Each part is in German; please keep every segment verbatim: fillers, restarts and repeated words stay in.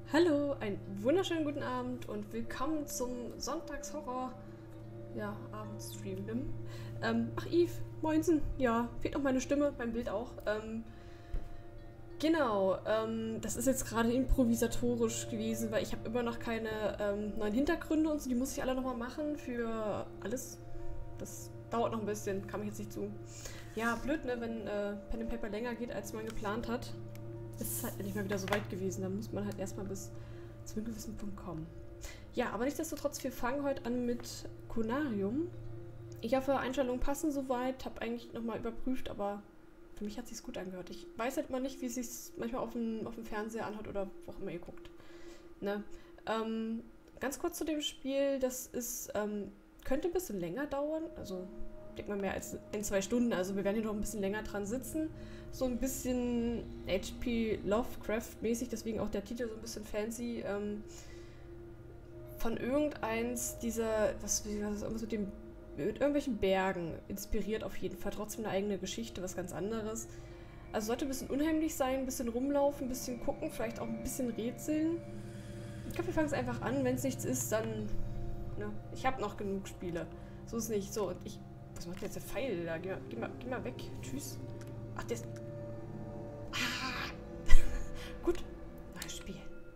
Hallo, einen wunderschönen guten Abend und willkommen zum Sonntagshorror, ja, Abendstream. Ähm, ach Yves, moinsen, ja, fehlt noch meine Stimme, mein Bild auch. Ähm, genau, ähm, das ist jetzt gerade improvisatorisch gewesen, weil ich habe immer noch keine ähm, neuen Hintergründe und so, die muss ich alle nochmal machen für alles. Das dauert noch ein bisschen, kam ich jetzt nicht zu. Ja, blöd, ne, wenn äh, Pen and Paper länger geht, als man geplant hat. Es ist halt nicht mal wieder so weit gewesen. Da muss man halt erstmal bis zu einem gewissen Punkt kommen. Ja, aber nichtsdestotrotz, wir fangen heute an mit Conarium. Ich hoffe, Einstellungen passen soweit. Habe eigentlich nochmal überprüft, aber für mich hat es sich gut angehört. Ich weiß halt immer nicht, wie es sich manchmal auf dem, auf dem Fernseher anhört oder wo auch immer ihr guckt. Ne? Ähm, ganz kurz zu dem Spiel. Das ist, ähm, könnte ein bisschen länger dauern. Also, ich denke mal mehr als in zwei Stunden. Also, wir werden hier noch ein bisschen länger dran sitzen. So ein bisschen H P Lovecraft-mäßig, deswegen auch der Titel so ein bisschen fancy. Ähm, von irgendeins dieser, was, was ist irgendwas mit dem, mit irgendwelchen Bergen inspiriert auf jeden Fall. Trotzdem eine eigene Geschichte, was ganz anderes. Also sollte ein bisschen unheimlich sein, ein bisschen rumlaufen, ein bisschen gucken, vielleicht auch ein bisschen rätseln. Ich glaube, wir fangen es einfach an. Wenn es nichts ist, dann, ne, ich habe noch genug Spiele. So ist es nicht. So, und ich, was macht denn jetzt der Pfeil da? Geh mal, geh mal, geh mal weg. Tschüss. Ach, der ist... Ah. Gut. Neues Spiel.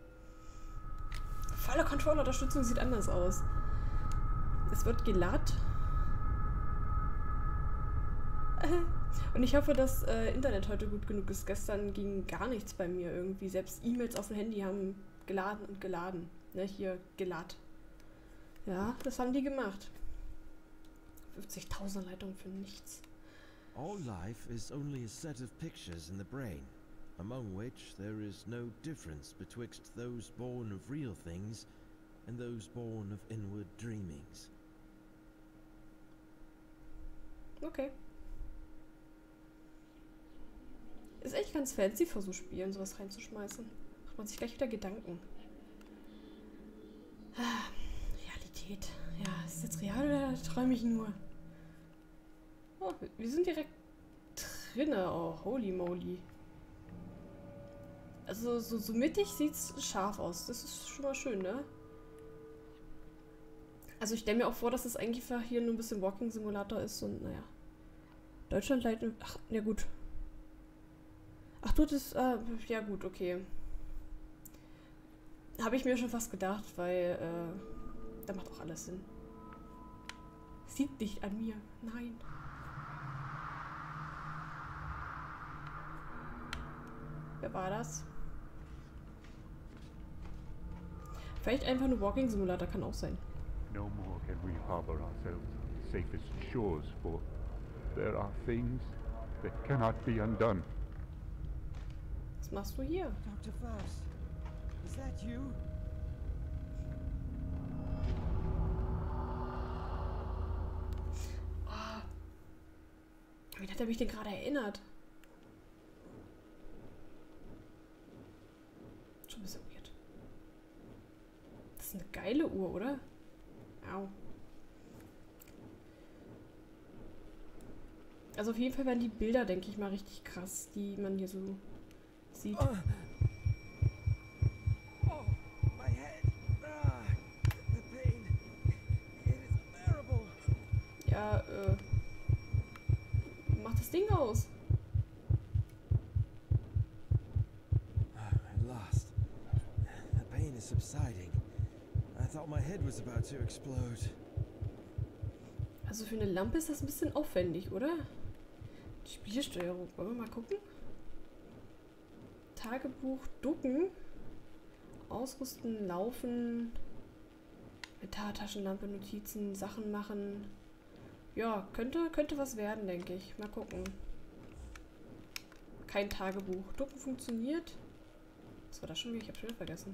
Volle Controller-Unterstützung sieht anders aus. Es wird geladen. Und ich hoffe, das äh, Internet heute gut genug ist. Gestern ging gar nichts bei mir irgendwie. Selbst E-Mails auf dem Handy haben geladen und geladen. Ne, hier geladen. Ja, das haben die gemacht. fünfzigtausend Leitungen für nichts. All life is only a set of pictures in the brain, among which there is no difference betwixt those born of real things and those born of inward dreamings. Okay. Ist echt ganz fancy vor so Spielen, sowas reinzuschmeißen. Macht man sich gleich wieder Gedanken. Ah, Realität. Ja, ist es jetzt real oder träume ich nur? Oh, wir sind direkt drinne. Oh, holy moly. Also so, so mittig sieht es scharf aus. Das ist schon mal schön, ne? Also ich stelle mir auch vor, dass es eigentlich einfach hier nur ein bisschen Walking-Simulator ist und naja. Deutschland leitet... Ach, ja gut. Ach du, das... Äh, ja gut, okay. Habe ich mir schon fast gedacht, weil... Äh, da macht auch alles Sinn. Sieht nicht an mir. Nein. Wer war das? Vielleicht einfach nur Walking Simulator, kann auch sein. No more can we harbor ourselves on the safest shores, for there are things that cannot be undone. Was machst du hier? Doctor Faust, is that you? Oh. Wie hat er mich denn gerade erinnert? Schon ein bisschen weird. Das ist eine geile Uhr, oder? Au. Also auf jeden Fall werden die Bilder, denke ich mal, richtig krass, die man hier so sieht. Oh, oh my head. Ah, the pain. It is unbearable. Ja, äh... mach das Ding aus. At last. The pain is subsiding. I thought my head was about to explode. Also für eine Lampe ist das ein bisschen aufwendig, oder? Die Spielsteuerung. Wollen wir mal gucken? Tagebuch, ducken. Ausrüsten, laufen. Inventar, Taschenlampe, Notizen, Sachen machen. Ja, könnte, könnte was werden, denke ich. Mal gucken. Kein Tagebuch. Ducken funktioniert. Was war das schon wieder? Ich habe schon wieder vergessen.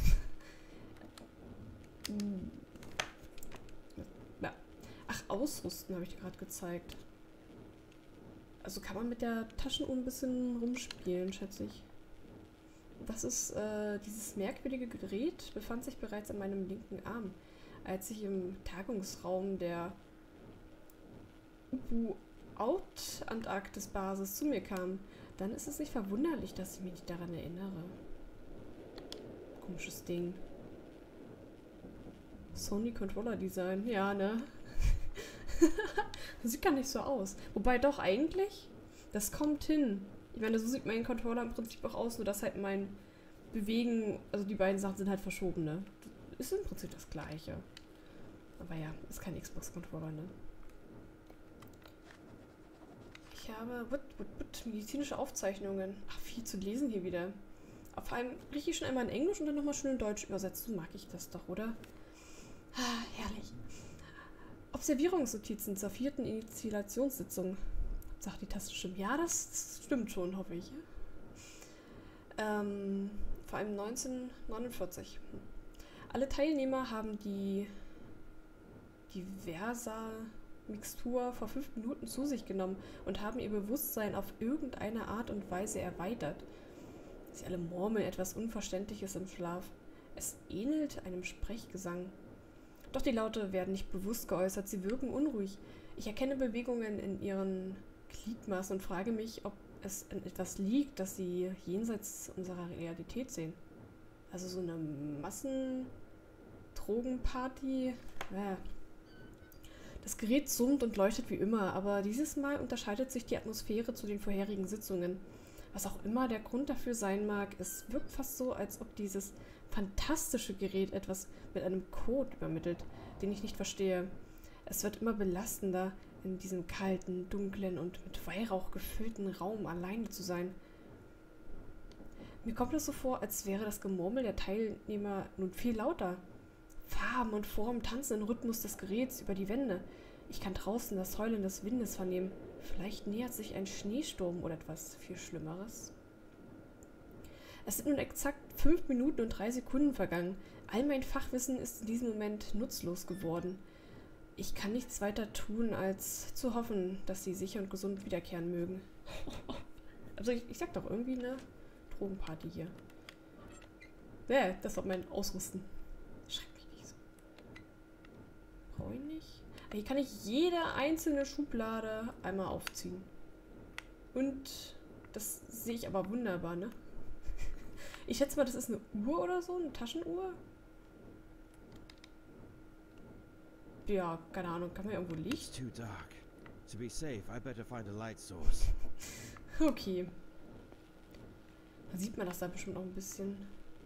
Ja. Ach, ausrüsten habe ich dir gerade gezeigt. Also kann man mit der Taschenuhr ein bisschen rumspielen, schätze ich. Das ist, äh, dieses merkwürdige Gerät befand sich bereits an meinem linken Arm, als ich im Tagungsraum der U-Boot-Antarktis-Basis zu mir kam. Dann ist es nicht verwunderlich, dass ich mich nicht daran erinnere. Komisches Ding. Sony Controller Design. Ja, ne? Das sieht gar nicht so aus. Wobei doch eigentlich, das kommt hin. Ich meine, so sieht mein Controller im Prinzip auch aus, nur dass halt mein Bewegen, also die beiden Sachen sind halt verschoben, ne? Ist im Prinzip das Gleiche. Aber ja, ist kein Xbox-Controller, ne? Ich habe what, what, what, medizinische Aufzeichnungen. Ach, viel zu lesen hier wieder. Vor allem richtig schon einmal in Englisch und dann nochmal schön in Deutsch übersetzt. So mag ich das doch, oder? Ah, herrlich. Observierungsnotizen zur vierten Initiationssitzung. Sagt die Taste stimmt. Ja, das stimmt schon, hoffe ich. Ähm, vor allem neunzehnhundertneunundvierzig. Alle Teilnehmer haben die Diversa-Mixtur vor fünf Minuten zu sich genommen und haben ihr Bewusstsein auf irgendeine Art und Weise erweitert. Sie alle murmeln etwas Unverständliches im Schlaf. Es ähnelt einem Sprechgesang. Doch die Laute werden nicht bewusst geäußert, sie wirken unruhig. Ich erkenne Bewegungen in ihren Gliedmaßen und frage mich, ob es an etwas liegt, das sie jenseits unserer Realität sehen. Also so eine Massendrogenparty. Ja. Das Gerät summt und leuchtet wie immer, aber dieses Mal unterscheidet sich die Atmosphäre zu den vorherigen Sitzungen. Was auch immer der Grund dafür sein mag, es wirkt fast so, als ob dieses fantastische Gerät etwas mit einem Code übermittelt, den ich nicht verstehe. Es wird immer belastender, in diesem kalten, dunklen und mit Weihrauch gefüllten Raum alleine zu sein. Mir kommt es so vor, als wäre das Gemurmel der Teilnehmer nun viel lauter. Farben und Formen tanzen im Rhythmus des Geräts über die Wände. Ich kann draußen das Heulen des Windes vernehmen. Vielleicht nähert sich ein Schneesturm oder etwas viel Schlimmeres. Es sind nun exakt fünf Minuten und drei Sekunden vergangen. All mein Fachwissen ist in diesem Moment nutzlos geworden. Ich kann nichts weiter tun, als zu hoffen, dass sie sicher und gesund wiederkehren mögen. Also ich, ich sag doch irgendwie eine Drogenparty hier. Ja, das war mein Ausrüsten. Schreckt mich nicht so. Brauche ich nicht. Aber hier kann ich jede einzelne Schublade einmal aufziehen. Und das sehe ich aber wunderbar, ne? Ich schätze mal, das ist eine Uhr oder so, eine Taschenuhr. Ja, keine Ahnung, kann man irgendwo Licht? It's too dark. To be safe, I better find a light source. Okay. Da sieht man das da bestimmt noch ein bisschen.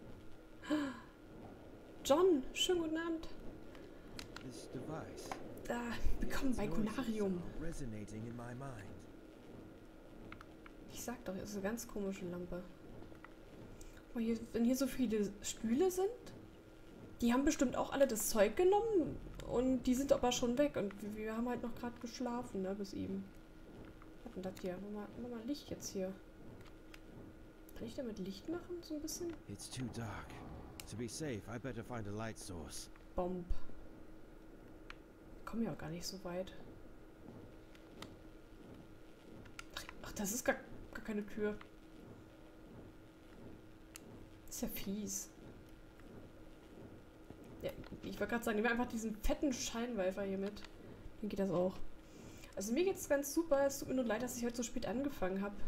John, schönen guten Abend. This device. Da, willkommen bei Kunarium. Resonating in my mind. Ich sag doch, es ist eine ganz komische Lampe. Oh, hier, wenn hier so viele Stühle sind, die haben bestimmt auch alle das Zeug genommen und die sind aber schon weg und wir, wir haben halt noch gerade geschlafen, ne, bis eben. Was denn das hier? Mach mal, mach mal Licht jetzt hier. Kann ich damit Licht machen, so ein bisschen? It's too dark. To be safe, I better find a light source. Bomb. Kommen ja auch gar nicht so weit. Ach, das ist gar, gar keine Tür. Das ist ja fies. Ja, ich wollte gerade sagen, nehmen wir einfach diesen fetten Scheinwerfer hier mit. Dann geht das auch. Also mir geht es ganz super. Es tut mir nur leid, dass ich heute so spät angefangen habe.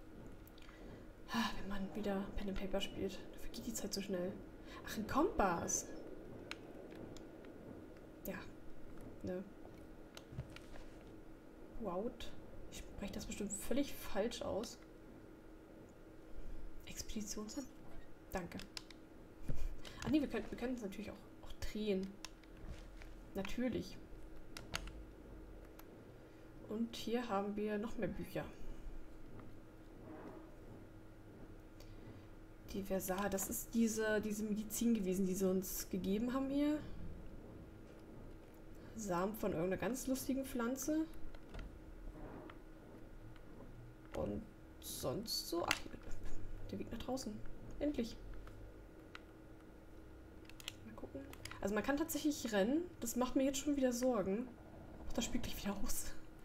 Wenn man wieder Pen and Paper spielt. Dafür geht die Zeit so schnell. Ach, ein Kompass. Ja. Ne. Wow. Ich spreche das bestimmt völlig falsch aus. Expeditionshandbuch. Danke. Ach nee, wir können, wir können es natürlich auch, auch drehen. Natürlich. Und hier haben wir noch mehr Bücher. Diversa, das ist diese, diese Medizin gewesen, die sie uns gegeben haben hier. Samen von irgendeiner ganz lustigen Pflanze. Und sonst so. Ach, der Weg nach draußen. Endlich. Mal gucken. Also man kann tatsächlich rennen. Das macht mir jetzt schon wieder Sorgen. Ach, das spielt gleich wieder aus.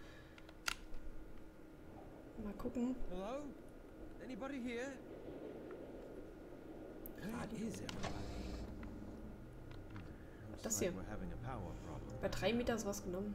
Mal gucken. Hello? Anybody here? Where is everybody? Looks Das like hier. we're having a power problem. Bei drei Meter ist was genommen.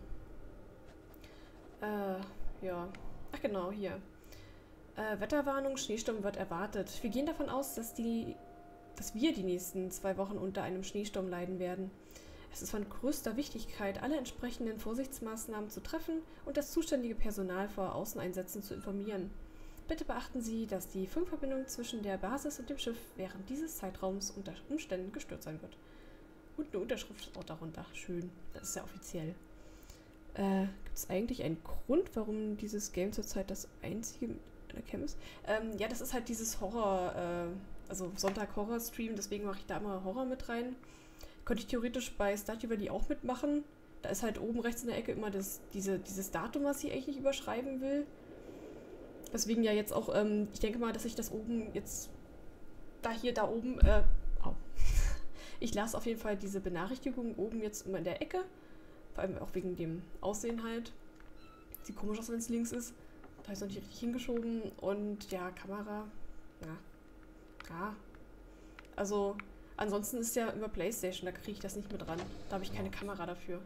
Äh, ja. Ach genau, hier. Äh, Wetterwarnung, Schneesturm wird erwartet. Wir gehen davon aus, dass die, dass wir die nächsten zwei Wochen unter einem Schneesturm leiden werden. Es ist von größter Wichtigkeit, alle entsprechenden Vorsichtsmaßnahmen zu treffen und das zuständige Personal vor Außeneinsätzen zu informieren. Bitte beachten Sie, dass die Funkverbindung zwischen der Basis und dem Schiff während dieses Zeitraums unter Umständen gestört sein wird. Und eine Unterschrift ist auch darunter. Schön. Das ist ja offiziell. Äh, gibt es eigentlich einen Grund, warum dieses Game zurzeit das einzige mit einer Cam ist? Ähm, ja, das ist halt dieses Horror, äh, also Sonntag-Horror-Stream, deswegen mache ich da immer Horror mit rein. Könnte ich theoretisch bei Stardew Valley auch mitmachen. Da ist halt oben rechts in der Ecke immer das, diese, dieses Datum, was ich eigentlich nicht überschreiben will. Deswegen ja jetzt auch, ähm, ich denke mal, dass ich das oben jetzt, da hier, da oben, äh, au. Ich lasse auf jeden Fall diese Benachrichtigung oben jetzt immer in der Ecke. Vor allem auch wegen dem Aussehen halt. Sieht komisch aus, wenn es links ist. Da habe ich es noch nicht richtig hingeschoben. Und ja, Kamera, ja, ja. Also, ansonsten ist ja über PlayStation, da kriege ich das nicht mit ran. Da habe ich keine Kamera dafür.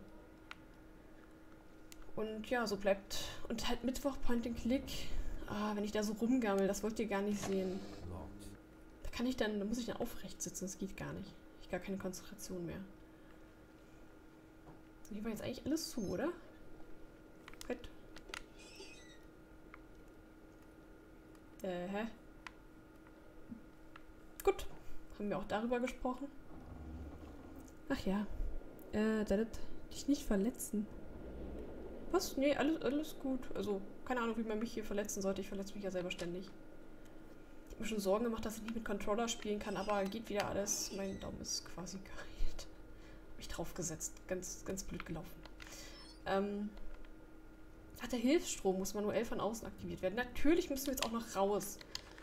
Und ja, so bleibt, und halt Mittwoch Point and Click. Ah, wenn ich da so rumgammel, das wollt ihr gar nicht sehen. Da kann ich dann, da muss ich dann aufrecht sitzen, das geht gar nicht. Ich habe gar keine Konzentration mehr. Hier war jetzt eigentlich alles zu, oder? Gut. Äh, hä? Gut. Haben wir auch darüber gesprochen? Ach ja. Äh, das dich nicht verletzen. Was? Nee, alles, alles gut. Also, keine Ahnung, wie man mich hier verletzen sollte. Ich verletze mich ja selber ständig. Ich habe mir schon Sorgen gemacht, dass ich nicht mit Controller spielen kann, aber geht wieder alles. Mein Daumen ist quasi geheilt. Hab ich draufgesetzt. Ganz, ganz blöd gelaufen. Ähm. Ach, der Hilfsstrom muss manuell von außen aktiviert werden. Natürlich müssen wir jetzt auch noch raus.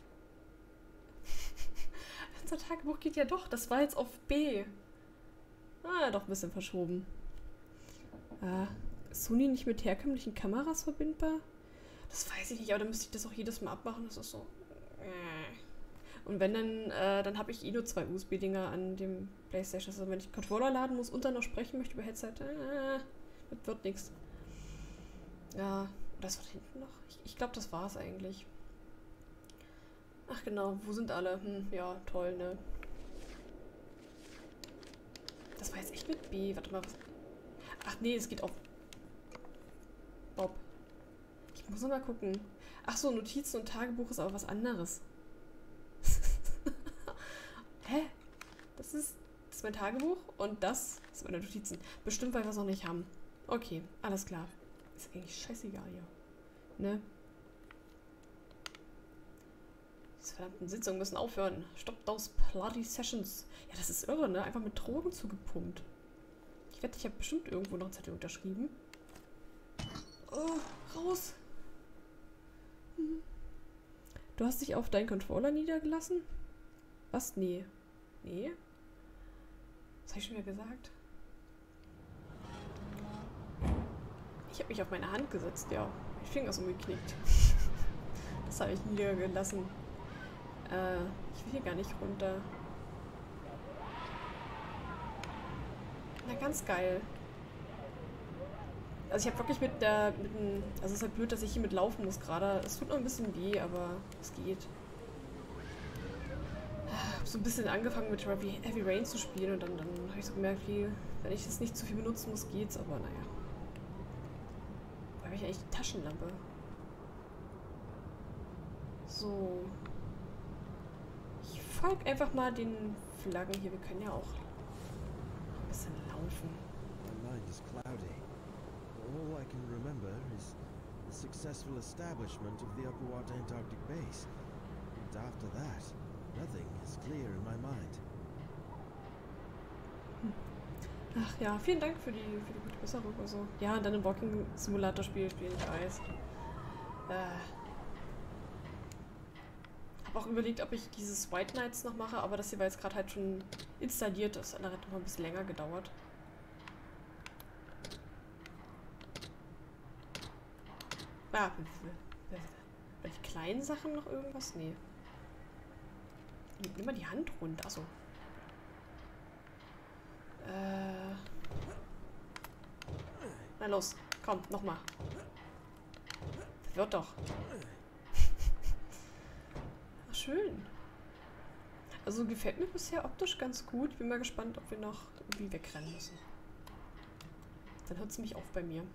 Unser Tagebuch geht ja doch. Das war jetzt auf B. Ah, doch ein bisschen verschoben. Ah. Ist Sony nicht mit herkömmlichen Kameras verbindbar? Das weiß ich nicht, aber dann müsste ich das auch jedes Mal abmachen. Das ist so. Und wenn dann, äh, dann habe ich eh nur zwei U S B-Dinger an dem PlayStation. Also wenn ich Controller laden muss und dann noch sprechen möchte über Headset, äh, das wird nichts. Ja, das war hinten noch. Ich, ich glaube, das war es eigentlich. Ach genau, wo sind alle? Hm, ja, toll, ne? Das war jetzt echt mit B. Warte mal, was. Ach nee, es geht auf Bob. Ich muss noch mal gucken. Ach so, Notizen und Tagebuch ist aber was anderes. Hä? Das ist, das ist mein Tagebuch und das ist meine Notizen. Bestimmt, weil wir es noch nicht haben. Okay, alles klar. Ist eigentlich scheißegal hier. Ne? Diese verdammten Sitzungen müssen aufhören. Stop those bloody sessions. Ja, das ist irre, ne? Einfach mit Drogen zugepumpt. Ich wette, ich habe bestimmt irgendwo noch einen Zettel unterschrieben. Oh, raus! Hm. Du hast dich auf deinen Controller niedergelassen? Was? Nee. Nee? Was habe ich schon wieder gesagt? Ich habe mich auf meine Hand gesetzt, ja. Mein Finger ist umgeknickt. Das habe ich niedergelassen. Äh, ich will hier gar nicht runter. Na, ganz geil. Also ich habe wirklich mit der, mit dem, also es ist halt blöd, dass ich hier mit laufen muss gerade. Es tut noch ein bisschen weh, aber es geht. Ich habe so ein bisschen angefangen mit Heavy Rain zu spielen und dann, dann habe ich so gemerkt, wie, wenn ich das nicht zu viel benutzen muss, geht's, aber naja. Da habe ich eigentlich die Taschenlampe. So. Ich folge einfach mal den Flaggen hier. Wir können ja auch ein bisschen laufen. My mind is cloudy. All I can remember is the successful establishment of the Upward Antarctic base. And after that, nothing is clear in my mind. Ach ja, vielen Dank für die, für die gute Besserung. Also, ja, und dann ein Walking Simulator Spiel spielen, ich weiß. Äh. Hab auch überlegt, ob ich dieses White Nights noch mache, aber das hier war jetzt gerade halt schon installiert. Das andere hat noch mal ein bisschen länger gedauert. Ah, bei die kleinen Sachen noch irgendwas? Nee. Nimm mal die Hand runter. Achso. Äh. Na los, komm, nochmal. Wird doch. Ach, schön. Also gefällt mir bisher optisch ganz gut. Bin mal gespannt, ob wir noch irgendwie wegrennen müssen. Dann hört es mich auf bei mir.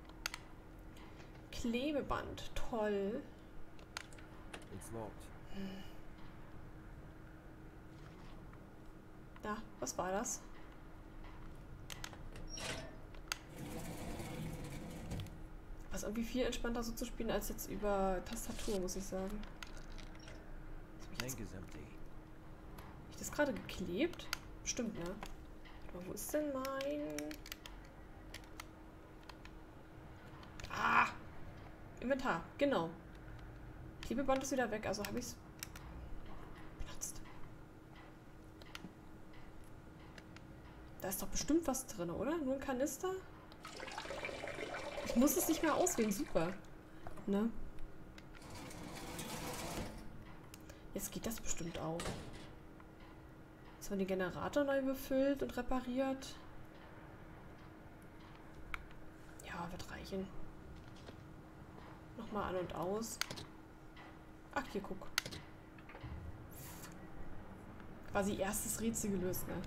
Klebeband, toll. It's locked. Ja, was war das? Was irgendwie viel entspannter so zu spielen als jetzt über Tastatur, muss ich sagen. Tank is empty. Hab ich das gerade geklebt? Stimmt, ne? Aber wo ist denn mein... Ah! Inventar, genau. Klebeband ist wieder weg, also habe ich es benutzt. Da ist doch bestimmt was drin, oder? Nur ein Kanister? Ich muss es nicht mehr auswählen, super. Ne? Jetzt geht das bestimmt auch. Jetzt haben wir den Generator neu befüllt und repariert. Ja, wird reichen. Nochmal an und aus. Ach, hier, guck. Quasi erstes Rätsel gelöst, ne?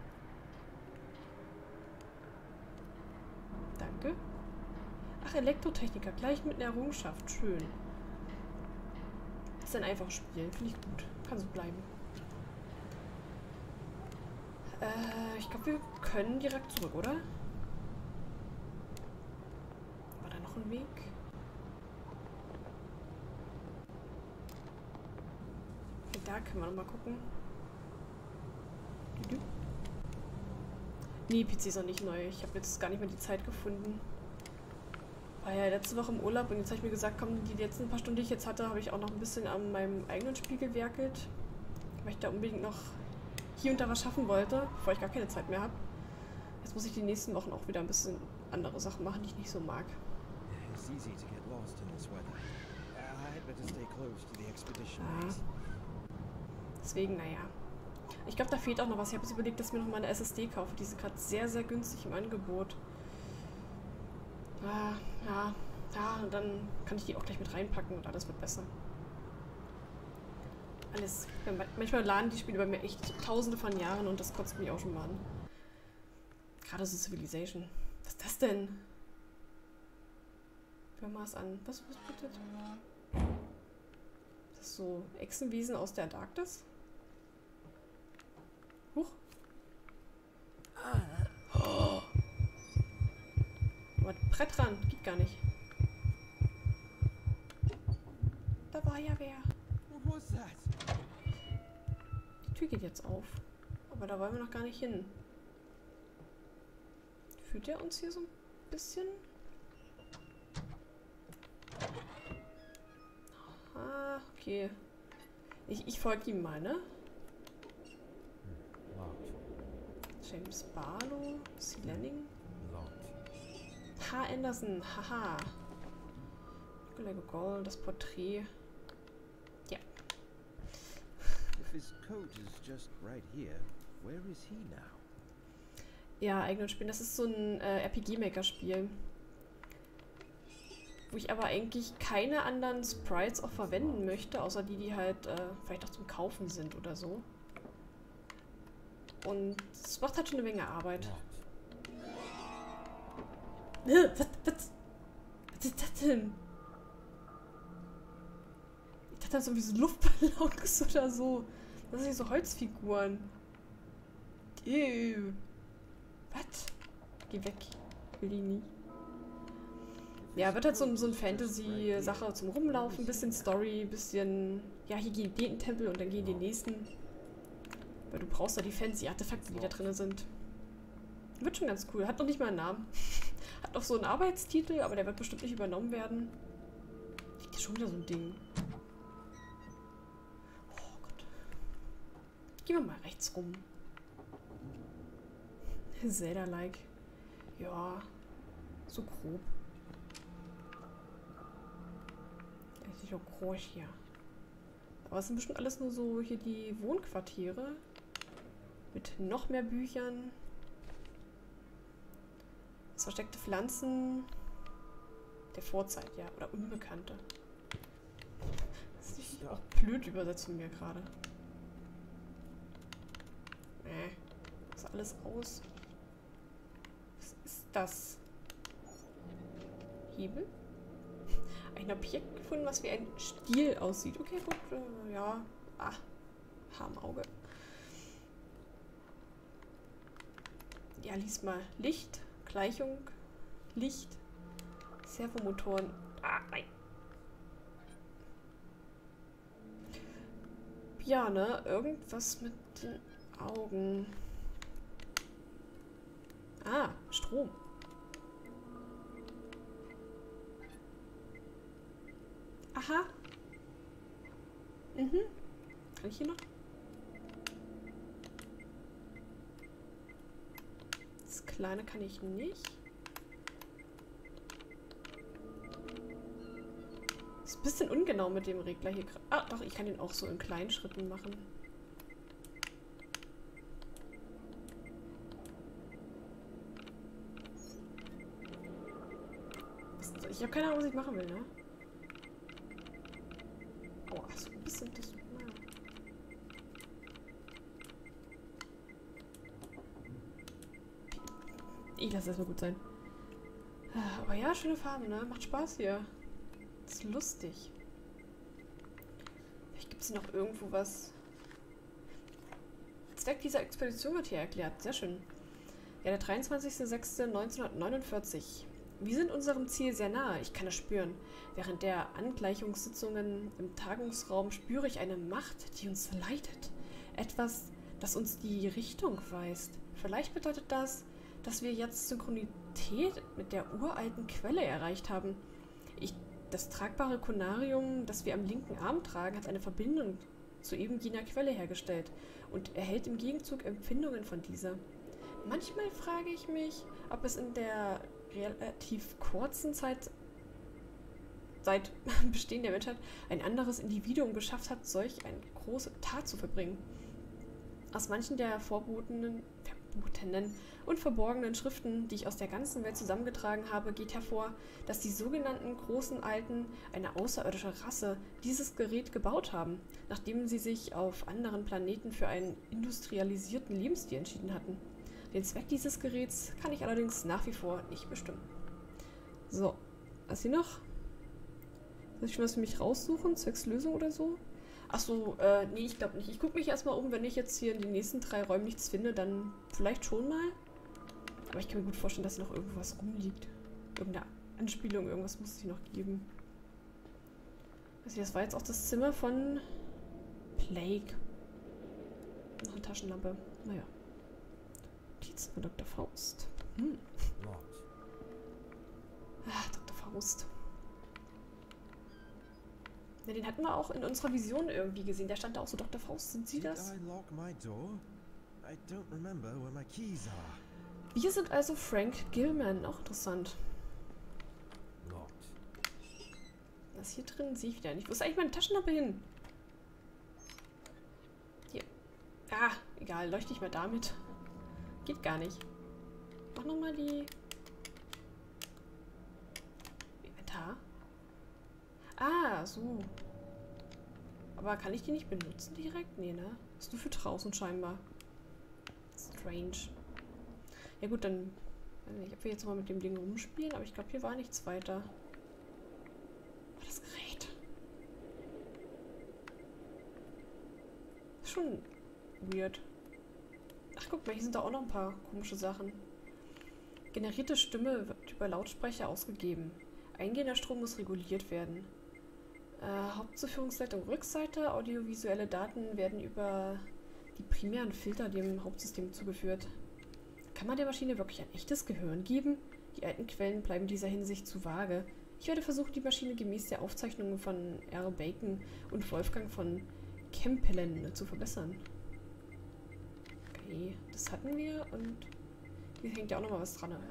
Danke. Ach, Elektrotechniker, gleich mit einer Errungenschaft. Schön. Ist ein einfaches Spiel. Finde ich gut. Kann so bleiben. Äh, ich glaube, wir können direkt zurück, oder? War da noch ein Weg? Okay, da können wir noch mal gucken. Nee, P C ist auch nicht neu. Ich habe jetzt gar nicht mehr die Zeit gefunden. War ja letzte Woche im Urlaub und jetzt habe ich mir gesagt, komm, die letzten paar Stunden, die ich jetzt hatte, habe ich auch noch ein bisschen an meinem eigenen Spiel gewerkelt. Weil ich da unbedingt noch hier und da was schaffen wollte, bevor ich gar keine Zeit mehr habe. Jetzt muss ich die nächsten Wochen auch wieder ein bisschen andere Sachen machen, die ich nicht so mag. It's easy to get lost in this weather. I had better stay close to the expedition Ja. base. Deswegen, naja. Ich glaube, da fehlt auch noch was. Ich habe jetzt überlegt, dass ich mir noch mal eine S S D kaufe. Die sind gerade sehr, sehr günstig im Angebot. Ah, ja, ja, und dann kann ich die auch gleich mit reinpacken und alles wird besser. Alles. Manchmal laden die Spiele bei mir echt tausende von Jahren und das kotzt mich auch schon mal an. Gerade so Civilization. Was ist das denn? Hör mal es an. Was, was bedeutet? Das ist so Echsenwesen aus der Antarktis? Huch. Oh. Aber Brett dran, geht gar nicht. Da war ja wer. What was that? Die Tür geht jetzt auf. Aber da wollen wir noch gar nicht hin. Führt der uns hier so ein bisschen? Ah, okay. Ich, ich folge ihm mal, ne? Locked. James Barlow, C. Lanning. Locked. H. Anderson, haha. Nicola Gogol, das Porträt. Ja. If his coat is just right here, where is he now? Ja, eigenen Spielen. Das ist so ein äh, R P G-Maker-Spiel. Wo ich aber eigentlich keine anderen Sprites auch verwenden möchte, außer die, die halt äh, vielleicht auch zum Kaufen sind oder so. Und es macht halt schon eine Menge Arbeit. Äh, was, was, was ist das denn? Ich dachte, das sind irgendwie so Luftballons oder so. Das sind so Holzfiguren. Ew. Was? Geh weg. Will die nie. Ja, wird halt so, so ein Fantasy-Sache zum Rumlaufen, bisschen Story, bisschen... Ja, hier gehen den Tempel und dann gehen die nächsten. Weil du brauchst da die fancy Artefakte, die da drin sind. Wird schon ganz cool. Hat noch nicht mal einen Namen. Hat noch so einen Arbeitstitel, aber der wird bestimmt nicht übernommen werden. Liegt hier schon wieder so ein Ding. Oh Gott. Gehen wir mal rechts rum. Zelda-like. Ja, so grob. Eigentlich auch groß hier. Aber es sind bestimmt alles nur so hier die Wohnquartiere. Mit noch mehr Büchern. Versteckte Pflanzen der Vorzeit, ja. Oder Unbekannte. Das ist auch blöd übersetzt von mir gerade. alles aus. Was ist das? Hebel? Ein Objekt gefunden, was wie ein Stiel aussieht. Okay, gut. Äh, ja. Ah. Haar im Auge. Ja, lies mal. Licht, Gleichung, Licht, Servomotoren. Ah, nein. Ja, ne? Irgendwas mit den Augen. Ah, Strom. Aha. Mhm. Kann ich hier noch? Das kleine kann ich nicht. Ist ein bisschen ungenau mit dem Regler hier. Ah, doch, ich kann den auch so in kleinen Schritten machen. Ich habe keine Ahnung, was ich machen will, ne? Aua, so ein bisschen das... Ich lasse das mal gut sein. Aber ja, schöne Farben, ne? Macht Spaß hier. Ist lustig. Vielleicht gibt es noch irgendwo was. Zweck dieser Expedition wird hier erklärt. Sehr schön. Ja, der dreiundzwanzigster sechster neunzehnhundertneunundvierzig. Wir sind unserem Ziel sehr nahe. Ich kann es spüren. Während der Angleichungssitzungen im Tagungsraum spüre ich eine Macht, die uns leitet. Etwas, das uns die Richtung weist. Vielleicht bedeutet das, dass wir jetzt Synchronität mit der uralten Quelle erreicht haben. Ich, das tragbare Konarium, das wir am linken Arm tragen, hat eine Verbindung zu eben jener Quelle hergestellt und erhält im Gegenzug Empfindungen von dieser. Manchmal frage ich mich, ob es in der relativ kurzen Zeit seit Bestehen der Menschheit ein anderes Individuum geschafft hat, solch eine große Tat zu verbringen. Aus manchen der verbotenen, verbotenen und verborgenen Schriften, die ich aus der ganzen Welt zusammengetragen habe, geht hervor, dass die sogenannten großen Alten, eine außerirdische Rasse, dieses Gerät gebaut haben, nachdem sie sich auf anderen Planeten für einen industrialisierten Lebensstil entschieden hatten. Den Zweck dieses Geräts kann ich allerdings nach wie vor nicht bestimmen. So, was hier noch? Soll ich schon was für mich raussuchen? Zwecks Lösung oder so? Achso, äh, nee, ich glaube nicht. Ich gucke mich erstmal um, wenn ich jetzt hier in den nächsten drei Räumen nichts finde, dann vielleicht schon mal. Aber ich kann mir gut vorstellen, dass hier noch irgendwas rumliegt. Irgendeine Anspielung, irgendwas muss es hier noch geben. Also das war jetzt auch das Zimmer von Plague. Noch eine Taschenlampe. Naja. Notizen von Doktor Faust. Hm. Ah, Doktor Faust. Ja, den hatten wir auch in unserer Vision irgendwie gesehen. Da stand da auch so Doktor Faust. Sind Sie das? Wir sind also Frank Gilman. Auch interessant. Was hier drin sehe ich wieder nicht. Wo ist eigentlich meine Taschenlampe hin? Hier. Ah, egal. Leuchte ich mal damit. Geht gar nicht. Mach nochmal die... Inventar. Ah, so. Aber kann ich die nicht benutzen direkt? Nee, ne? Ist nur für draußen scheinbar. Strange. Ja gut, dann... Ich weiß nicht, ob wir jetzt mal mit dem Ding rumspielen, aber ich glaube, hier war nichts weiter. Oh, das Gerät. Ist schon weird. Ach, guck mal, hier sind da auch noch ein paar komische Sachen. Generierte Stimme wird über Lautsprecher ausgegeben. Eingehender Strom muss reguliert werden. Äh, Hauptzuführungsleitung Rückseite. Audiovisuelle Daten werden über die primären Filter dem Hauptsystem zugeführt. Kann man der Maschine wirklich ein echtes Gehirn geben? Die alten Quellen bleiben in dieser Hinsicht zu vage. Ich werde versuchen, die Maschine gemäß der Aufzeichnungen von R. Bacon und Wolfgang von Kempelen zu verbessern. Okay, das hatten wir und hier hängt ja auch nochmal was dran.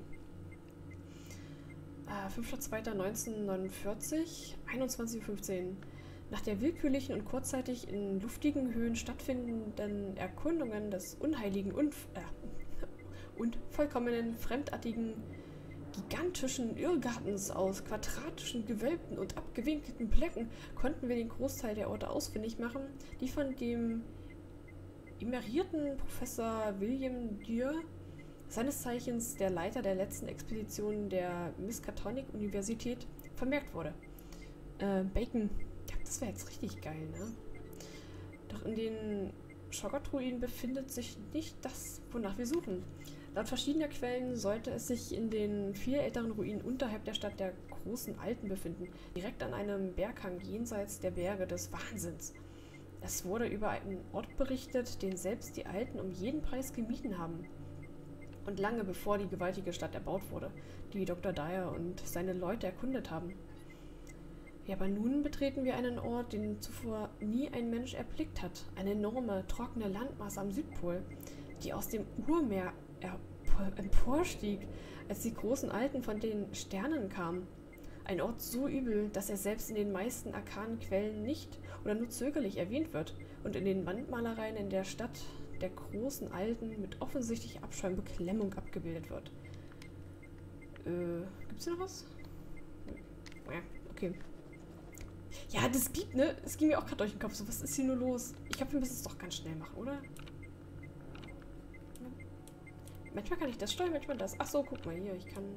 Äh, fünfter zweiter neunzehnhundertneunundvierzig, einundzwanzig Uhr fünfzehn. Nach der willkürlichen und kurzzeitig in luftigen Höhen stattfindenden Erkundungen des unheiligen und, äh, und vollkommenen, fremdartigen, gigantischen Irrgartens aus quadratischen Gewölbten und abgewinkelten Blöcken konnten wir den Großteil der Orte ausfindig machen, die von dem emerierten Professor William Dürr, seines Zeichens der Leiter der letzten Expedition der Miskatonic-Universität, vermerkt wurde. Äh, Bacon, ja, das wäre jetzt richtig geil, ne? Doch in den Shoggoth-Ruinen befindet sich nicht das, wonach wir suchen. Laut verschiedener Quellen sollte es sich in den viel älteren Ruinen unterhalb der Stadt der Großen Alten befinden, direkt an einem Berghang jenseits der Berge des Wahnsinns. Es wurde über einen Ort berichtet, den selbst die Alten um jeden Preis gemieden haben. Und lange bevor die gewaltige Stadt erbaut wurde, die Doktor Dyer und seine Leute erkundet haben. Ja, aber nun betreten wir einen Ort, den zuvor nie ein Mensch erblickt hat. Eine enorme, trockene Landmasse am Südpol, die aus dem Urmeer emporstieg, als die großen Alten von den Sternen kamen. Ein Ort so übel, dass er selbst in den meisten arkanen Quellen nicht oder nur zögerlich erwähnt wird und in den Wandmalereien in der Stadt der großen Alten mit offensichtlich Abscheu und Beklemmung abgebildet wird. Äh, gibt's hier noch was? Ja, okay. Ja, das gibt, ne? Es ging mir auch gerade durch den Kopf. So, was ist hier nur los? Ich glaube, wir müssen es doch ganz schnell machen, oder? Manchmal kann ich das steuern, manchmal das. Ach so, guck mal hier, ich kann...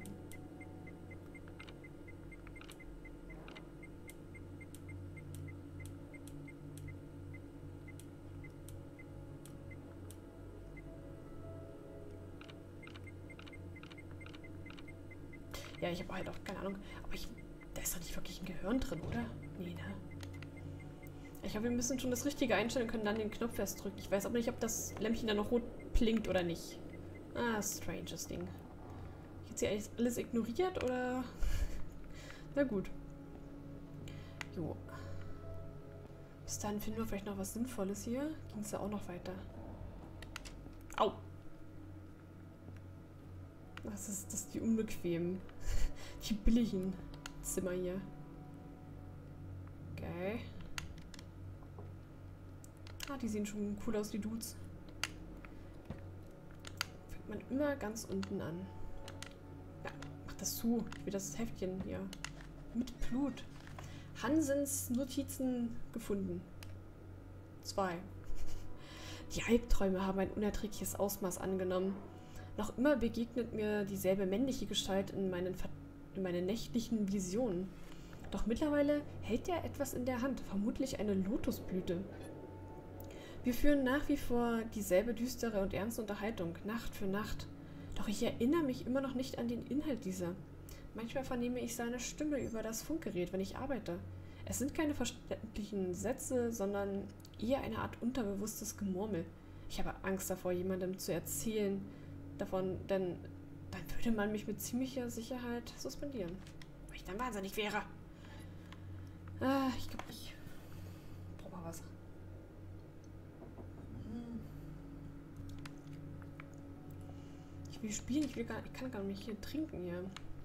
Ja, ich habe halt auch keine Ahnung. Aber ich, da ist doch nicht wirklich ein Gehirn drin, oder? Nee, ne? Ich glaube, wir müssen schon das Richtige einstellen und können dann den Knopf erst drücken. Ich weiß aber nicht, ob das Lämpchen dann noch rot blinkt oder nicht. Ah, stranges Ding. Jetzt hier eigentlich alles ignoriert, oder? Na gut. Jo. Bis dahin finden wir vielleicht noch was Sinnvolles hier. Ging es ja auch noch weiter. Au! Das ist, das ist die unbequemen, die billigen Zimmer hier. Okay. Ah, die sehen schon cool aus, die Dudes. Fängt man immer ganz unten an. Ja, mach das zu. Ich will das Heftchen hier. Mit Blut. Hansens Notizen gefunden. Zwei. Die Albträume haben ein unerträgliches Ausmaß angenommen. Noch immer begegnet mir dieselbe männliche Gestalt in meinen, Ver in meinen nächtlichen Visionen. Doch mittlerweile hält er etwas in der Hand, vermutlich eine Lotusblüte. Wir führen nach wie vor dieselbe düstere und ernste Unterhaltung, Nacht für Nacht. Doch ich erinnere mich immer noch nicht an den Inhalt dieser. Manchmal vernehme ich seine Stimme über das Funkgerät, wenn ich arbeite. Es sind keine verständlichen Sätze, sondern eher eine Art unterbewusstes Gemurmel. Ich habe Angst davor, jemandem zu erzählen davon, denn dann würde man mich mit ziemlicher Sicherheit suspendieren. Weil ich dann wahnsinnig wäre. Ah, ich glaube, ich brauche mal was. Ich will spielen, ich will gar ich kann gar nicht hier trinken hier.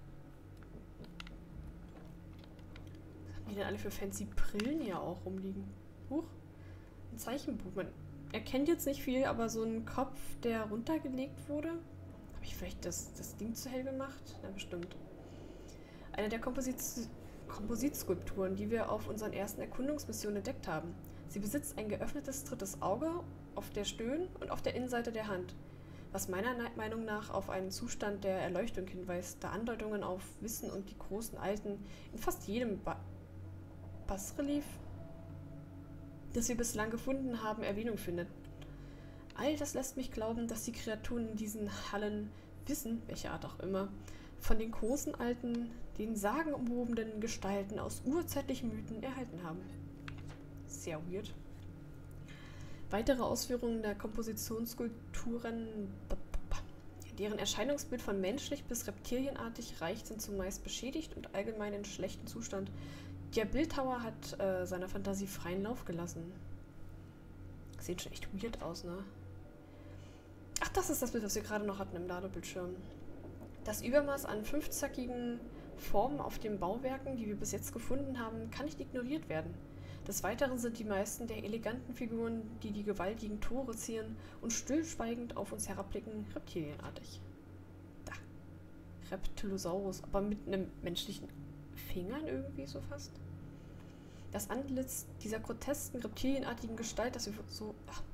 Was haben die denn alle für fancy Brillen hier auch rumliegen? Huch, ein Zeichenbuch. Man erkennt jetzt nicht viel, aber so ein Kopf, der runtergelegt wurde. Habe ich vielleicht das, das Ding zu hell gemacht? Na, bestimmt. Eine der Komposit- Kompositskulpturen, die wir auf unseren ersten Erkundungsmissionen entdeckt haben. Sie besitzt ein geöffnetes drittes Auge auf der Stirn und auf der Innenseite der Hand, was meiner Meinung nach auf einen Zustand der Erleuchtung hinweist, da Andeutungen auf Wissen und die großen Alten in fast jedem ba Basrelief, das wir bislang gefunden haben, Erwähnung findet. All das lässt mich glauben, dass die Kreaturen in diesen Hallen wissen, welche Art auch immer, von den großen Alten, den sagenumwobenen Gestalten aus urzeitlichen Mythen erhalten haben. Sehr weird. Weitere Ausführungen der Kompositionsskulpturen, deren Erscheinungsbild von menschlich bis reptilienartig reicht, sind zumeist beschädigt und allgemein in schlechtem Zustand. Der Bildhauer hat äh, seiner Fantasie freien Lauf gelassen. Sieht schon echt weird aus, ne? Ach, das ist das Bild, was wir gerade noch hatten im Ladebildschirm. Das Übermaß an fünfzackigen Formen auf den Bauwerken, die wir bis jetzt gefunden haben, kann nicht ignoriert werden. Des Weiteren sind die meisten der eleganten Figuren, die die gewaltigen Tore zieren und stillschweigend auf uns herabblicken, reptilienartig. Da. Reptilosaurus, aber mit einem menschlichen Fingern irgendwie so fast. Das Antlitz dieser grotesken, reptilienartigen Gestalt, das wir so, ach,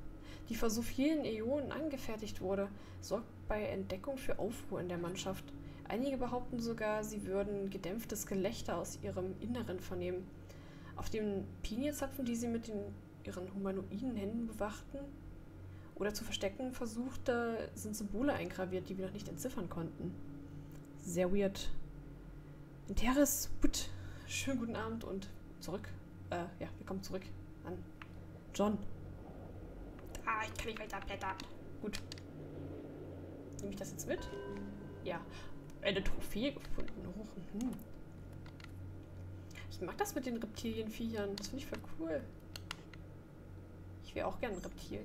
die vor so vielen Äonen angefertigt wurde, sorgt bei Entdeckung für Aufruhr in der Mannschaft. Einige behaupten sogar, sie würden gedämpftes Gelächter aus ihrem Inneren vernehmen. Auf den Pinienzapfen, die sie mit den, ihren humanoiden Händen bewachten oder zu verstecken versuchte, sind Symbole eingraviert, die wir noch nicht entziffern konnten. Sehr weird. Interes, gut. Schönen guten Abend und zurück. Äh, ja, wir kommen zurück an John. Ah, ich kann nicht weiter blättern. Gut. Nehme ich das jetzt mit? Ja. Eine Trophäe gefunden. Oh, hm. Ich mag das mit den Reptilienviechern. Das finde ich voll cool. Ich wäre auch gerne ein Reptil.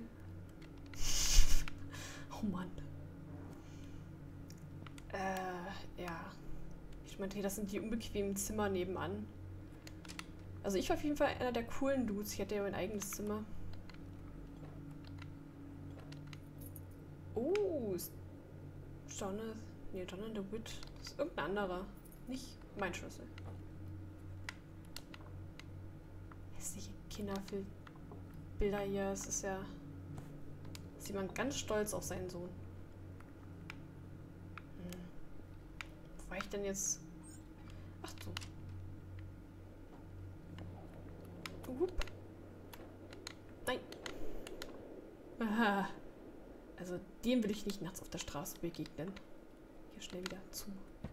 Oh Mann. Äh, ja. Ich meinte, das sind die unbequemen Zimmer nebenan. Also ich war auf jeden Fall einer der coolen Dudes. Ich hatte ja mein eigenes Zimmer. Oh, ist Jonathan. Nee, Jonathan the Wit. Das ist irgendein anderer. Nicht mein Schlüssel. Hässliche Kinderbilder hier. Es ist ja... Ist jemand ganz stolz auf seinen Sohn. Hm. Wo war ich denn jetzt? Ach so. Upp. Nein. Aha. Also dem will ich nicht nachts auf der Straße begegnen. Hier schnell wieder zu.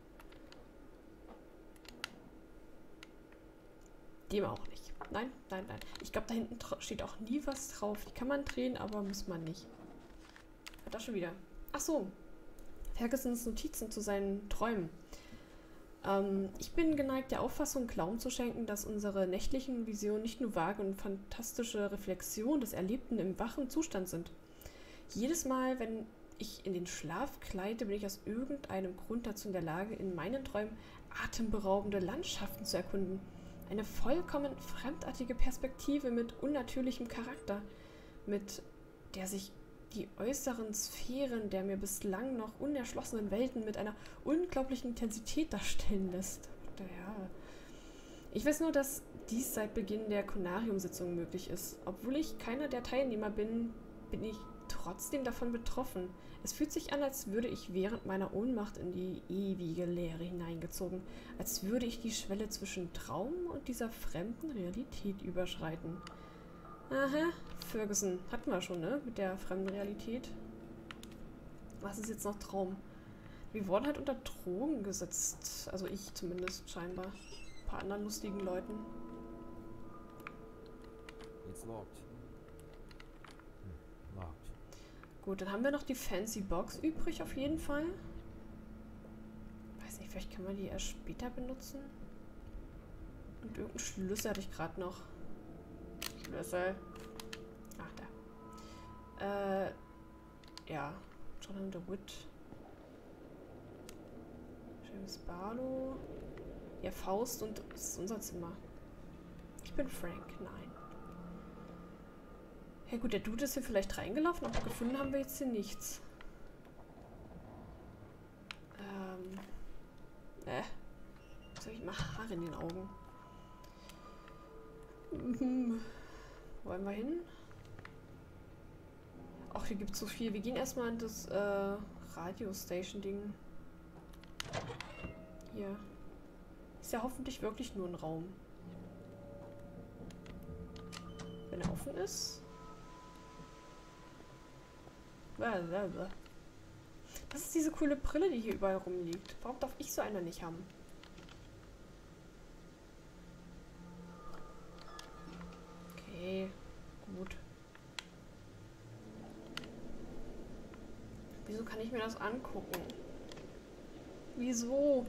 Dem auch nicht. Nein, nein, nein. Ich glaube, da hinten steht auch nie was drauf. Die kann man drehen, aber muss man nicht. Hat er schon wieder. Ach so. Fergusons Notizen zu seinen Träumen. Ähm, ich bin geneigt, der Auffassung Glauben zu schenken, dass unsere nächtlichen Visionen nicht nur vage und fantastische Reflexionen des Erlebten im wachen Zustand sind. Jedes Mal, wenn ich in den Schlaf gleite, bin ich aus irgendeinem Grund dazu in der Lage, in meinen Träumen atemberaubende Landschaften zu erkunden. Eine vollkommen fremdartige Perspektive mit unnatürlichem Charakter, mit der sich die äußeren Sphären der mir bislang noch unerschlossenen Welten mit einer unglaublichen Intensität darstellen lässt. Ja. Ich weiß nur, dass dies seit Beginn der Konarium-Sitzung möglich ist. Obwohl ich keiner der Teilnehmer bin, bin ich trotzdem davon betroffen. Es fühlt sich an, als würde ich während meiner Ohnmacht in die ewige Leere hineingezogen, als würde ich die Schwelle zwischen Traum und dieser fremden Realität überschreiten. Aha, Ferguson. Hatten wir schon, ne? Mit der fremden Realität. Was ist jetzt noch Traum? Wir wurden halt unter Drogen gesetzt. Also ich zumindest scheinbar. Ein paar anderen lustigen Leuten. It's locked. Hm, locked. Gut, dann haben wir noch die Fancy Box übrig auf jeden Fall. Weiß nicht, vielleicht können wir die erst später benutzen. Und irgendeinen Schlüssel hatte ich gerade noch. Schlüssel. Ach, da. Äh, ja. Jonathan the Wit. James Barlow. Ja, Faust und das ist unser Zimmer. Ich bin Frank, nein. Ja gut, der Dude ist hier vielleicht reingelaufen, aber gefunden haben wir jetzt hier nichts. Ähm. Äh. Jetzt habe ich mal Haare in den Augen. Mhm. Wollen wir hin? Ach, hier gibt es so viel. Wir gehen erstmal in das äh, Radio-Station-Ding. Hier. Ist ja hoffentlich wirklich nur ein Raum. Wenn er offen ist. Das ist diese coole Brille, die hier überall rumliegt. Warum darf ich so eine nicht haben? Okay, gut. Wieso kann ich mir das angucken? Wieso?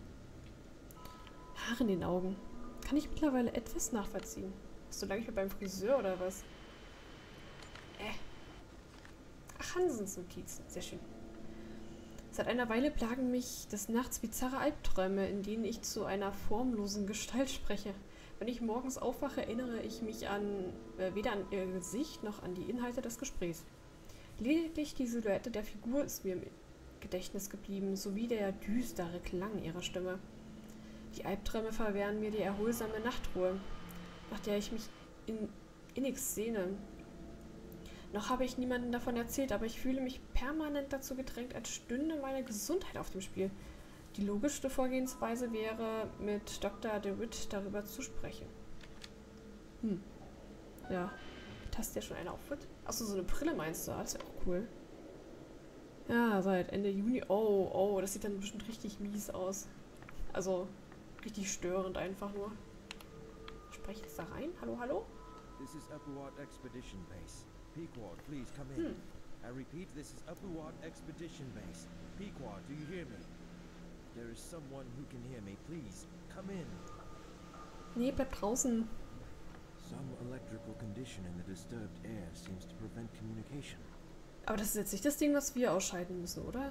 Haare in den Augen. Kann ich mittlerweile etwas nachvollziehen? Bist du lange nicht mehr beim Friseur oder was? Äh. Ach, Hansens Notizen. Sehr schön. Seit einer Weile plagen mich des Nachts bizarre Albträume, in denen ich zu einer formlosen Gestalt spreche. Wenn ich morgens aufwache, erinnere ich mich an äh, weder an ihr Gesicht noch an die Inhalte des Gesprächs. Lediglich die Silhouette der Figur ist mir im Gedächtnis geblieben, sowie der düstere Klang ihrer Stimme. Die Albträume verwehren mir die erholsame Nachtruhe, nach der ich mich in innigst sehne. Noch habe ich niemandem davon erzählt, aber ich fühle mich permanent dazu gedrängt, als stünde meine Gesundheit auf dem Spiel. Die logischste Vorgehensweise wäre, mit Doktor DeWitt darüber zu sprechen. Hm. Ja. Hast du ja schon eine auftritt? Achso, so eine Brille meinst du? Das ist ja auch cool. Ja, seit Ende Juni. Oh, oh, das sieht dann bestimmt richtig mies aus. Also, richtig störend einfach nur. Spreche ich jetzt da rein? Hallo, hallo? This is Upward Expedition Base. Pequod, please come in. Hm. I repeat, this is Upward Expedition Base. Pequod, do you hear me? There is someone who can hear me. Please, come in. Nee, bleib draußen. Some electrical condition in the disturbed air seems to prevent communication. Aber das ist jetzt nicht das Ding, was wir ausschalten müssen, oder?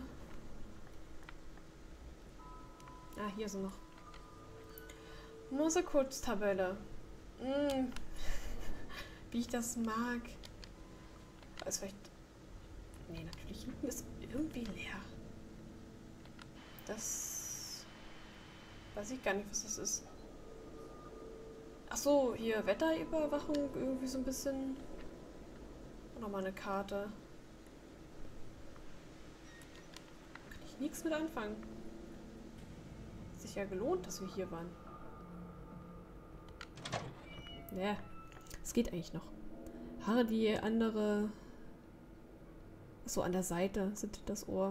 Ah, hier sind noch. Morse-Code-Tabelle. Mm. Wie ich das mag. Ist vielleicht... Nee, natürlich hinten ist irgendwie leer. Das... Weiß ich gar nicht, was das ist. Ach so, hier Wetterüberwachung, irgendwie so ein bisschen. Und nochmal eine Karte. Kann ich nichts mit anfangen. Hat sich ja gelohnt, dass wir hier waren. Ne, es geht eigentlich noch. Haare, die andere... So an der Seite sind das Ohr.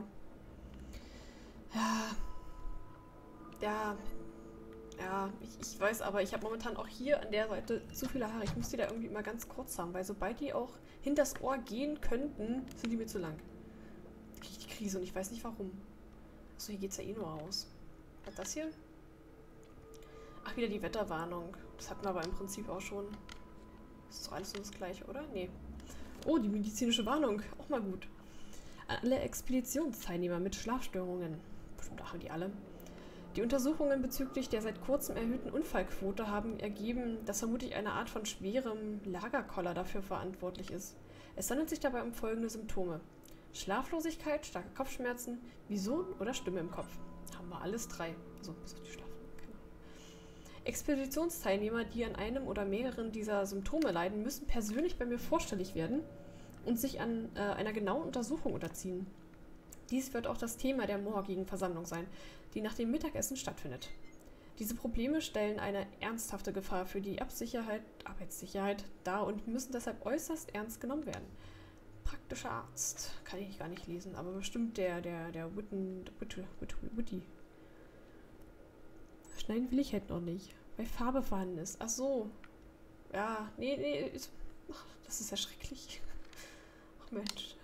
Ja. Ja. Ja, ich, ich weiß, aber ich habe momentan auch hier an der Seite zu viele Haare. Ich muss die da irgendwie immer ganz kurz haben, weil sobald die auch hinters Ohr gehen könnten, sind die mir zu lang. Da kriege ich die Krise und ich weiß nicht warum. Achso, hier geht's ja eh nur raus. Was ist das hier? Ach, wieder die Wetterwarnung. Das hatten wir aber im Prinzip auch schon. Das ist doch alles nur das Gleiche, oder? Nee. Oh, die medizinische Warnung. Auch mal gut. An alle Expeditionsteilnehmer mit Schlafstörungen. Bestimmt haben die alle. Die Untersuchungen bezüglich der seit kurzem erhöhten Unfallquote haben ergeben, dass vermutlich eine Art von schwerem Lagerkoller dafür verantwortlich ist. Es handelt sich dabei um folgende Symptome. Schlaflosigkeit, starke Kopfschmerzen, Vision oder Stimme im Kopf. Haben wir alles drei. Also bis auf die Schlaf. Genau. Expeditionsteilnehmer, die an einem oder mehreren dieser Symptome leiden, müssen persönlich bei mir vorstellig werden und sich an äh, einer genauen Untersuchung unterziehen. Dies wird auch das Thema der morgigen Versammlung sein, die nach dem Mittagessen stattfindet. Diese Probleme stellen eine ernsthafte Gefahr für die Absicherheit, Arbeitssicherheit dar und müssen deshalb äußerst ernst genommen werden. Praktischer Arzt. Kann ich gar nicht lesen, aber bestimmt der, der, der Witten, Witt, Witt, Witty. Schneiden will ich halt noch nicht, weil Farbe vorhanden ist. Ach so. Ja, nee, nee. Ist, ach, das ist ja schrecklich. Ach Mensch.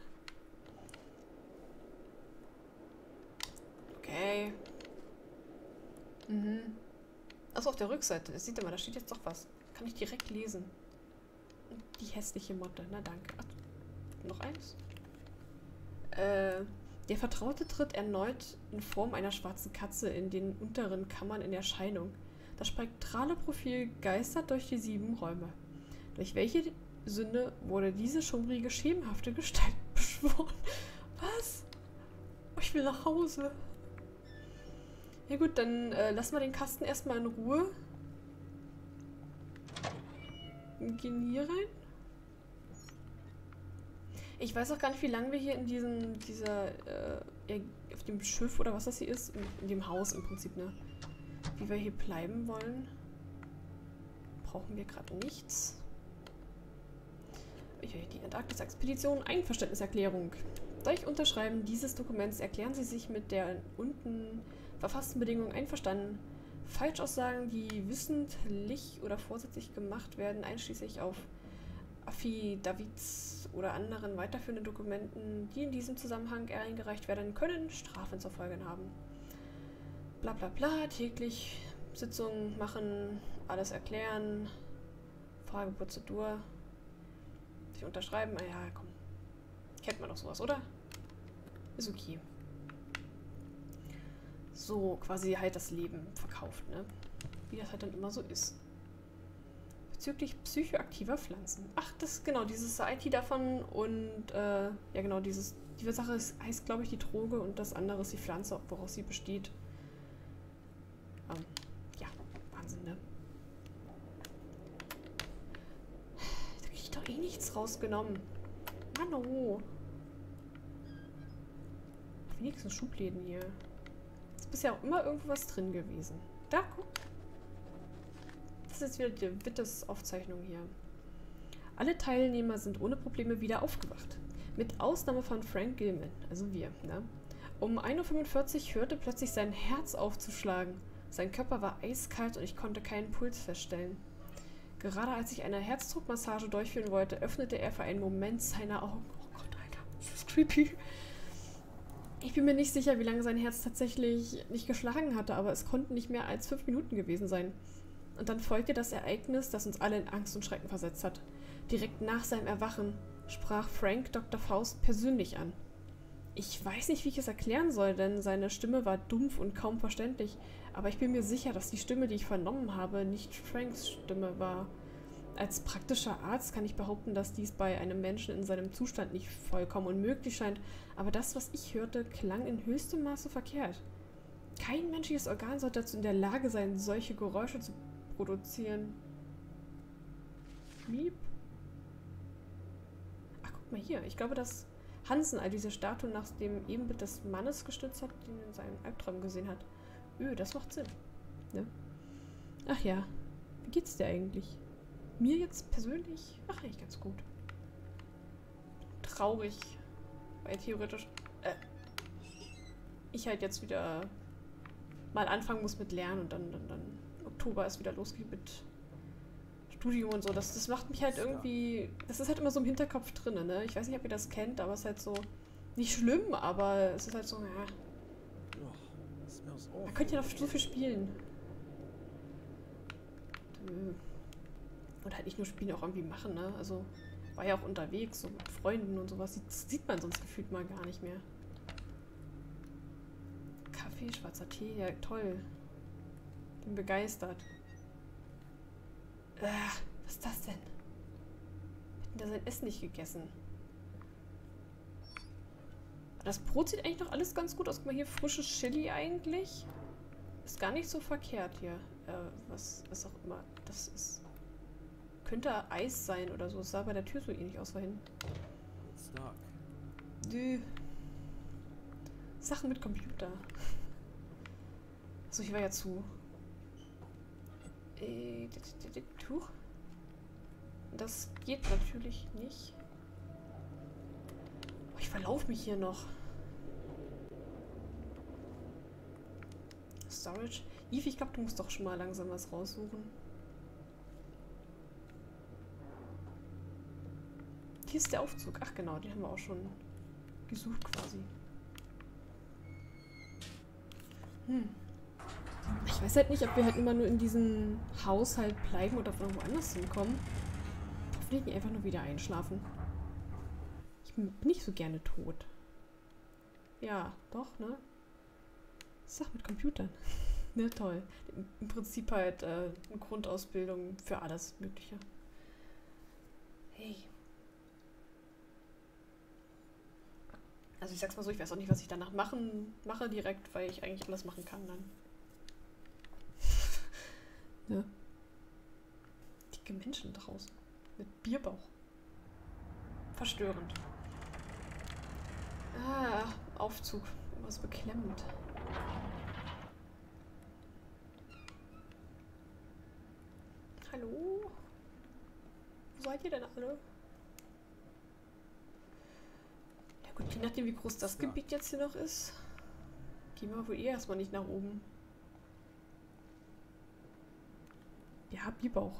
Okay. Mhm. Achso, auf der Rückseite. Das sieht ihr mal, da steht jetzt doch was. Kann ich direkt lesen. Die hässliche Motte. Na danke. Ach, noch eins. Äh, der Vertraute tritt erneut in Form einer schwarzen Katze in den unteren Kammern in Erscheinung. Das spektrale Profil geistert durch die sieben Räume. Durch welche Sünde wurde diese schummrige, schemenhafte Gestalt beschworen? Was? Ich will nach Hause. Ja gut, dann äh, lassen wir den Kasten erstmal in Ruhe. Gehen hier rein. Ich weiß auch gar nicht, wie lange wir hier in diesem, dieser, äh, auf dem Schiff oder was das hier ist, in, in dem Haus im Prinzip, ne? Wie wir hier bleiben wollen. Brauchen wir gerade nichts. Die Antarktis-Expedition, Einverständniserklärung. Durch Unterschreiben dieses Dokuments erklären Sie sich mit der unten verfassten Bedingungen einverstanden. Falschaussagen, die wissentlich oder vorsätzlich gemacht werden, einschließlich auf Affidavits oder anderen weiterführenden Dokumenten, die in diesem Zusammenhang eingereicht werden, können Strafen zur Folge haben. Bla bla bla, täglich Sitzungen machen, alles erklären, Frageprozedur. Sich unterschreiben, ah ja, komm. Kennt man doch sowas, oder? Ist okay. So, quasi halt das Leben verkauft, ne? Wie das halt dann immer so ist. Bezüglich psychoaktiver Pflanzen. Ach, das ist genau dieses I T davon und, äh, ja genau, dieses, die Sache ist, heißt, glaube ich, die Droge und das andere ist die Pflanze, woraus sie besteht. Ähm, ja, Wahnsinn, ne? Da krieg ich doch eh nichts rausgenommen. Mann, oh. Wenigstens Schubläden hier. Ist bisher auch immer irgendwo was drin gewesen. Da, guck. Das ist jetzt wieder die Wittes-Aufzeichnung hier. Alle Teilnehmer sind ohne Probleme wieder aufgewacht. Mit Ausnahme von Frank Gilman, also wir, ne? Um ein Uhr fünfundvierzig hörte plötzlich sein Herz aufzuschlagen. Sein Körper war eiskalt und ich konnte keinen Puls feststellen. Gerade als ich eine Herzdruckmassage durchführen wollte, öffnete er für einen Moment seine Augen. Oh Gott, Alter, das ist creepy. Ich bin mir nicht sicher, wie lange sein Herz tatsächlich nicht geschlagen hatte, aber es konnten nicht mehr als fünf Minuten gewesen sein. Und dann folgte das Ereignis, das uns alle in Angst und Schrecken versetzt hat. Direkt nach seinem Erwachen sprach Frank Doktor Faust persönlich an. Ich weiß nicht, wie ich es erklären soll, denn seine Stimme war dumpf und kaum verständlich, aber ich bin mir sicher, dass die Stimme, die ich vernommen habe, nicht Franks Stimme war. Als praktischer Arzt kann ich behaupten, dass dies bei einem Menschen in seinem Zustand nicht vollkommen unmöglich scheint, aber das, was ich hörte, klang in höchstem Maße verkehrt. Kein menschliches Organ sollte dazu in der Lage sein, solche Geräusche zu produzieren. Miep. Ach, guck mal hier. Ich glaube, dass Hansen all diese Statue nach dem Ebenbild des Mannes gestützt hat, den er in seinem Albtraum gesehen hat. Öh, das macht Sinn. Ne? Ach ja. Wie geht's dir eigentlich? Mir jetzt persönlich? Ach, eigentlich ganz gut. Traurig. Weil theoretisch äh, ich halt jetzt wieder mal anfangen muss mit Lernen und dann, dann, dann Oktober ist wieder losgeht mit Studium und so. Das, das macht mich halt irgendwie... Das ist halt immer so im Hinterkopf drin, ne? Ich weiß nicht, ob ihr das kennt, aber es ist halt so... Nicht schlimm, aber es ist halt so... Ja, man könnte ja noch so viel spielen. Oder halt nicht nur spielen, auch irgendwie machen, ne? Also... War ja auch unterwegs, so mit Freunden und sowas. Das sieht man sonst gefühlt mal gar nicht mehr. Kaffee, schwarzer Tee, ja toll. Bin begeistert. Äh, was ist das denn? Hätten da sein Essen nicht gegessen. Das Brot sieht eigentlich noch alles ganz gut aus. Guck mal hier, frisches Chili eigentlich. Ist gar nicht so verkehrt hier. Äh, was, was auch immer das ist. Könnte Eis sein oder so. Es sah bei der Tür so ähnlich aus vorhin. Nö. Sachen mit Computer. Achso, ich war ja zu. Äh, Tuch. Das geht natürlich nicht. Oh, ich verlaufe mich hier noch. Storage. Eve, ich glaube, du musst doch schon mal langsam was raussuchen. Hier ist der Aufzug. Ach genau, den haben wir auch schon gesucht quasi. Hm. Ich weiß halt nicht, ob wir halt immer nur in diesem Haushalt bleiben oder von irgendwo anders hinkommen. Hoffentlich nicht einfach nur wieder einschlafen. Ich bin nicht so gerne tot. Ja, doch, ne? Sag mit Computern. Ne, toll. Im Prinzip halt äh, eine Grundausbildung für alles Mögliche. Hey. Also ich sag's mal so, ich weiß auch nicht, was ich danach machen mache direkt, weil ich eigentlich alles machen kann dann. Ja. Dicke Menschen draußen. Mit Bierbauch. Verstörend. Ah, Aufzug. Was beklemmend. Hallo? Wo seid ihr denn alle? Ja gut, je nachdem wie groß das Gebiet jetzt hier noch ist. Gehen wir wohl eh erstmal nicht nach oben. Ja, Bierbauch.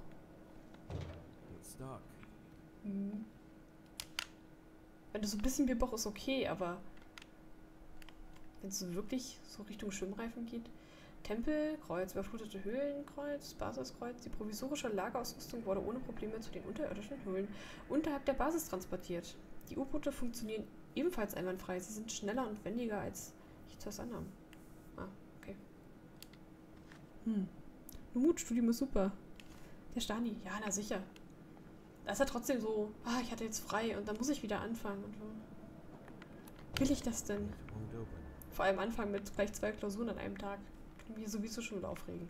Hm. Wenn das so ein bisschen Bierbauch ist, okay, aber wenn es so wirklich so Richtung Schwimmreifen geht. Tempel, Kreuz, überflutete Höhlenkreuz, Basiskreuz. Die provisorische Lagerausrüstung wurde ohne Probleme zu den unterirdischen Höhlen unterhalb der Basis transportiert. Die U-Boote funktionieren ebenfalls einwandfrei. Sie sind schneller und wendiger als ich zuerst annahm. Ah, okay. Hm. Numut-Studium ist super. Der Stani, ja, na sicher. Da ist er trotzdem so, ah, ich hatte jetzt frei und dann muss ich wieder anfangen. Und so. Will ich das denn? Vor allem anfangen mit gleich zwei Klausuren an einem Tag. Kann mich sowieso schon wieder aufregen.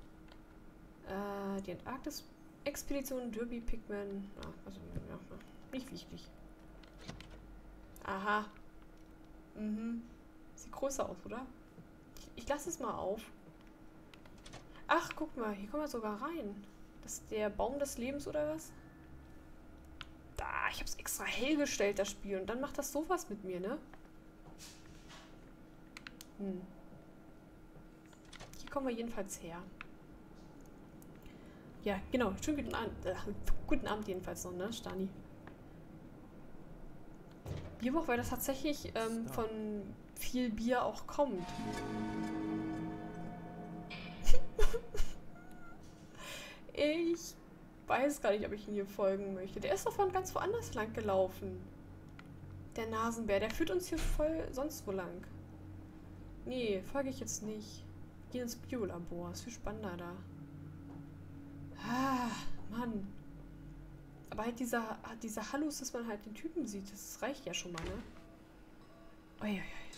Äh, die Antarktis-Expedition, Derby, Pigman. Ah, also, ja, Nicht wichtig. Aha. Mhm. Sieht größer aus, oder? Ich, ich lasse es mal auf. Ach, guck mal, hier kommen wir sogar rein. Das ist der Baum des Lebens, oder was? Da, ich habe es extra hell gestellt, das Spiel. Und dann macht das sowas mit mir, ne? Hm. Hier kommen wir jedenfalls her. Ja, genau. Schönen guten Abend. Äh, guten Abend jedenfalls noch, ne, Stani? Bierbuch, weil das tatsächlich ähm, von viel Bier auch kommt. Ich weiß gar nicht, ob ich ihn hier folgen möchte. Der ist doch von ganz woanders lang gelaufen. Der Nasenbär, der führt uns hier voll sonst wo lang. Nee, folge ich jetzt nicht. Geh ins Biolabor, ist viel spannender da. Ah, Mann. Aber halt dieser, dieser Hallus, dass man halt den Typen sieht, das reicht ja schon mal, ne? Uiuiui.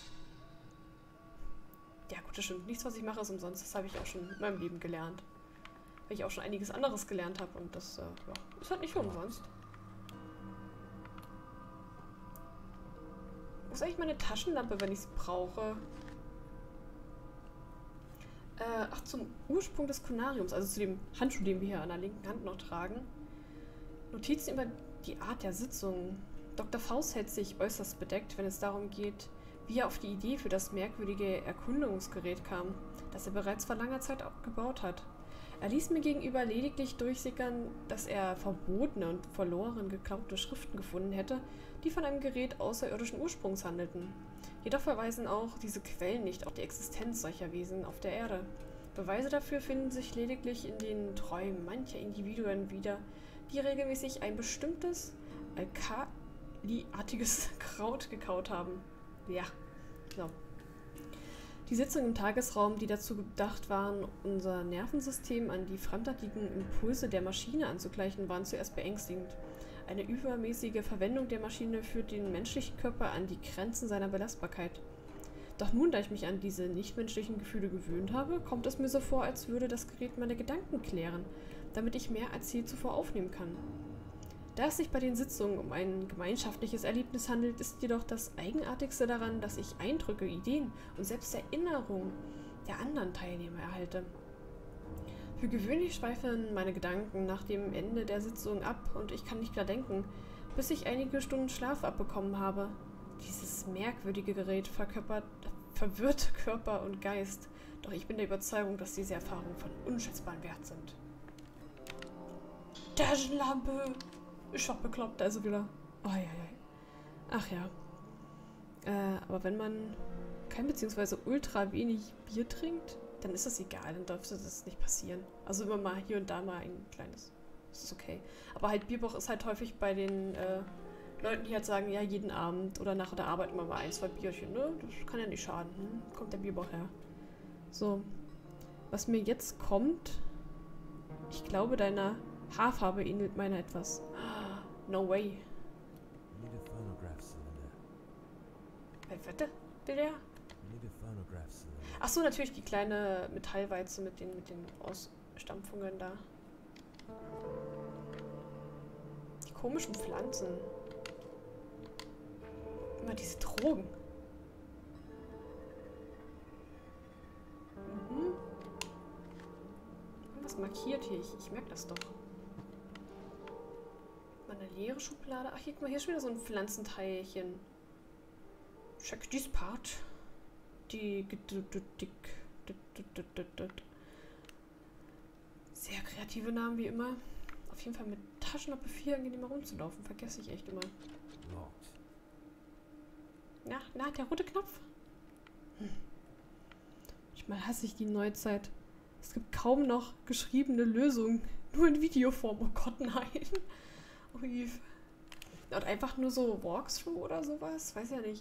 Ja gut, das stimmt. Nichts, was ich mache, ist umsonst. Das habe ich auch schon in meinem Leben gelernt. Weil ich auch schon einiges anderes gelernt habe und das äh, ja, ist halt nicht umsonst. Wo ist eigentlich meine Taschenlampe, wenn ich sie brauche? Äh, ach, zum Ursprung des Konariums, also zu dem Handschuh, den wir hier an der linken Hand noch tragen. Notizen über die Art der Sitzung. Doktor Faust hält sich äußerst bedeckt, wenn es darum geht, wie er auf die Idee für das merkwürdige Erkundungsgerät kam, das er bereits vor langer Zeit gebaut hat. Er ließ mir gegenüber lediglich durchsickern, dass er verbotene und verloren geklaute Schriften gefunden hätte, die von einem Gerät außerirdischen Ursprungs handelten. Jedoch verweisen auch diese Quellen nicht auf die Existenz solcher Wesen auf der Erde. Beweise dafür finden sich lediglich in den Träumen mancher Individuen wieder, die regelmäßig ein bestimmtes, alkaliartiges Kraut gekaut haben. Ja, so. Die Sitzungen im Tagesraum, die dazu gedacht waren, unser Nervensystem an die fremdartigen Impulse der Maschine anzugleichen, waren zuerst beängstigend. Eine übermäßige Verwendung der Maschine führt den menschlichen Körper an die Grenzen seiner Belastbarkeit. Doch nun, da ich mich an diese nichtmenschlichen Gefühle gewöhnt habe, kommt es mir so vor, als würde das Gerät meine Gedanken klären, damit ich mehr als je zuvor aufnehmen kann. Da es sich bei den Sitzungen um ein gemeinschaftliches Erlebnis handelt, ist jedoch das Eigenartigste daran, dass ich Eindrücke, Ideen und selbst Erinnerungen der anderen Teilnehmer erhalte. Für gewöhnlich schweifen meine Gedanken nach dem Ende der Sitzung ab und ich kann nicht klar denken, bis ich einige Stunden Schlaf abbekommen habe. Dieses merkwürdige Gerät verkörpert, verwirrt Körper und Geist, doch ich bin der Überzeugung, dass diese Erfahrungen von unschätzbarem Wert sind. Taschenlampe! Ich war bekloppt, also wieder. Oh, ja, ja. Ach ja. Äh, aber wenn man kein bzw. ultra wenig Bier trinkt, dann ist das egal, dann dürfte das nicht passieren. Also immer mal hier und da mal ein kleines. Das ist okay. Aber halt Bierbauch ist halt häufig bei den äh, Leuten, die halt sagen, ja, jeden Abend oder nach der Arbeit immer mal ein, zwei Bierchen, ne? Das kann ja nicht schaden. Hm? Kommt der Bierbauch her. So. Was mir jetzt kommt, ich glaube, deine Haarfarbe ähnelt meiner etwas. No way. Need a phonograph cylinder. Warte, will der? Need a phonograph cylinder. Ach so, natürlich die kleine Metallwalze mit den, mit den Ausstampfungen da. Die komischen Pflanzen. Immer diese Drogen. Mhm. Irgendwas markiert hier. Ich, ich merke das doch. Eine leere Schublade. Ach, hier, guck mal, hier ist schon wieder so ein Pflanzenteilchen. Check this part. Die. Sehr kreative Namen wie immer. Auf jeden Fall mit Taschenlampe vier angenehmer rumzulaufen. Vergesse ich echt immer. Locked. Na, na, der rote Knopf. Hm. Manchmal hasse ich die Neuzeit. Es gibt kaum noch geschriebene Lösungen. Nur in Videoform. Oh Gott, nein. Ui. Und einfach nur so Walkthrough oder sowas? Weiß ja nicht.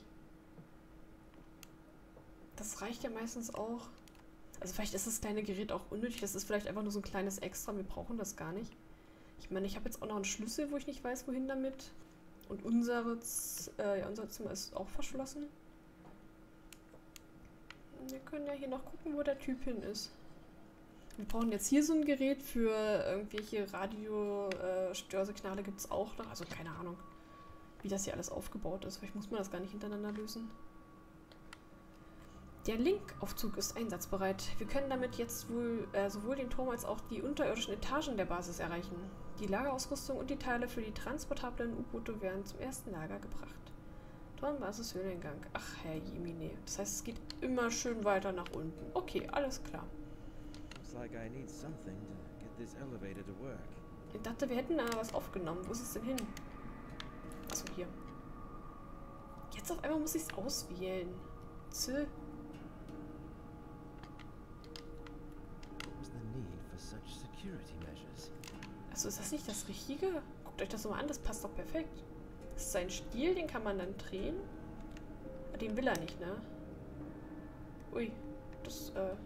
Das reicht ja meistens auch. Also vielleicht ist das kleine Gerät auch unnötig. Das ist vielleicht einfach nur so ein kleines Extra. Wir brauchen das gar nicht. Ich meine, ich habe jetzt auch noch einen Schlüssel, wo ich nicht weiß, wohin damit. Und unsere, äh, ja, unser Zimmer ist auch verschlossen. Wir können ja hier noch gucken, wo der Typ hin ist. Wir brauchen jetzt hier so ein Gerät für irgendwelche Radio-Störsignale, gibt es auch noch. Also keine Ahnung. wie das hier alles aufgebaut ist. Vielleicht muss man das gar nicht hintereinander lösen. Der Link-Aufzug ist einsatzbereit. Wir können damit jetzt wohl äh, sowohl den Turm als auch die unterirdischen Etagen der Basis erreichen. Die Lagerausrüstung und die Teile für die transportablen U-Boote werden zum ersten Lager gebracht. Turmbasis Höheneingang. Ach, Herr Jemine. Das heißt, es geht immer schön weiter nach unten. Okay, alles klar. Looks like I need something to get this elevator to work. Ich dachte, wir hätten da was aufgenommen. Wo ist es denn hin? Achso, hier. Jetzt auf einmal muss ich es auswählen. Zö. Such security measures. Also ist das nicht das Richtige? Guckt euch das doch mal an, das passt doch perfekt. Das ist sein Stiel, den kann man dann drehen. Den will er nicht, ne? Ui, das, äh...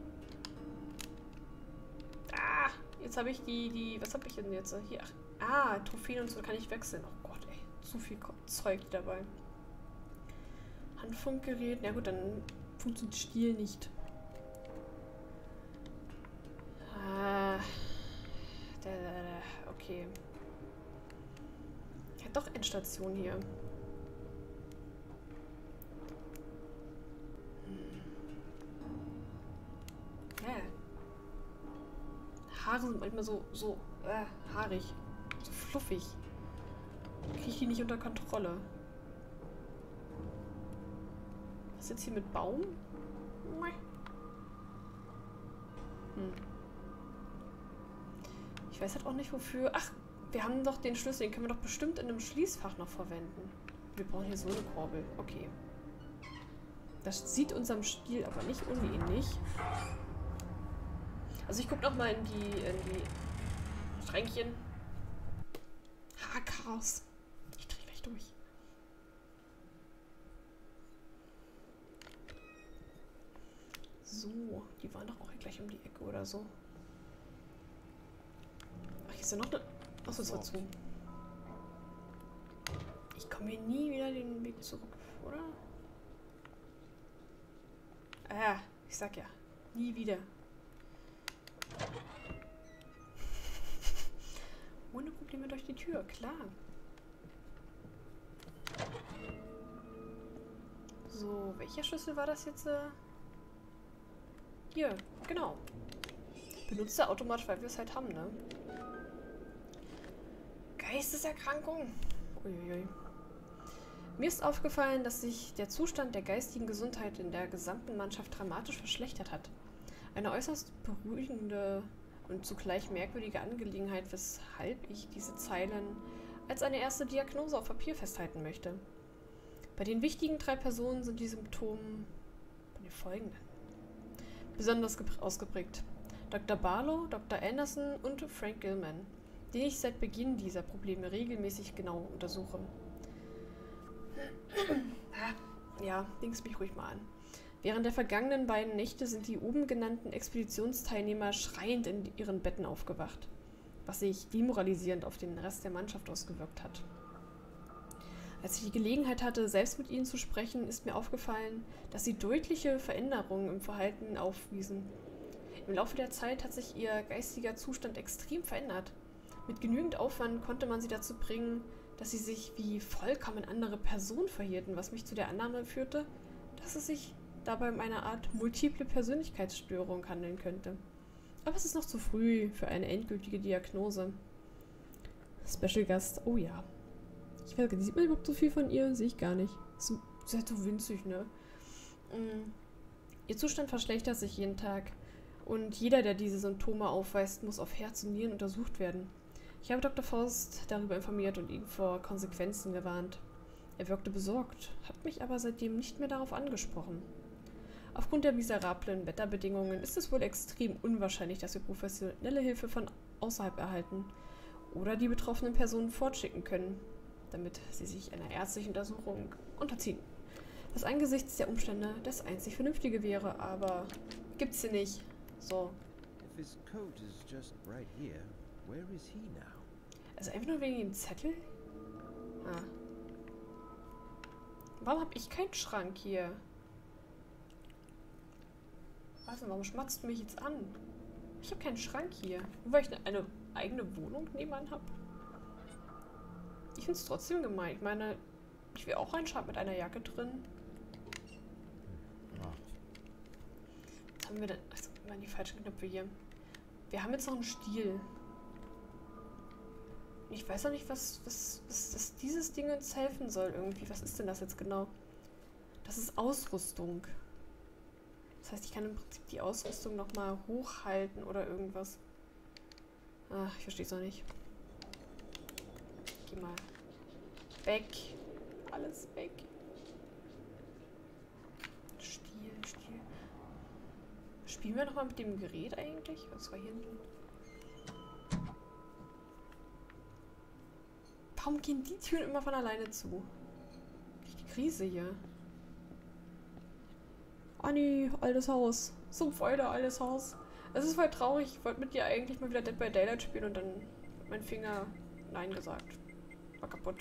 Ah, jetzt habe ich die, die, was habe ich denn jetzt? Hier, ach, ah, Trophäen und so kann ich wechseln. Oh Gott, ey, zu viel Zeug dabei. Handfunkgerät, na gut, dann funktioniert Stiel nicht. Okay. Ja, doch Endstation hier. Hm. Ja. Haare sind manchmal so, so äh, haarig. So fluffig. Kriege ich die nicht unter Kontrolle. Was ist jetzt hier mit Baum? Hm. Ich weiß halt auch nicht wofür. Ach, wir haben doch den Schlüssel. Den können wir doch bestimmt in einem Schließfach noch verwenden. Wir brauchen hier so eine Kurbel. Okay. Das sieht unserem Stil aber nicht unähnlich. Also ich gucke nochmal in die, in die Schränkchen. Ha, Chaos. Ich drehe gleich durch. So, die waren doch auch hier gleich um die Ecke oder so. Ach, hier ist ja noch eine... Achso, das war zu. Ich komme hier nie wieder den Weg zurück, oder? Ah, ich sag ja. Nie wieder. Ohne Probleme durch die Tür, klar. So, welcher Schlüssel war das jetzt? Äh? Hier, genau. Benutzt er automatisch, weil wir es halt haben, ne? Geisteserkrankung. Uiuiui. Mir ist aufgefallen, dass sich der Zustand der geistigen Gesundheit in der gesamten Mannschaft dramatisch verschlechtert hat. Eine äußerst beruhigende und zugleich merkwürdige Angelegenheit, weshalb ich diese Zeilen als eine erste Diagnose auf Papier festhalten möchte. Bei den wichtigen drei Personen sind die Symptome bei den folgenden besonders ausgeprägt. Doktor Barlow, Doktor Anderson und Frank Gilman, den ich seit Beginn dieser Probleme regelmäßig genau untersuche. Ja, links mich ruhig mal an. Während der vergangenen beiden Nächte sind die oben genannten Expeditionsteilnehmer schreiend in ihren Betten aufgewacht, was sich demoralisierend auf den Rest der Mannschaft ausgewirkt hat. Als ich die Gelegenheit hatte, selbst mit ihnen zu sprechen, ist mir aufgefallen, dass sie deutliche Veränderungen im Verhalten aufwiesen. Im Laufe der Zeit hat sich ihr geistiger Zustand extrem verändert. Mit genügend Aufwand konnte man sie dazu bringen, dass sie sich wie vollkommen andere Personen verhielten, was mich zu der Annahme führte, dass es sich dabei um eine Art multiple Persönlichkeitsstörung handeln könnte. Aber es ist noch zu früh für eine endgültige Diagnose. Special Gast, oh ja. Ich weiß gar nicht, sieht man überhaupt so viel von ihr? Sehe ich gar nicht. Ist halt so winzig, ne? Mm. Ihr Zustand verschlechtert sich jeden Tag. Und jeder, der diese Symptome aufweist, muss auf Herz und Nieren untersucht werden. Ich habe Doktor Faust darüber informiert und ihn vor Konsequenzen gewarnt. Er wirkte besorgt, hat mich aber seitdem nicht mehr darauf angesprochen. Aufgrund der miserablen Wetterbedingungen ist es wohl extrem unwahrscheinlich, dass wir professionelle Hilfe von außerhalb erhalten oder die betroffenen Personen fortschicken können, damit sie sich einer ärztlichen Untersuchung unterziehen. Was angesichts der Umstände das einzig Vernünftige wäre, aber gibt's hier nicht. So. Also einfach nur wegen dem Zettel? Ah. Warum habe ich keinen Schrank hier? Was denn, warum schmatzt du mich jetzt an? Ich habe keinen Schrank hier. Nur weil ich eine, eine eigene Wohnung nebenan habe. Ich finde es trotzdem gemein. Ich meine, Ich will auch reinschauen mit einer Jacke drin. Ah, Was haben wir denn? Also, immer die falschen Knöpfe hier. Wir haben jetzt noch einen Stiel. Ich weiß auch nicht, was, was, was das dieses Ding uns helfen soll irgendwie. Was ist denn das jetzt genau? Das ist Ausrüstung. Das heißt, ich kann im Prinzip die Ausrüstung nochmal hochhalten oder irgendwas. Ach, ich verstehe es noch nicht. Geh mal weg. Alles weg. Stiel, Stiel. Spielen wir nochmal mit dem Gerät eigentlich? Was war hier hinten? Warum gehen die Türen immer von alleine zu? Die Krise hier. Anni, altes Haus. Sumpfeule, altes Haus. Es ist voll traurig. Ich wollte mit dir eigentlich mal wieder Dead by Daylight spielen und dann hat mein Finger Nein gesagt. War kaputt.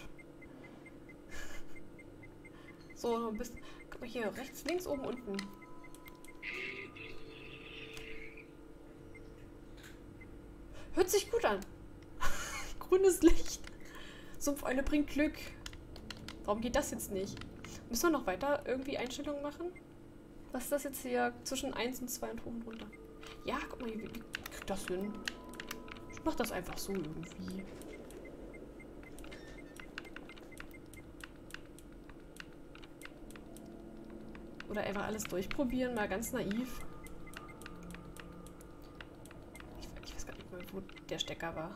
So, noch ein bisschen. Guck mal hier, rechts, links, oben, unten. Hört sich gut an. Grünes Licht. Sumpfeule bringt Glück. Warum geht das jetzt nicht? Müssen wir noch weiter irgendwie Einstellungen machen? Was ist das jetzt hier zwischen eins und zwei und hoch und runter? Ja, guck mal, wie, wie kriegt das hin? Ich mach das einfach so irgendwie. Oder einfach alles durchprobieren, mal ganz naiv. Ich, ich weiß gar nicht mal, wo der Stecker war.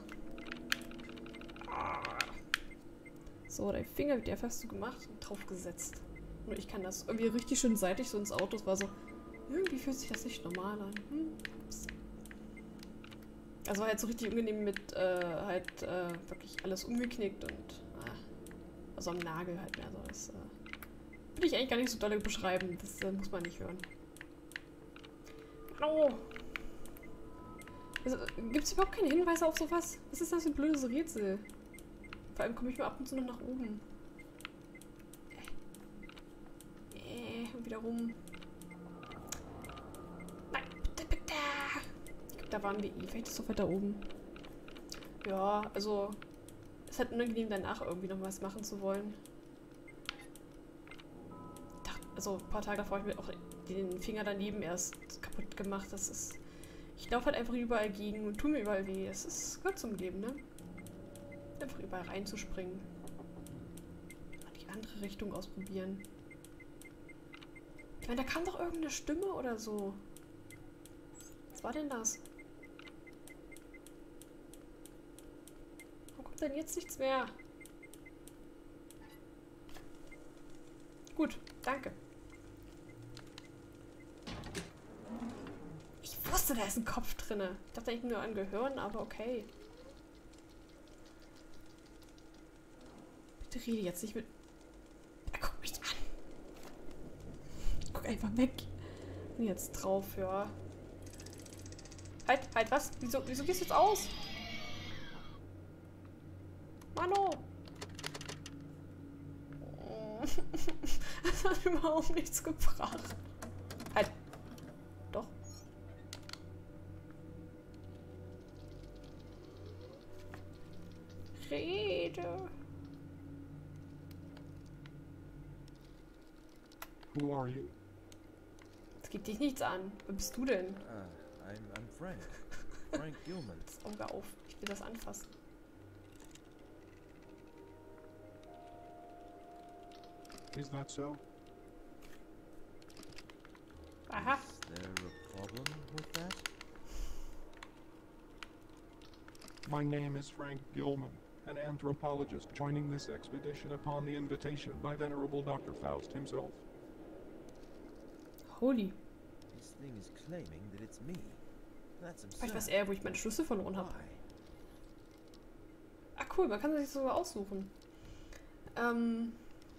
So, dein Finger wird ja fast so gemacht und draufgesetzt. Nur ich kann das irgendwie richtig schön seitlich so ins Auto. Es war so, irgendwie fühlt sich das nicht normal an. Hm? Also war halt so richtig unangenehm mit äh, halt äh, wirklich alles umgeknickt und ah, also am Nagel halt mehr so. Das äh, will ich eigentlich gar nicht so doll beschreiben. Das äh, muss man nicht hören. Hallo! Also, gibt es überhaupt keine Hinweise auf sowas? Was ist das für ein blödes Rätsel? Vor allem komme ich mal ab und zu noch nach oben. Äh, und wieder rum. Nein, bitte, bitte! Ich glaube, da waren wir eh. Vielleicht ist es so weit da oben. Ja, also... Es hat unangenehm, danach irgendwie noch was machen zu wollen. Ich dachte, also ein paar Tage davor habe ich mir auch den Finger daneben erst kaputt gemacht. Das ist... Ich laufe halt einfach überall gegen und tue mir überall weh. Das ist gehört zum Leben, ne? Einfach überall reinzuspringen. Mal die andere Richtung ausprobieren. Ich meine, da kam doch irgendeine Stimme oder so. Was war denn das? Warum kommt denn jetzt nichts mehr? Gut, danke. Ich wusste, da ist ein Kopf drinne. Ich dachte eigentlich nur an Gehirn, aber okay. Bitte rede jetzt nicht mit... Er guckt mich an. Guck einfach weg. Und jetzt drauf, ja. Halt, halt, was? Wieso, wieso gehst du jetzt aus? Mano! Das hat überhaupt nichts gebracht. Halt. Doch. Rede. Who are you? Es geht dich nichts an. Wer bist du denn? uh, I'm, I'm Frank. Frank Gilman. Das Auge auf. Ich will das anfassen. Is that so? Aha. Is there a problem with that? My name is Frank Gilman, an anthropologist joining this expedition upon the invitation by Venerable Doctor Faust himself. Holy. This thing is claiming that it's me. That's Vielleicht weiß absurd. er, wo ich meine Schlüssel verloren habe. Why? Ah, cool. Man kann sich sogar aussuchen. Ähm.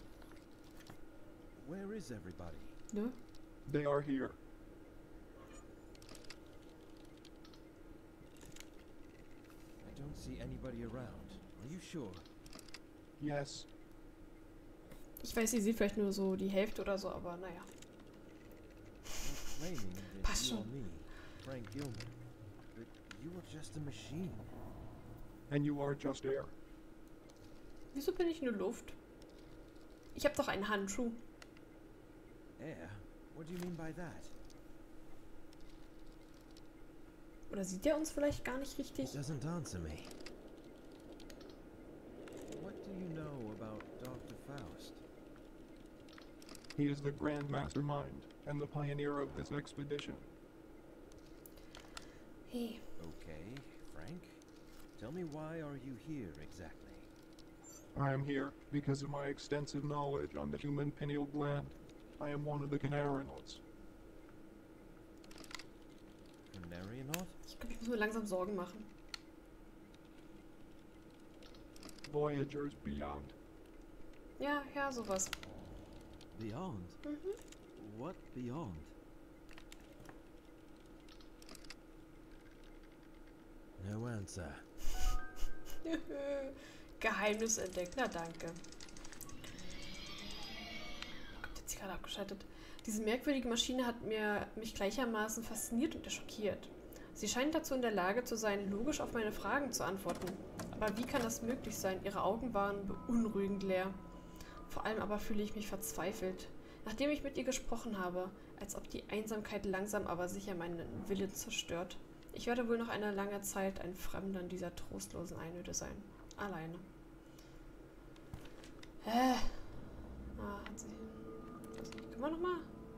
Where is everybody? Ne? They are here. I don't see anybody around. Are you sure? Yes, Ich weiß, ihr seht vielleicht nur so die Hälfte oder so, aber naja. You're claiming that Passt you are schon. me, Frank Gilman. But you are just a machine. and you are just air. Wieso bin ich nur Luft? Ich habe doch einen Handschuh. Air? What do you mean by that? Oder sieht er uns vielleicht gar nicht It richtig? doesn't answer me. What do you know about Doctor Faust? He is the Grand Mastermind and the pioneer of this expedition. Hey. Okay, Frank. Tell me, why are you here exactly? I am here because of my extensive knowledge on the human pineal gland. I am one of the Canarionauts. Canarionaut? Ich glaube, ich muss mir langsam Sorgen machen. Voyagers beyond. Ja, ja, sowas. Beyond? Mhm. What beyond? No answer. Geheimnis entdeckt. Na, danke. Gott, jetzt sie gerade abgeschaltet. Diese merkwürdige Maschine hat mir, mich gleichermaßen fasziniert und schockiert. Sie scheint dazu in der Lage zu sein, logisch auf meine Fragen zu antworten. Aber wie kann das möglich sein? Ihre Augen waren beunruhigend leer. Vor allem aber fühle ich mich verzweifelt, nachdem ich mit ihr gesprochen habe, als ob die Einsamkeit langsam aber sicher meinen Willen zerstört. Ich werde wohl noch eine lange Zeit ein Fremder in dieser trostlosen Einöde sein. Alleine. Hä? Ah, hat sie... Also, können wir nochmal?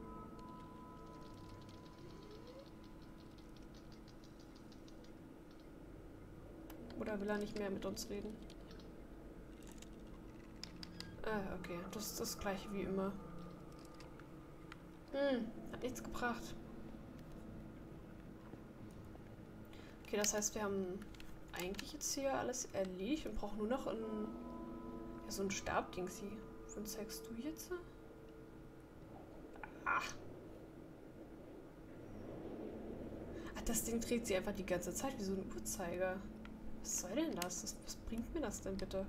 Oder will er nicht mehr mit uns reden? Ah, okay. Das ist das gleiche wie immer. Hm, hat nichts gebracht. Okay, das heißt, wir haben eigentlich jetzt hier alles erledigt und brauchen nur noch ein, ja, so ein Stabdingsi. Von zeigst du jetzt? Ah. Ach, das Ding dreht sich einfach die ganze Zeit wie so ein Uhrzeiger. Was soll denn das? das was bringt mir das denn bitte?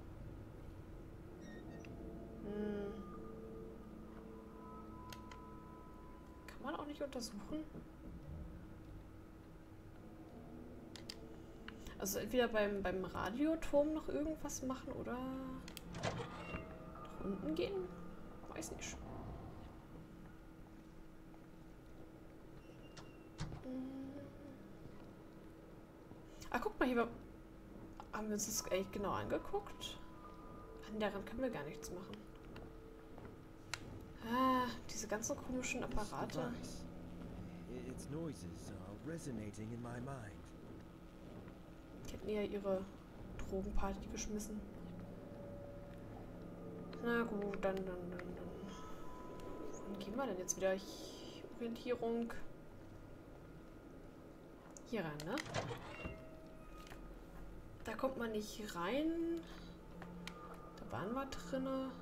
Hm. Kann man auch nicht untersuchen? Also entweder beim, beim Radioturm noch irgendwas machen oder nach unten gehen? Weiß nicht. Ah, guck mal, hier war... Haben wir uns das eigentlich genau angeguckt? An daran können wir gar nichts machen. Ah, diese ganzen komischen Apparate. Its noises are resonating in my mind. Die hätten ja ihre Drogenparty geschmissen. Na gut, dann, dann, dann, dann. Wohin gehen wir denn jetzt wieder? Ich, Orientierung. Hier rein, ne? Da kommt man nicht rein. Da waren wir drinne.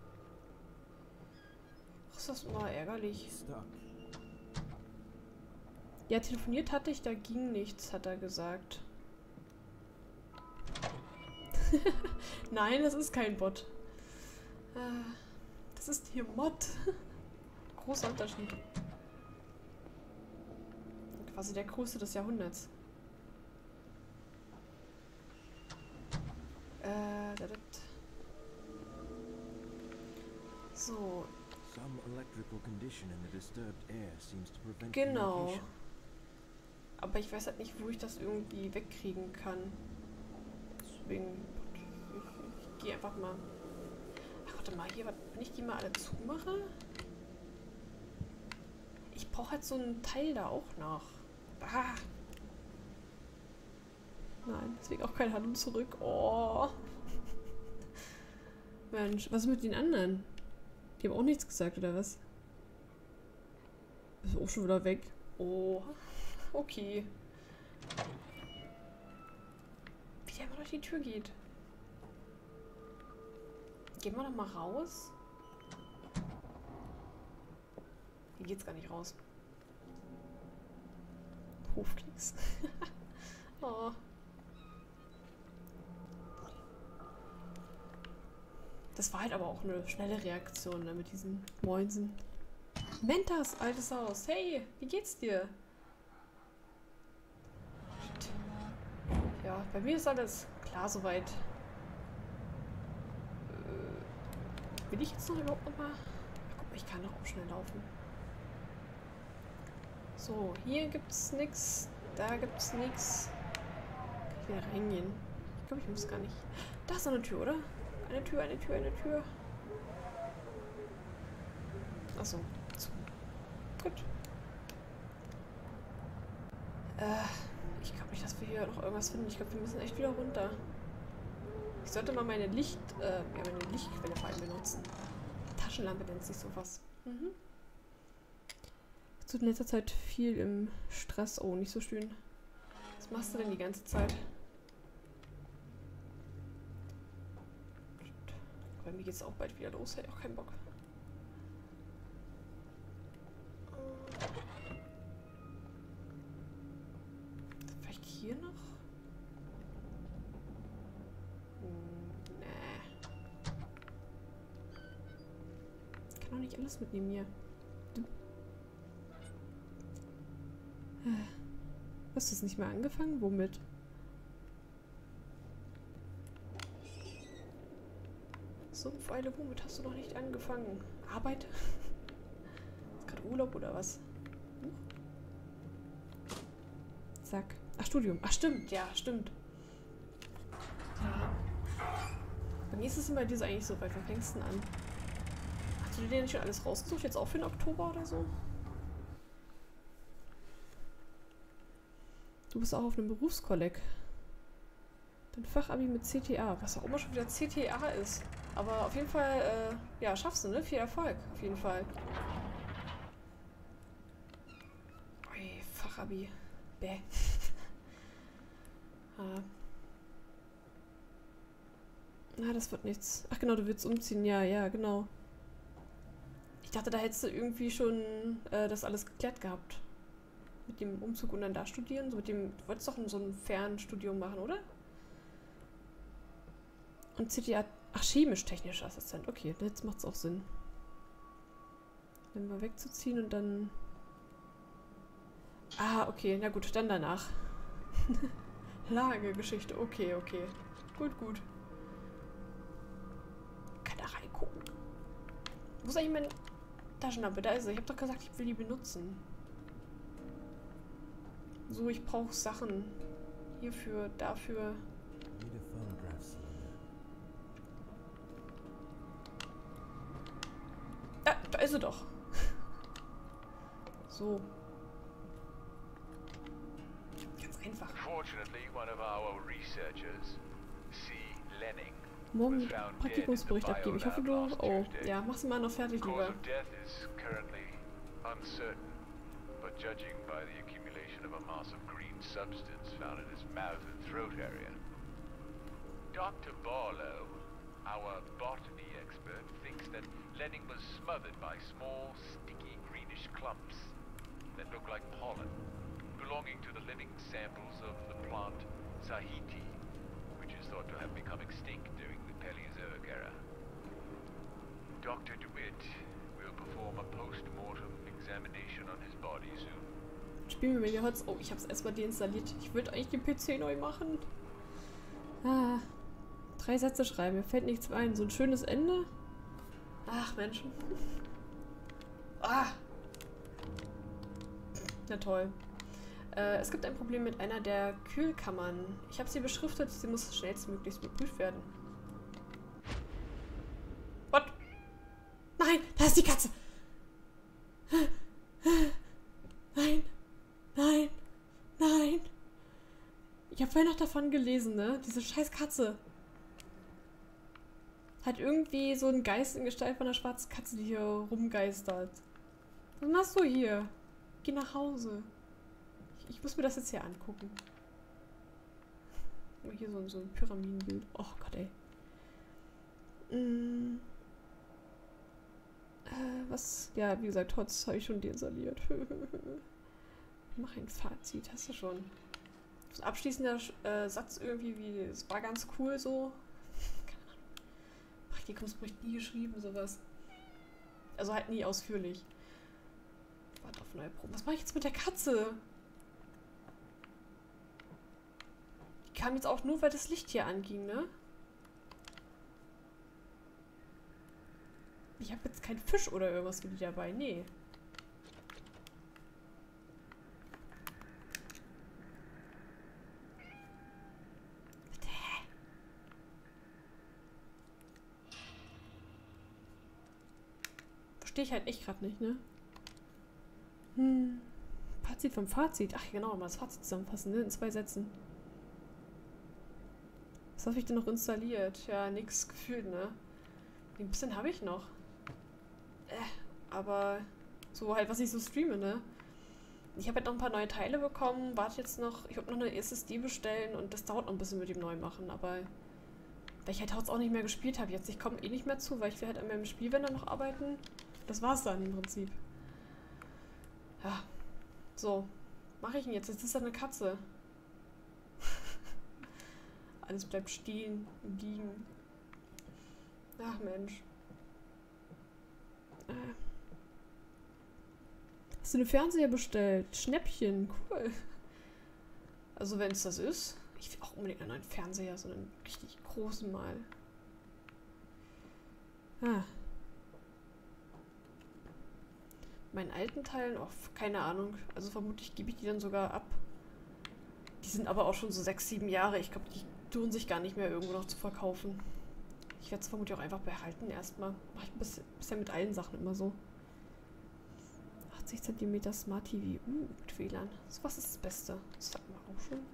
Ach, ist das immer ärgerlich. Ja, telefoniert hatte ich, da ging nichts, hat er gesagt. Nein, das ist kein Bot. Das ist hier Mod. Großer Unterschied. Quasi der größte des Jahrhunderts. Äh, da, da. So. Some electrical condition in the disturbed air seems to prevent Genau. communication. Aber ich weiß halt nicht, wo ich das irgendwie wegkriegen kann. Deswegen. Ich, ich, ich gehe einfach mal. Ach, warte mal, hier, wenn ich die mal alle zumache. Ich brauche halt so einen Teil da auch noch. Ah. Nein, deswegen auch kein Hallo zurück. Oh. Mensch, was ist mit den anderen? Die haben auch nichts gesagt, oder was? Ist auch schon wieder weg. Oh. Okay. Wie der immer durch die Tür geht. Gehen wir doch mal raus. Hier geht's gar nicht raus. Hofkriegs. Oh. Das war halt aber auch eine schnelle Reaktion, ne, mit diesen Moinsen. Mentas, altes Haus. Hey, wie geht's dir? Shit. Ja, bei mir ist alles klar soweit. Äh, Will ich jetzt noch überhaupt noch mal? Ach, guck mal, ich kann doch auch schnell laufen. So, hier gibt's nix. Da gibt's nix. Kann ich wieder reingehen? Ich glaube, ich muss gar nicht. Da ist noch eine Tür, oder? Eine Tür, eine Tür, eine Tür. Achso. So. Gut. Äh, ich glaube nicht, dass wir hier noch irgendwas finden. Ich glaube, wir müssen echt wieder runter. Ich sollte mal meine Licht, äh, ja, meine Lichtquelle vor allem benutzen. Taschenlampe nennt sich sowas. Mhm. Ich bin in letzter Zeit viel im Stress. Oh, nicht so schön. Was machst du denn die ganze Zeit? Bei mir geht's auch bald wieder los. Hätte ich auch keinen Bock. Vielleicht hier noch? Hm, nee. Ich kann doch nicht alles mitnehmen hier. Hast du es nicht mehr angefangen? Womit? Sumpfeile, womit hast du noch nicht angefangen? Arbeit? Ist gerade Urlaub oder was? Huch. Zack. Ach, Studium. Ach, stimmt. Ja, stimmt. Ja. Bei mir ist es immer dieses eigentlich so, bei wann fängst du denn an? Hast du dir denn schon alles rausgesucht? Jetzt auch für den Oktober oder so? Du bist auch auf einem Berufskolleg. Dein Fachabi mit C T A. Was auch immer schon wieder C T A ist. Aber auf jeden Fall, äh, ja, schaffst du, ne? Viel Erfolg. Auf jeden Fall. Ui, Fachabi. Bäh. ah. Na, das wird nichts. Ach genau, du willst umziehen. Ja, ja, genau. Ich dachte, da hättest du irgendwie schon äh, das alles geklärt gehabt. Mit dem Umzug und dann da studieren. So mit dem, du wolltest doch so ein Fernstudium machen, oder? Und C T A. Ach, chemisch-technischer Assistent. Okay, jetzt macht's auch Sinn. Dann mal wegzuziehen und dann... Ah, okay. Na gut, dann danach. Lagegeschichte. Okay, okay. Gut, gut. Kann da reingucken. Wo ist eigentlich meine Taschenlampe? Da ist sie. Ich habe doch gesagt, ich will die benutzen. So, ich brauche Sachen. Hierfür, dafür. Ah, da ist sie doch. So. Ganz einfach. Morgen Praktikumsbericht abgeben. Ich hoffe, du... Oh, ja, mach's mal noch fertig, lieber. Judging by the accumulation of a mass of green substance found in his mouth and throat area. Doctor Barlow, our botany expert, thinks that Lenning was smothered by small, sticky, greenish clumps that look like pollen, belonging to the living samples of the plant Sahiti, which is thought to have become extinct during the Paleozoic era. Doctor DeWitt will perform a post-mortem examination on his body soon. Spielen wir mit Holz. Oh, ich hab's erstmal deinstalliert. Ich würde eigentlich den P C neu machen. Ah. Drei Sätze schreiben. Mir fällt nichts ein. So ein schönes Ende. Ach, Mensch. Ah. Na toll. Äh, es gibt ein Problem mit einer der Kühlkammern. Ich habe sie beschriftet. Sie muss schnellstmöglichst überprüft werden. What? Nein, da ist die Katze. Nein. Nein. Nein. Ich habe vorhin noch davon gelesen, ne? Diese scheiß Katze. Hat irgendwie so einen Geist in Gestalt von einer schwarzen Katze, die hier rumgeistert. Was machst du hier? Geh nach Hause. Ich, ich muss mir das jetzt hier angucken. Hier so, so ein Pyramidenbild. Oh Gott, ey. Mm. Äh, was? Ja, wie gesagt, Hotz habe ich schon deinstalliert. Mach ein Fazit, hast du schon. So abschließender äh, Satz irgendwie, wie, es war ganz cool so. Keine Ahnung. Praktikumsbericht nie geschrieben, sowas. Also halt nie ausführlich. Warte auf neue Proben. Was mache ich jetzt mit der Katze? Die kam jetzt auch nur, weil das Licht hier anging, ne? Ich habe jetzt keinen Fisch oder irgendwas für die dabei. Nee. Verstehe ich halt echt gerade nicht, ne? Hm. Fazit vom Fazit. Ach genau, mal das Fazit zusammenfassen, ne? In zwei Sätzen. Was habe ich denn noch installiert? Ja, nix gefühlt, ne? Ein bisschen habe ich noch. Äh, aber so halt, was ich so streame, ne? Ich habe halt noch ein paar neue Teile bekommen, warte jetzt noch, ich habe noch eine S S D bestellen und das dauert noch ein bisschen mit dem Neumachen, aber weil ich halt Hauts auch nicht mehr gespielt habe jetzt, ich komme eh nicht mehr zu, weil ich will halt an meinem Spielwender noch arbeiten. Das war's dann im Prinzip. Ja, so, mache ich ihn jetzt, jetzt ist da eine Katze. Alles bleibt stehen und liegen. Ach Mensch. Äh. Hast du einen Fernseher bestellt? Schnäppchen, cool. Also wenn es das ist. Ich will auch unbedingt einen neuen Fernseher, so einen richtig großen mal. Ah. Meinen alten Teilen, oh, keine Ahnung. Also vermutlich gebe ich die dann sogar ab. Die sind aber auch schon so sechs, sieben Jahre. Ich glaube, die tun sich gar nicht mehr irgendwo noch zu verkaufen. Ich werde es vermutlich auch einfach behalten erstmal. Mache ich bis, bisher mit allen Sachen immer so. achtzig Zentimeter Smart T V. Uh, mit W L A N. So was ist das Beste. Das hatten wir auch schon.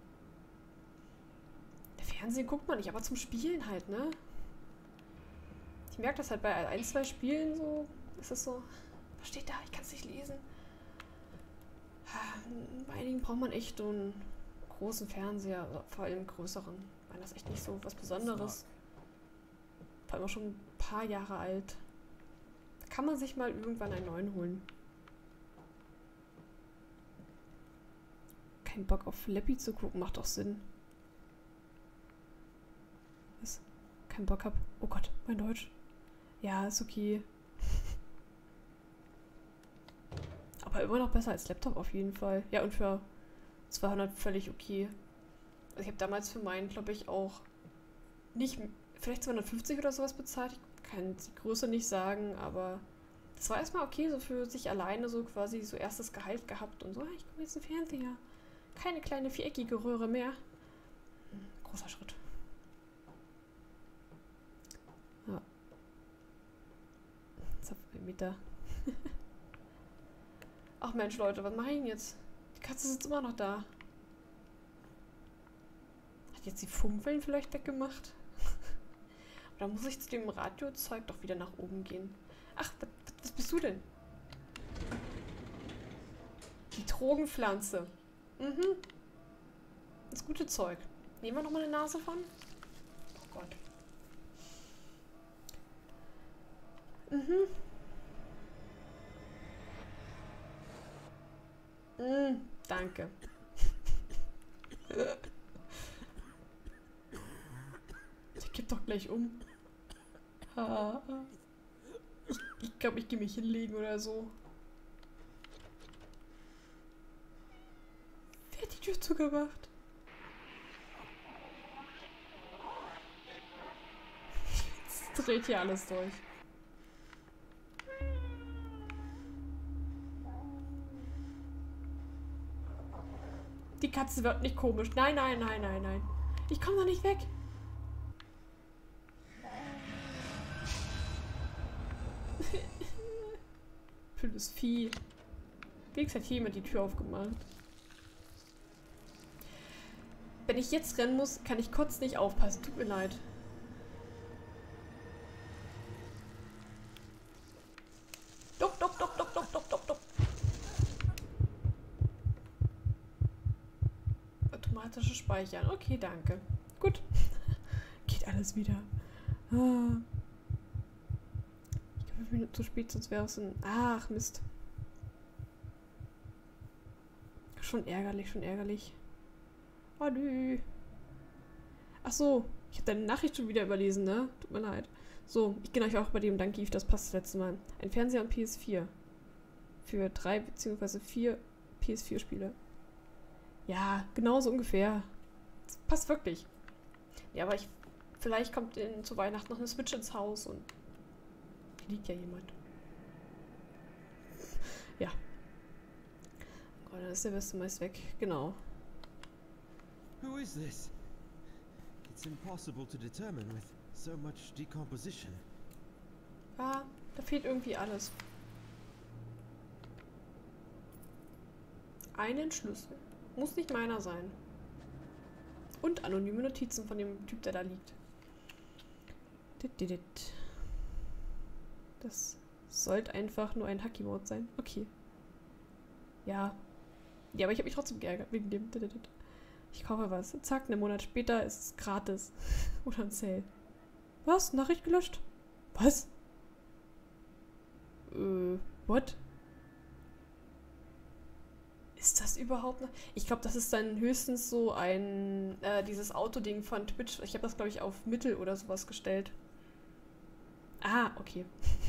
Der Fernsehen guckt man nicht, aber zum Spielen halt, ne? Ich merke das halt bei ein, zwei Spielen so. Ist das so. Was steht da? Ich kann es nicht lesen. Bei einigen braucht man echt so einen großen Fernseher, vor allem größeren. Ich meine, das ist echt nicht so was Besonderes. Vor allem auch schon ein paar Jahre alt. Da kann man sich mal irgendwann einen neuen holen. Kein Bock auf Flappy zu gucken, macht doch Sinn. Was? Kein Bock hab. Oh Gott, mein Deutsch. Ja, ist okay. Aber immer noch besser als Laptop auf jeden Fall. Ja, und für zweihundert völlig okay. Also ich habe damals für meinen, glaube ich, auch nicht, vielleicht zweihundertfünfzig oder sowas bezahlt. Ich kann die Größe nicht sagen, aber das war erstmal okay, so für sich alleine so quasi so erstes Gehalt gehabt und so, ich komme jetzt einen Fernseher. Keine kleine viereckige Röhre mehr. Hm, großer Schritt. Ja. Zapfmeter. Ach Mensch, Leute, was mache ich denn jetzt? Die Katze sitzt immer noch da. Hat jetzt die Funkwellen vielleicht weggemacht? Oder muss ich zu dem Radiozeug doch wieder nach oben gehen? Ach, was, was bist du denn? Die Drogenpflanze. Mhm. Das gute Zeug. Nehmen wir noch mal eine Nase von? Oh Gott. Mhm. Mm, danke. Ich kipp doch gleich um. Ich, ich glaube, ich gehe mich hinlegen oder so. Wer hat die Tür zugemacht? Jetzt dreht hier alles durch. Die Katze wird nicht komisch. Nein, nein, nein, nein, nein. Ich komme doch nicht weg. Blödes Vieh. Felix hat hier jemand die Tür aufgemacht. Wenn ich jetzt rennen muss, kann ich kurz nicht aufpassen. Tut mir leid. Duck, duck, duck, duck, duck, duck, duck, duck. Automatische Speichern. Okay, danke. Gut. Geht alles wieder. Ah. Ich glaube, fünf Minuten zu spät, sonst wäre es ein... Ach, Mist. Schon ärgerlich, schon ärgerlich. Oh, nö. Ach so, ich habe deine Nachricht schon wieder überlesen, ne? Tut mir leid. So, ich gehe euch auch bei dem Dank, das passt das letzte Mal. Ein Fernseher und P S vier. Für drei bzw. vier P S vier Spiele. Ja, genau so ungefähr. Das passt wirklich. Ja, aber ich... Vielleicht kommt in, zu Weihnachten noch eine Switch ins Haus und... liegt ja jemand. Ja. Oh, dann ist der Beste meist weg. Genau. Who is this? It's impossible to determine with so much decomposition. Ah, da fehlt irgendwie alles. Einen Schlüssel. Muss nicht meiner sein. Und anonyme Notizen von dem Typ, der da liegt. Das sollte einfach nur ein Hacky-Mode sein. Okay. Ja. Ja, aber ich habe mich trotzdem geärgert wegen dem. Ich kaufe was. Zack, einen Monat später ist es gratis. Oder ein Sale. Was? Nachricht gelöscht? Was? Äh, what? Ist das überhaupt noch? Ich glaube, das ist dann höchstens so ein, äh, dieses Autoding von Twitch. Ich habe das, glaube ich, auf Mittel oder sowas gestellt. Ah, okay.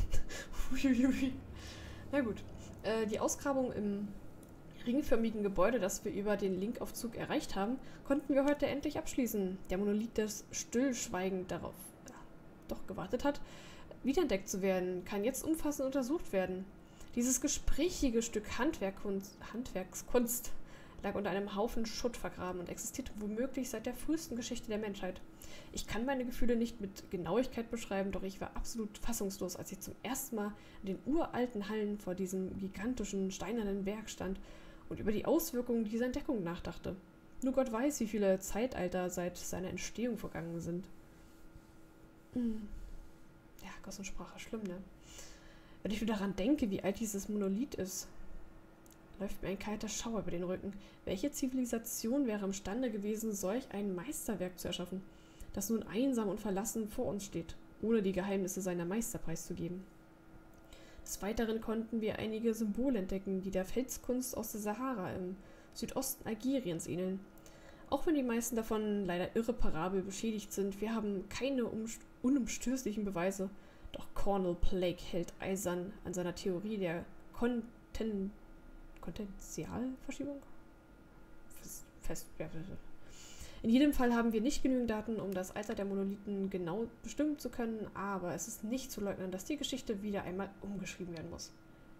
Na gut. Äh, die Ausgrabung im ringförmigen Gebäude, das wir über den Linkaufzug erreicht haben, konnten wir heute endlich abschließen. Der Monolith, das stillschweigend darauf ja, doch gewartet hat, wiederentdeckt zu werden, kann jetzt umfassend untersucht werden. Dieses gesprächige Stück Handwerkkunst, Handwerkskunst lag unter einem Haufen Schutt vergraben und existiert womöglich seit der frühesten Geschichte der Menschheit. Ich kann meine Gefühle nicht mit Genauigkeit beschreiben, doch ich war absolut fassungslos, als ich zum ersten Mal in den uralten Hallen vor diesem gigantischen steinernen Werk stand und über die Auswirkungen dieser Entdeckung nachdachte. Nur Gott weiß, wie viele Zeitalter seit seiner Entstehung vergangen sind. Hm. Ja, Gossensprache, schlimm, ne? Wenn ich nur daran denke, wie alt dieses Monolith ist, läuft mir ein kalter Schauer über den Rücken. Welche Zivilisation wäre imstande gewesen, solch ein Meisterwerk zu erschaffen, das nun einsam und verlassen vor uns steht, ohne die Geheimnisse seiner Meister preiszugeben? Des Weiteren konnten wir einige Symbole entdecken, die der Felskunst aus der Sahara im Südosten Algeriens ähneln. Auch wenn die meisten davon leider irreparabel beschädigt sind, wir haben keine unumstößlichen Beweise. Doch Cornel Blake hält eisern an seiner Theorie der Konten Potentialverschiebung? Fest, fest, ja, in jedem Fall haben wir nicht genügend Daten, um das Alter der Monolithen genau bestimmen zu können, aber es ist nicht zu leugnen, dass die Geschichte wieder einmal umgeschrieben werden muss.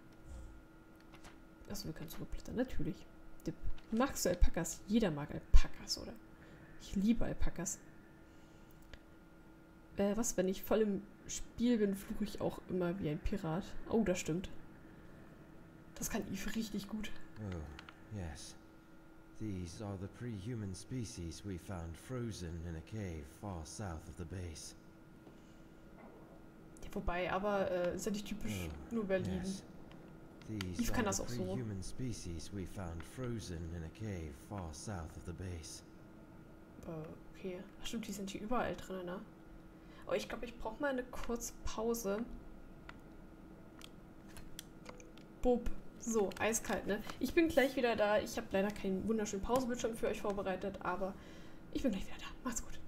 Achso, wir können zurückblättern, natürlich. Dip. Magst du Alpakas? Jeder mag Alpakas, oder? Ich liebe Alpakas. Äh, was, wenn ich voll im Spiel bin, fluche ich auch immer wie ein Pirat. Oh, das stimmt. Das kann Eve richtig gut. Oh, yes. These are the pre-human species we found frozen in a cave far south of the base. Ja, wobei, aber äh, ist ja nicht typisch Oh, nur Berlin. yes. Eve These kann are das the auch so. pre-human species we found frozen in a cave far south of the base. Äh, okay. Ach, stimmt, die sind hier überall drin, ne? Aber ich glaube, ich brauche mal eine kurze Pause. Bub. So, eiskalt, ne? Ich bin gleich wieder da. Ich habe leider keinen wunderschönen Pausebildschirm für euch vorbereitet, aber ich bin gleich wieder da. Macht's gut.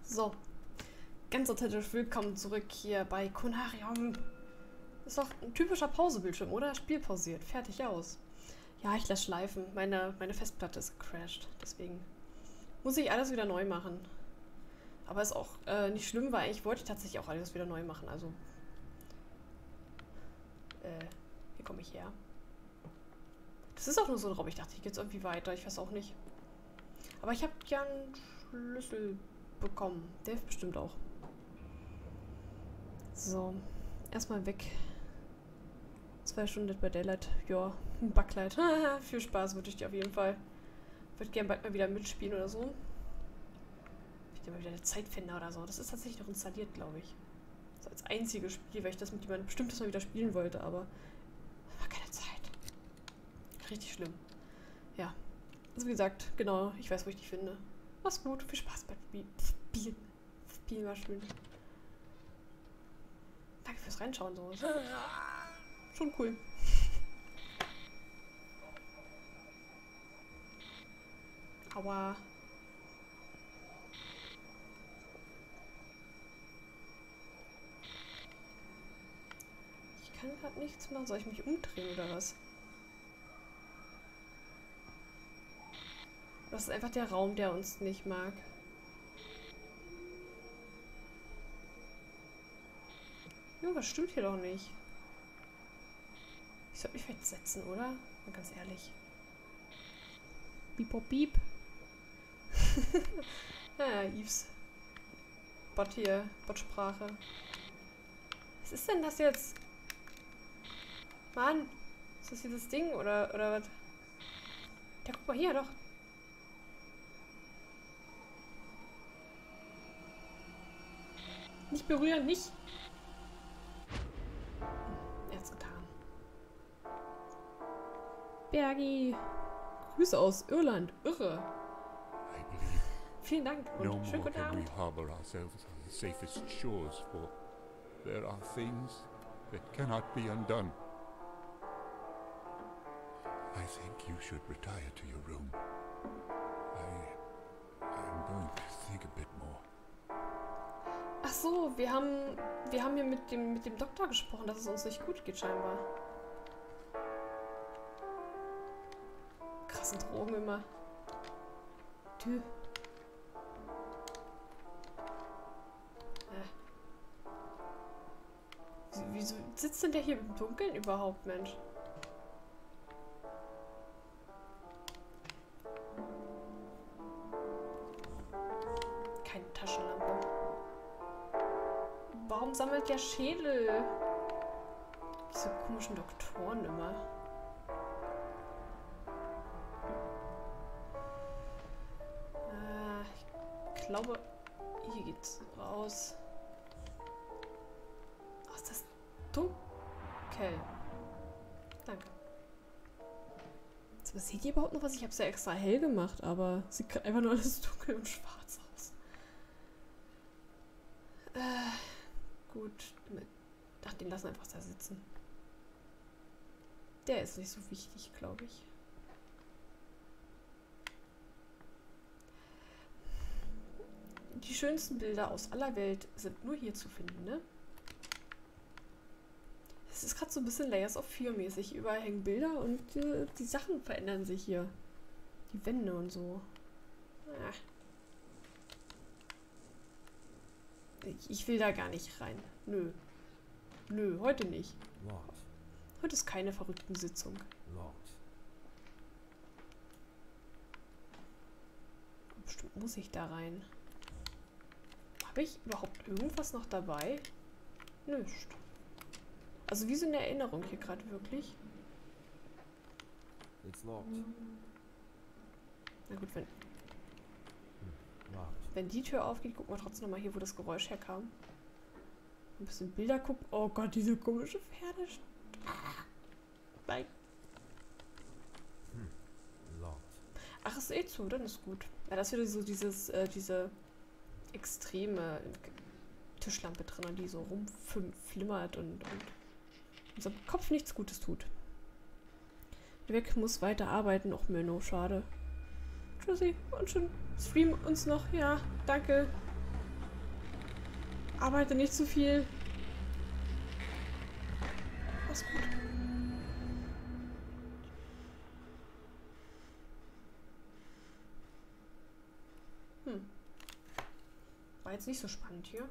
So. Ganz herzlich willkommen zurück hier bei Conarium. Ist doch ein typischer Pausebildschirm, oder? Spiel pausiert. Fertig aus. Ja, ich lasse schleifen. Meine, meine Festplatte ist gecrashed. Deswegen muss ich alles wieder neu machen. Aber ist auch äh, nicht schlimm, weil eigentlich wollte ich tatsächlich auch alles wieder neu machen. Also. Äh, hier komme ich her. Das ist auch nur so ein Raum. Ich dachte, hier geht's irgendwie weiter. Ich weiß auch nicht. Aber ich habe ja einen Schlüssel bekommen. Der hilft bestimmt auch. So. Erstmal weg. Zwei Stunden bei Daylight. Ja, ein Backlight. Viel Spaß wünsche ich dir auf jeden Fall. Würde gerne bald mal wieder mitspielen oder so. Ich dir mal wieder eine Zeitfinder oder so. Das ist tatsächlich noch installiert, glaube ich. So als einziges Spiel, weil ich das mit jemandem bestimmtes mal wieder spielen wollte, aber war keine Zeit. Richtig schlimm. Ja. Also wie gesagt, genau, ich weiß, wo ich dich finde. Mach's gut, viel Spaß beim Spielen. Spielen war schön. Danke fürs Reinschauen, so. Schon cool. Aua. Ich kann gerade nichts machen. Soll ich mich umdrehen oder was? Das ist einfach der Raum, der uns nicht mag. Ja, was stimmt hier doch nicht? Ich sollte mich vielleicht setzen, oder? Mal ganz ehrlich. Beep, bop, beep. Ja, Yves. Bot hier. Botsprache. Was ist denn das jetzt? Mann. Ist das hier das Ding? Oder, oder was? Ja, guck mal hier, doch. Nicht berühren, nicht. Er hat's getan. Bergi. Grüße aus Irland. Irre. I believe Vielen Dank und no schönen more guten can we Abend. harbor ourselves on the safest shores, for there are things that cannot be undone. I think you should retire to your room. I I'm going to think a bit more. Ach so, wir haben wir haben hier mit dem mit dem Doktor gesprochen, dass es uns nicht gut geht scheinbar. Krassen Drogen immer. Tü. Äh. Wieso sitzt denn der hier im Dunkeln überhaupt, Mensch? Keine Taschenlampe. Warum sammelt der Schädel? Diese komischen Doktoren immer. Äh, ich glaube, hier geht's raus. Ach, ist das dunkel? Danke. So, seht ihr überhaupt noch was? Ich habe es ja extra hell gemacht, aber sieht gerade einfach nur alles dunkel und schwarz aus. Äh, gut. Ach, den lassen wir einfach da sitzen. Der ist nicht so wichtig, glaube ich. Die schönsten Bilder aus aller Welt sind nur hier zu finden, ne? Es ist gerade so ein bisschen Layers of Fear mäßig. Überall hängen Bilder und äh, die Sachen verändern sich hier. Die Wände und so. Ah. Ich, ich will da gar nicht rein. Nö. Nö, heute nicht. Locked. Heute ist keine verrückten Sitzung. Locked. Bestimmt muss ich da rein. Habe ich überhaupt irgendwas noch dabei? Nicht. Also wie so eine Erinnerung hier gerade wirklich. It's locked. Na gut, wenn, Locked. wenn die Tür aufgeht, gucken wir trotzdem nochmal hier, wo das Geräusch herkam. Ein bisschen Bilder gucken. Oh Gott, diese komische Pferde. Nein. Locked. Ach, ist eh zu, dann ist gut. Ja, das ist wieder so dieses, äh, diese extreme Tischlampe drin, die so rumflimmert und, und unserem Kopf nichts Gutes tut. Weg muss weiter arbeiten. Och, Menno, schade. Tschüssi und schön stream uns noch. Ja, danke. Arbeite nicht zu viel. Mach's gut. Hm. War jetzt nicht so spannend hier.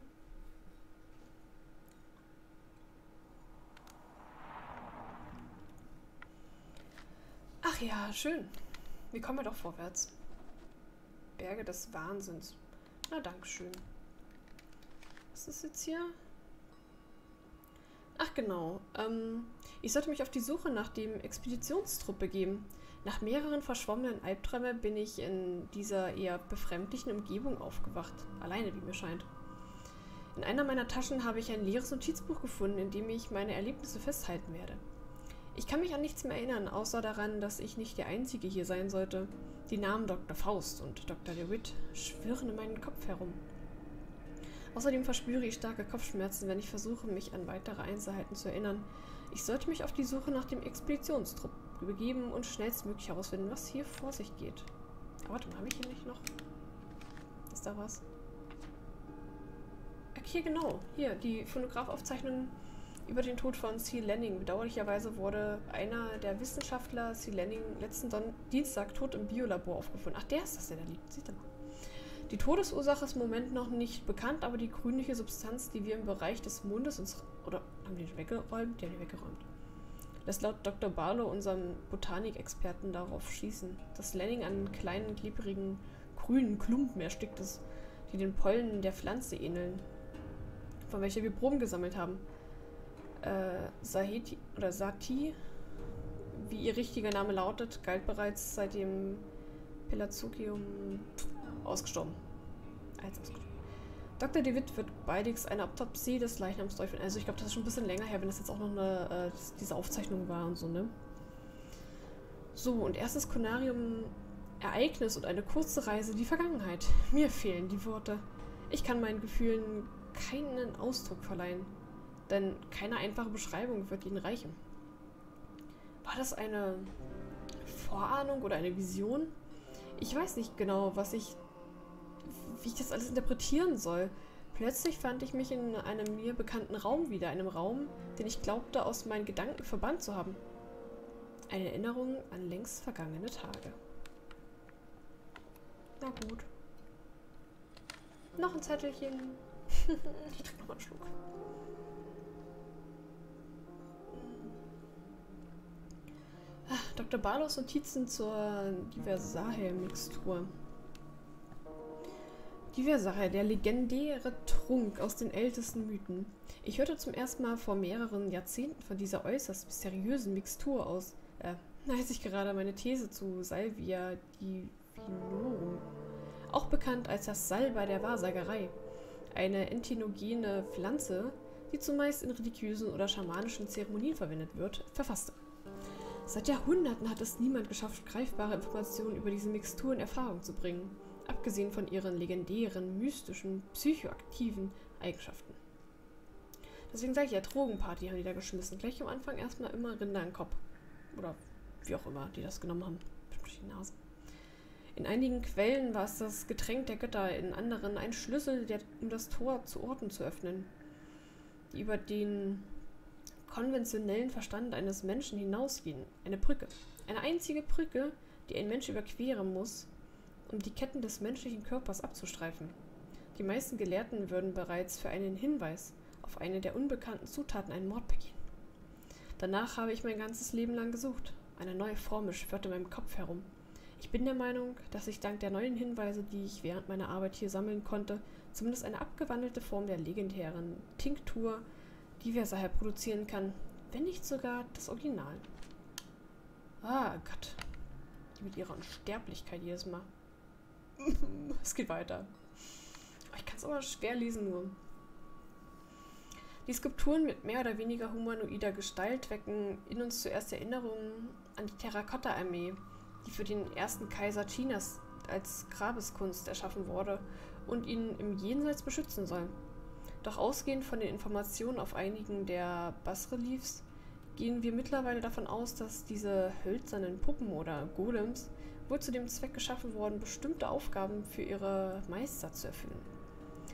Ach ja, schön. Wie kommen wir doch vorwärts? Berge des Wahnsinns. Na, dankeschön. Was ist jetzt hier? Ach genau. Ähm, ich sollte mich auf die Suche nach dem Expeditionstrupp begeben. Nach mehreren verschwommenen Albträumen bin ich in dieser eher befremdlichen Umgebung aufgewacht. Alleine, wie mir scheint. In einer meiner Taschen habe ich ein leeres Notizbuch gefunden, in dem ich meine Erlebnisse festhalten werde. Ich kann mich an nichts mehr erinnern, außer daran, dass ich nicht der Einzige hier sein sollte. Die Namen Doktor Faust und Doktor DeWitt schwirren in meinem Kopf herum. Außerdem verspüre ich starke Kopfschmerzen, wenn ich versuche, mich an weitere Einzelheiten zu erinnern. Ich sollte mich auf die Suche nach dem Expeditionstrupp begeben und schnellstmöglich herausfinden, was hier vor sich geht. Aber warte mal, habe ich hier nicht noch? Ist da was? Ach, hier genau. Hier, die Phonografaufzeichnungen über den Tod von C. Lanning. Bedauerlicherweise wurde einer der Wissenschaftler, C. Lanning, letzten Don Dienstag tot im Biolabor aufgefunden. Ach, der ist das, der da liegt. Seht ihr mal. Die Todesursache ist im Moment noch nicht bekannt, aber die grünliche Substanz, die wir im Bereich des Mondes uns... Oder haben die den weggeräumt? Die haben die weggeräumt. Lässt laut Doktor Barlow, unserem Botanikexperten, darauf schließen, dass Lanning an kleinen, klebrigen, grünen Klumpen erstickt ist, die den Pollen der Pflanze ähneln, von welcher wir Proben gesammelt haben. Äh, Saheti oder Sati, wie ihr richtiger Name lautet, galt bereits seit dem Pelargonium ausgestorben. Als ausgestorben. Doktor DeWitt wird baldigst eine Autopsie des Leichnams durchführen. Also ich glaube, das ist schon ein bisschen länger her, wenn das jetzt auch noch eine, äh, diese Aufzeichnung war und so, ne? So, und erstes Konarium Ereignis und eine kurze Reise in die Vergangenheit. Mir fehlen die Worte. Ich kann meinen Gefühlen keinen Ausdruck verleihen. Denn keine einfache Beschreibung wird ihnen reichen. War das eine Vorahnung oder eine Vision? Ich weiß nicht genau, was ich, wie ich das alles interpretieren soll. Plötzlich fand ich mich in einem mir bekannten Raum wieder, einem Raum, den ich glaubte, aus meinen Gedanken verbannt zu haben. Eine Erinnerung an längst vergangene Tage. Na gut. Noch ein Zettelchen. Ich trinke noch mal einen Schluck. Doktor Barlows Notizen zur Diversahe-Mixtur. Diversahe, der legendäre Trunk aus den ältesten Mythen. Ich hörte zum ersten Mal vor mehreren Jahrzehnten von dieser äußerst mysteriösen Mixtur aus, äh, als ich gerade meine These zu Salvia divinorum, auch bekannt als das Salbei der Wahrsagerei, eine enthenogene Pflanze, die zumeist in religiösen oder schamanischen Zeremonien verwendet wird, verfasste. Seit Jahrhunderten hat es niemand geschafft, greifbare Informationen über diese Mixtur in Erfahrung zu bringen, abgesehen von ihren legendären, mystischen, psychoaktiven Eigenschaften. Deswegen sage ich ja, Drogenparty haben die da geschmissen. Gleich am Anfang erstmal immer Rinder in den Kopf. Oder wie auch immer die das genommen haben. Durch die Nase. In einigen Quellen war es das Getränk der Götter, in anderen ein Schlüssel, der, um das Tor zu Orten zu öffnen, die über den konventionellen Verstand eines Menschen hinausgehen. Eine Brücke. Eine einzige Brücke, die ein Mensch überqueren muss, um die Ketten des menschlichen Körpers abzustreifen. Die meisten Gelehrten würden bereits für einen Hinweis auf eine der unbekannten Zutaten einen Mord begehen. Danach habe ich mein ganzes Leben lang gesucht. Eine neue Formel schwirrte in meinem Kopf herum. Ich bin der Meinung, dass ich dank der neuen Hinweise, die ich während meiner Arbeit hier sammeln konnte, zumindest eine abgewandelte Form der legendären Tinktur Diversahe produzieren kann, wenn nicht sogar das Original. Ah Gott. Die mit ihrer Unsterblichkeit jedes Mal. Es geht weiter. Ich kann es aber schwer lesen nur. Die Skulpturen mit mehr oder weniger humanoider Gestalt wecken in uns zuerst Erinnerungen an die Terrakotta-Armee, die für den ersten Kaiser Chinas als Grabeskunst erschaffen wurde und ihn im Jenseits beschützen soll. Doch ausgehend von den Informationen auf einigen der Bas-Reliefs gehen wir mittlerweile davon aus, dass diese hölzernen Puppen oder Golems wohl zu dem Zweck geschaffen wurden, bestimmte Aufgaben für ihre Meister zu erfüllen.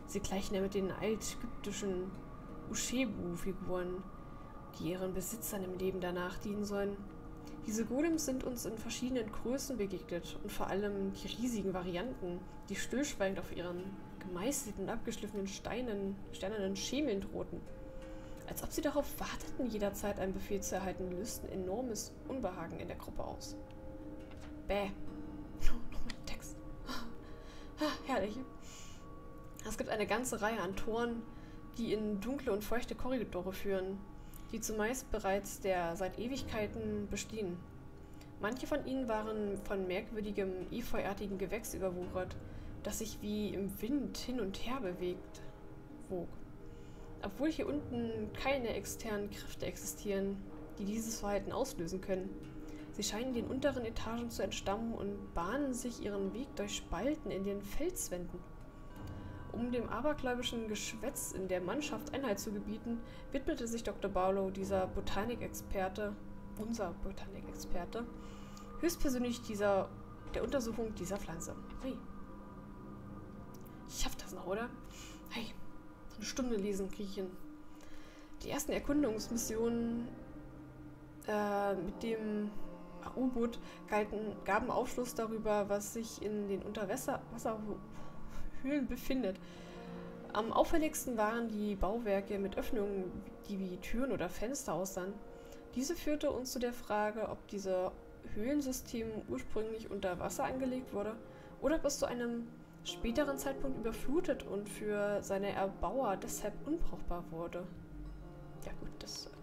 Sie gleichen ja mit den altägyptischen Ushebu-Figuren, die ihren Besitzern im Leben danach dienen sollen. Diese Golems sind uns in verschiedenen Größen begegnet und vor allem die riesigen Varianten, die stillschweigend auf ihren gemeißelten, abgeschliffenen Steinen, steinernen Schemeln drohten. Als ob sie darauf warteten, jederzeit einen Befehl zu erhalten, lösten enormes Unbehagen in der Gruppe aus. Bäh. Oh, nochmal ein Text. Ah, herrlich. Es gibt eine ganze Reihe an Toren, die in dunkle und feuchte Korridore führen, die zumeist bereits der seit Ewigkeiten bestehen. Manche von ihnen waren von merkwürdigem, efeuartigen Gewächs überwuchert, das sich wie im Wind hin und her bewegt, wog. Obwohl hier unten keine externen Kräfte existieren, die dieses Verhalten auslösen können. Sie scheinen den unteren Etagen zu entstammen und bahnen sich ihren Weg durch Spalten in den Felswänden. Um dem abergläubischen Geschwätz in der Mannschaft Einhalt zu gebieten, widmete sich Doktor Barlow, dieser Botanikexperte, unser Botanikexperte, höchstpersönlich dieser, der Untersuchung dieser Pflanze. Hey. Ich schaff das noch, oder? Hey, eine Stunde lesen kriege ich hin. Die ersten Erkundungsmissionen äh, mit dem U-Boot galten, gaben Aufschluss darüber, was sich in den Unterwasserhöhlen befindet. Am auffälligsten waren die Bauwerke mit Öffnungen, die wie Türen oder Fenster aussahen. Diese führte uns zu der Frage, ob dieses Höhlensystem ursprünglich unter Wasser angelegt wurde oder ob es zu einem späteren Zeitpunkt überflutet und für seine Erbauer deshalb unbrauchbar wurde. Ja gut, das... Äh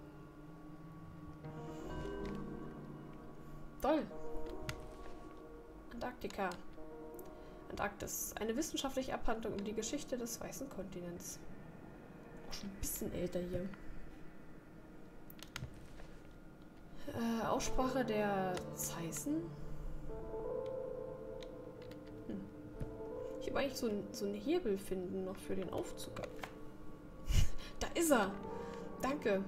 Toll. Antarktika. Antarktis. Eine wissenschaftliche Abhandlung über die Geschichte des weißen Kontinents. Auch schon ein bisschen älter hier. Äh, Aussprache der Zeissen. Hm. Ich will eigentlich so, ein, so einen Hebel finden noch für den Aufzug. Da ist er! Danke!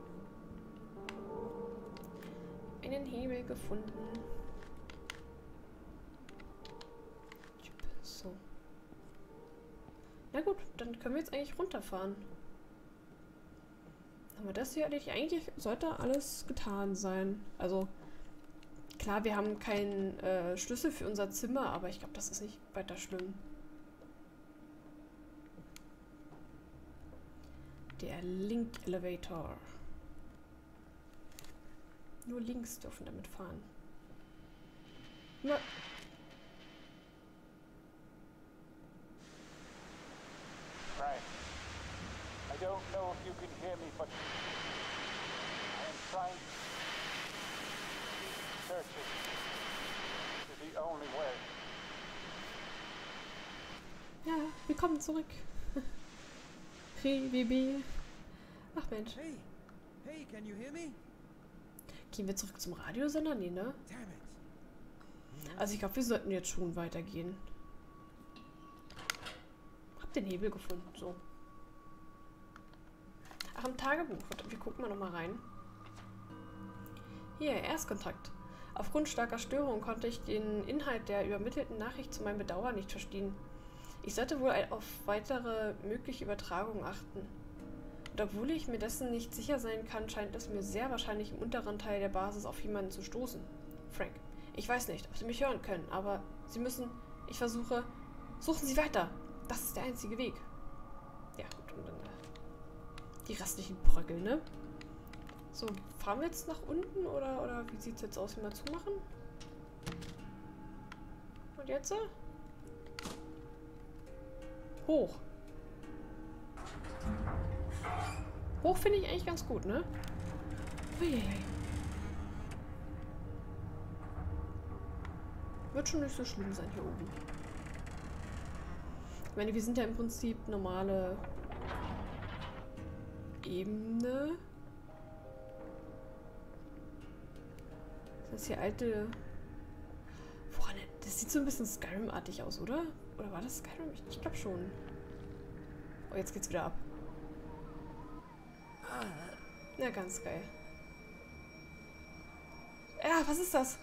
Einen Hebel gefunden. So. Na gut, dann können wir jetzt eigentlich runterfahren. Aber das hier eigentlich sollte alles getan sein. Also klar, wir haben keinen äh, Schlüssel für unser Zimmer, aber ich glaube, das ist nicht weiter schlimm. Der Link Elevator. Nur links dürfen damit fahren. Nur Frank, I don't know if you can hear me, but I am trying, searching is the only way. ja, wir kommen zurück. Hey, Baby. Ach Mensch. Hey, hey, can you hear me? Gehen wir zurück zum Radiosender? Nee, ne? Damn it. Also ich glaube, wir sollten jetzt schon weitergehen. Hab den Hebel gefunden, so. Ach, im Tagebuch. Wir gucken mal nochmal rein. Hier, Erstkontakt. Aufgrund starker Störungen konnte ich den Inhalt der übermittelten Nachricht zu meinem Bedauern nicht verstehen. Ich sollte wohl auf weitere mögliche Übertragungen achten. Und obwohl ich mir dessen nicht sicher sein kann, scheint es mir sehr wahrscheinlich im unteren Teil der Basis auf jemanden zu stoßen. Frank, ich weiß nicht, ob Sie mich hören können, aber Sie müssen... Ich versuche... Suchen Sie weiter! Das ist der einzige Weg. Ja, gut, und dann... Äh, die restlichen Bröckel, ne? So, fahren wir jetzt nach unten, oder, oder wie sieht es jetzt aus, wenn wir zumachen? Und jetzt? Hoch. Hoch finde ich eigentlich ganz gut, ne? Uiuiui. Wird schon nicht so schlimm sein hier oben. Ich meine, wir sind ja im Prinzip normale Ebene. Das ist hier alte... Boah, ne, das sieht so ein bisschen Skyrim-artig aus, oder? Oder war das Skyrim? Ich, ich glaube schon. Oh, jetzt geht's wieder ab. Ja, ganz geil. Ja, was ist das?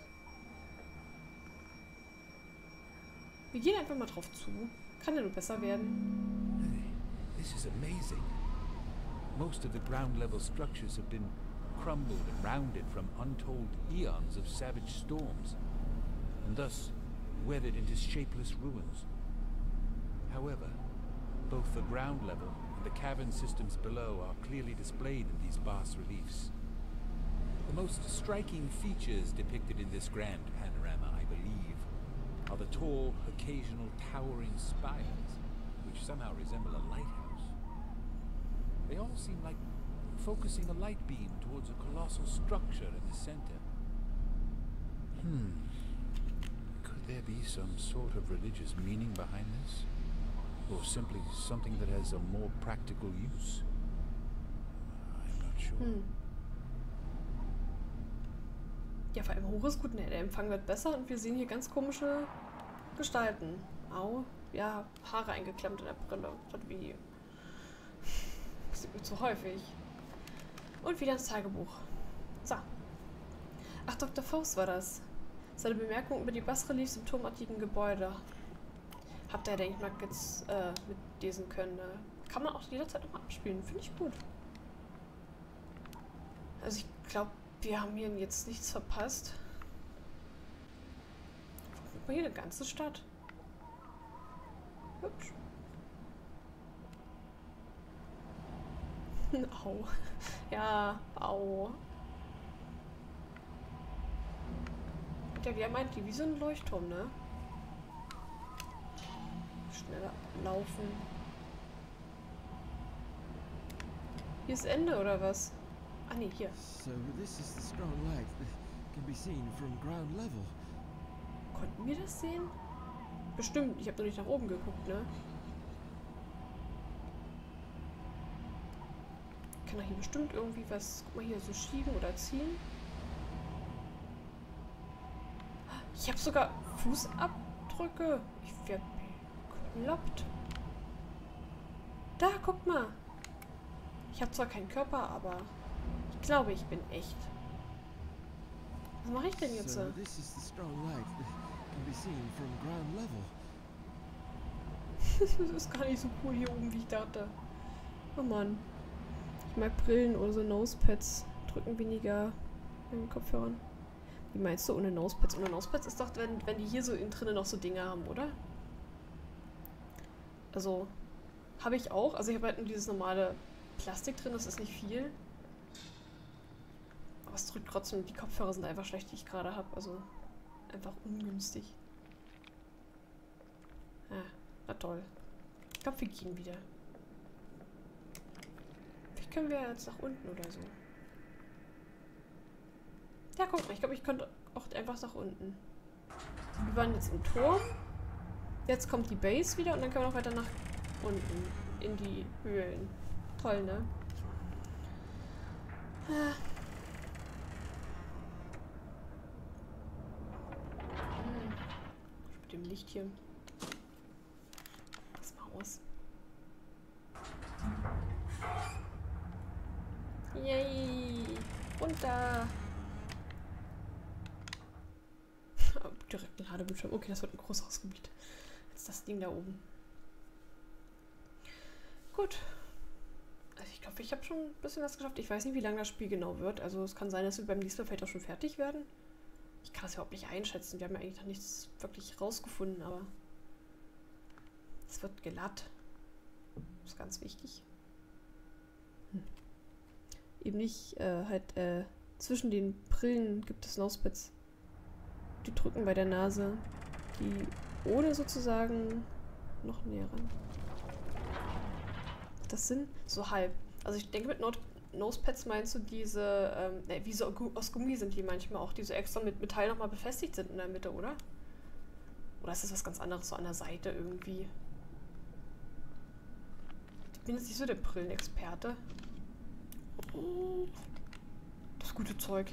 Wir gehen einfach mal drauf zu. Kann ja nur besser werden. This is amazing. Most of the ground-level structures have been crumbled and rounded from untold eons of savage storms, and thus weathered into shapeless ruins. However, both the ground level and the cavern systems below are clearly displayed in these bas-reliefs. The most striking features depicted in this grand panorama, I believe, are the tall, occasional towering spires, which somehow resemble a lighthouse. They all seem like focusing a light beam towards a colossal structure in the center. Hmm. Could there be some sort of religious meaning behind this? Or simply something that has a more practical use? I'm not sure. Hm. Ja, vor allem hoch ist gut, ne? Der Empfang wird besser und wir sehen hier ganz komische Gestalten. Au, ja, Haare eingeklemmt in der Brille. Das wie. Das sieht mir zu häufig. Und wieder ins Tagebuch. So. Ach, Doktor Faust war das. Seine Bemerkung über die Bas-Reliefs im turmartigen Gebäude. Habt ihr, denke ich mal, jetzt äh, mitlesen können. Ne? Kann man auch jederzeit nochmal abspielen. Finde ich gut. Also ich glaube, wir haben hier jetzt nichts verpasst. Guck mal hier, eine ganze Stadt. Hübsch. Au. Ja, au. Ja, wie er meint, die wie so ein Leuchtturm, ne? Schneller laufen. Hier ist Ende, oder was? Ah, ne, hier. So this is the strong light that can be seen from ground level. Konnten wir das sehen? Bestimmt. Ich habe noch nicht nach oben geguckt, ne? Kann er hier bestimmt irgendwie was, guck mal hier, so schieben oder ziehen? Ich habe sogar Fußabdrücke. Ich werde bekloppt. Da, guck mal. Ich habe zwar keinen Körper, aber ich glaube, ich bin echt. Was mache ich denn jetzt? So this is the strong light that can be seen from ground level. Das ist gar nicht so cool hier oben, wie ich dachte. Oh Mann. Ich mag Brillen oder so Nosepads. Drücken weniger in den Kopfhörern. Wie meinst du ohne Nosepads? Ohne Nosepads ist doch, wenn, wenn die hier so innen drinnen noch so Dinge haben, oder? Also, habe ich auch. Also ich habe halt nur dieses normale Plastik drin, das ist nicht viel. Aber es drückt trotzdem. Die Kopfhörer sind einfach schlecht, die ich gerade habe. Also, einfach ungünstig. Ah, na toll. Ich glaube, wir gehen wieder. Vielleicht können wir jetzt nach unten oder so. Ja, guck mal, ich glaube, ich könnte auch einfach nach unten. Wir waren jetzt im Turm. Jetzt kommt die Base wieder und dann können wir noch weiter nach unten. In die Höhlen. Toll, ne? Ah. Hm. Mit dem Licht hier. Pass mal aus. Yay! Runter! Direkt ein Ladebildschirm. Okay, das wird ein größeres Gebiet als das Ding da oben. Gut. Also ich glaube, ich habe schon ein bisschen was geschafft. Ich weiß nicht, wie lange das Spiel genau wird. Also es kann sein, dass wir beim nächsten Mal vielleicht auch schon fertig werden. Ich kann das überhaupt nicht einschätzen. Wir haben ja eigentlich noch nichts wirklich rausgefunden, aber es wird glatt. Das ist ganz wichtig. Hm. Eben nicht äh, halt äh, zwischen den Brillen gibt es Nosepads. Die drücken bei der Nase, die ohne sozusagen noch näher ran. Das sind so halb. Also ich denke mit Not Nosepads meinst du diese, ähm, ne, wie so aus Gummi sind die manchmal auch, die so extra mit Metall nochmal befestigt sind in der Mitte, oder? Oder ist das was ganz anderes, so an der Seite irgendwie? Ich bin jetzt nicht so der Brillenexperte. Oh, das gute Zeug.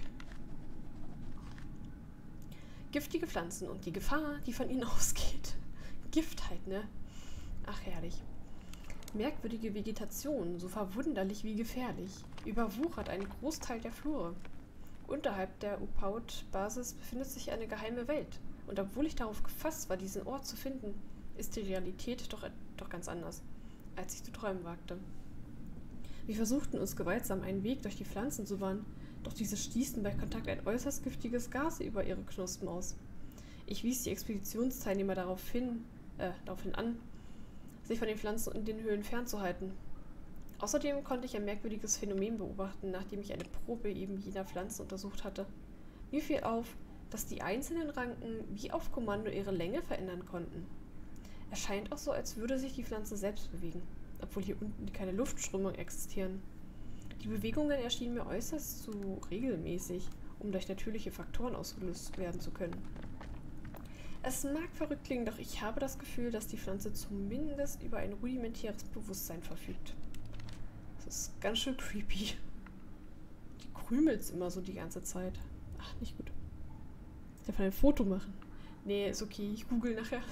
Giftige Pflanzen und die Gefahr, die von ihnen ausgeht. Gift halt, ne? Ach, herrlich. Merkwürdige Vegetation, so verwunderlich wie gefährlich, überwuchert einen Großteil der Flure. Unterhalb der Upaut-Basis befindet sich eine geheime Welt. Und obwohl ich darauf gefasst war, diesen Ort zu finden, ist die Realität doch, doch ganz anders. als ich zu träumen wagte. Wir versuchten uns gewaltsam einen Weg durch die Pflanzen zu bahnen, doch diese stießen bei Kontakt ein äußerst giftiges Gas über ihre Knospen aus. Ich wies die Expeditionsteilnehmer darauf hin, äh, daraufhin an, sich von den Pflanzen in den Höhlen fernzuhalten. Außerdem konnte ich ein merkwürdiges Phänomen beobachten, nachdem ich eine Probe eben jener Pflanzen untersucht hatte. Mir fiel auf, dass die einzelnen Ranken wie auf Kommando ihre Länge verändern konnten. Es scheint auch so, als würde sich die Pflanze selbst bewegen, obwohl hier unten keine Luftströmung existieren. Die Bewegungen erschienen mir äußerst zu regelmäßig, um durch natürliche Faktoren ausgelöst werden zu können. Es mag verrückt klingen, doch ich habe das Gefühl, dass die Pflanze zumindest über ein rudimentäres Bewusstsein verfügt. Das ist ganz schön creepy. Die krümelt's immer so die ganze Zeit. Ach, nicht gut. Ich darf ein Foto machen. Nee, ist okay, ich google nachher.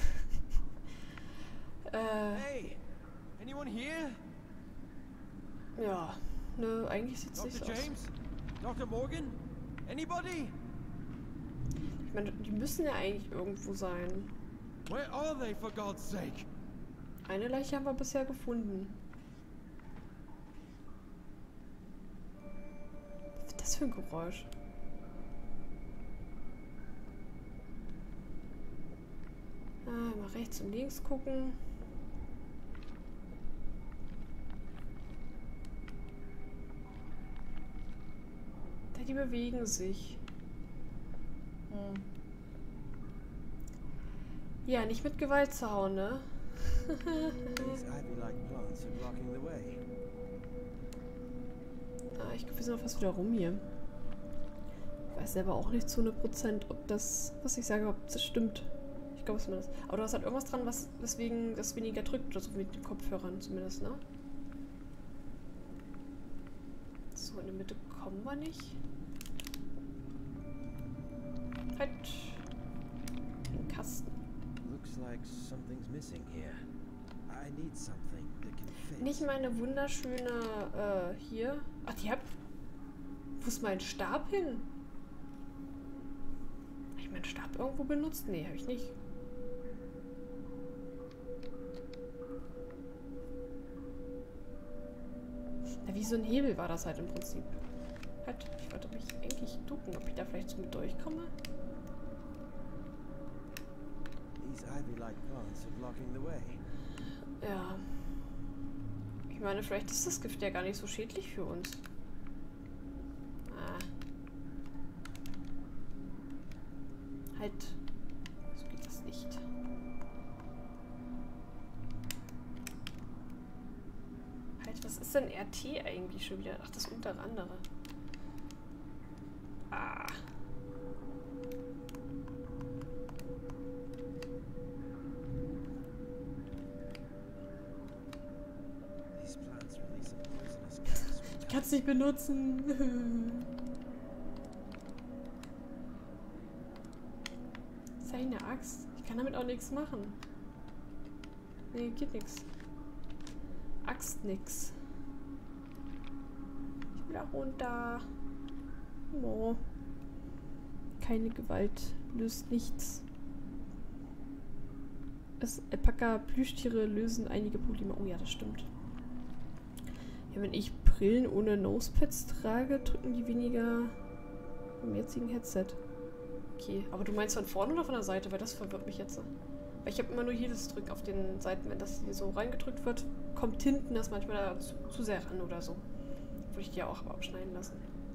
äh, Hey, anyone here? ja, ne, eigentlich sieht's nicht so Doctor aus. James? Doctor Morgan? Anybody? Ich meine, die müssen ja eigentlich irgendwo sein. Where are they, for God's sake? Eine Leiche haben wir bisher gefunden. Was ist das für ein Geräusch? Ah, mal rechts und links gucken. Da, die bewegen sich. Hm. Ja, nicht mit Gewalt zu hauen, ne? These ivy-like plants are blocking the way. Ah, ich glaube, wir sind noch fast wieder rum hier. Ich weiß selber auch nicht zu hundert Prozent, ob das, was ich sage, ob das stimmt. Ich glaube zumindest. Aber du hast halt irgendwas dran, was, weswegen das weniger drückt, oder so mit den Kopfhörern zumindest, ne? So, in der Mitte kommen wir nicht. Halt. Ein Kasten. Looks like something's missing here. I need something that can fit. Nicht meine wunderschöne, äh, hier. Ach, die hab. Wo ist mein Stab hin? Hab ich meinen Stab irgendwo benutzt? Nee, habe ich nicht. Ja, wie so ein Hebel war das halt im Prinzip. Halt, ich wollte mich eigentlich ducken, ob ich da vielleicht so mit durchkomme. These ivy-like plants are blocking the way. Ja. Ich meine, vielleicht ist das Gift ja gar nicht so schädlich für uns. Ah. Halt. So geht das nicht. Halt, was ist denn R T eigentlich schon wieder? Ach, das untere andere. Ah. These plants release a poisonous gas. Ich kann es nicht benutzen. Seine Axt. Ich kann damit auch nichts machen. Nee, geht nichts. Axt nix. Ich will da runter. Oh. Keine Gewalt löst nichts. Es Alpaka-Plüschtiere lösen einige Probleme. Oh ja, das stimmt. Ja, wenn ich Brillen ohne Nosepads trage, drücken die weniger im jetzigen Headset. Okay, aber du meinst von vorne oder von der Seite? Weil das verwirrt mich jetzt. Weil ich habe immer nur hier das Drück auf den Seiten. Wenn das hier so reingedrückt wird, kommt hinten das manchmal da zu, zu sehr ran oder so. Würde ich die ja auch aber abschneiden lassen.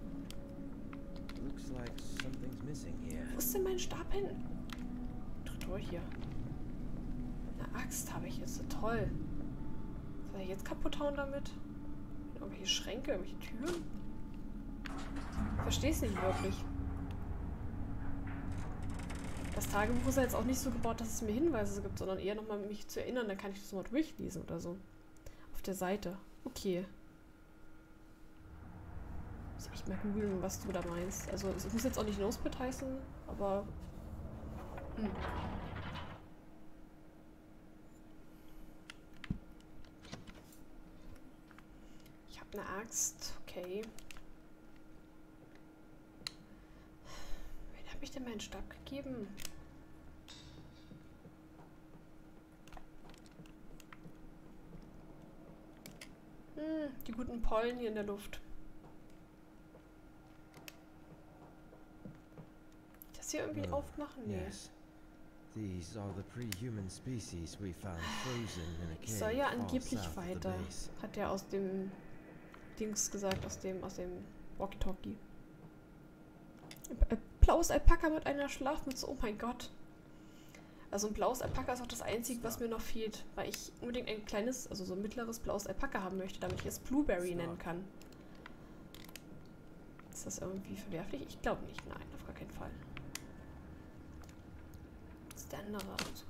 Looks like something's missing here. Wo ist denn mein Stab hin? Tor hier. Eine Axt habe ich jetzt. Toll. Soll ich jetzt kaputt hauen damit? Irgendwelche Schränke, irgendwelche Türen? Ich verstehe es nicht wirklich. Das Tagebuch ist ja jetzt auch nicht so gebaut, dass es mir Hinweise gibt, sondern eher nochmal mich zu erinnern, dann kann ich das nochmal durchlesen oder so. Auf der Seite. Okay. Muss ich echt mal googeln, was du da meinst. Also es muss jetzt auch nicht Nosebit heißen, aber... Hm. Ich habe eine Axt, okay. Wen habe ich denn meinen Stab gegeben? Hm, die guten Pollen hier in der Luft. Das hier irgendwie Oh, aufmachen? Nee. yes. These are the pre-human species we found frozen in a Ich cave soll ja far angeblich south of the weiter. base. Hat der aus dem Dings gesagt, aus dem, aus dem Walkie-Talkie. Ein blaues Alpaka mit einer Schlafmütze, oh mein Gott. Also ein blaues Alpaka ist auch das Einzige, was mir noch fehlt. Weil ich unbedingt ein kleines, also so ein mittleres blaues Alpaka haben möchte, damit ich es Blueberry nennen kann. Ist das irgendwie verwerflich? Ich glaube nicht, nein, auf gar keinen Fall. Das ist der andere.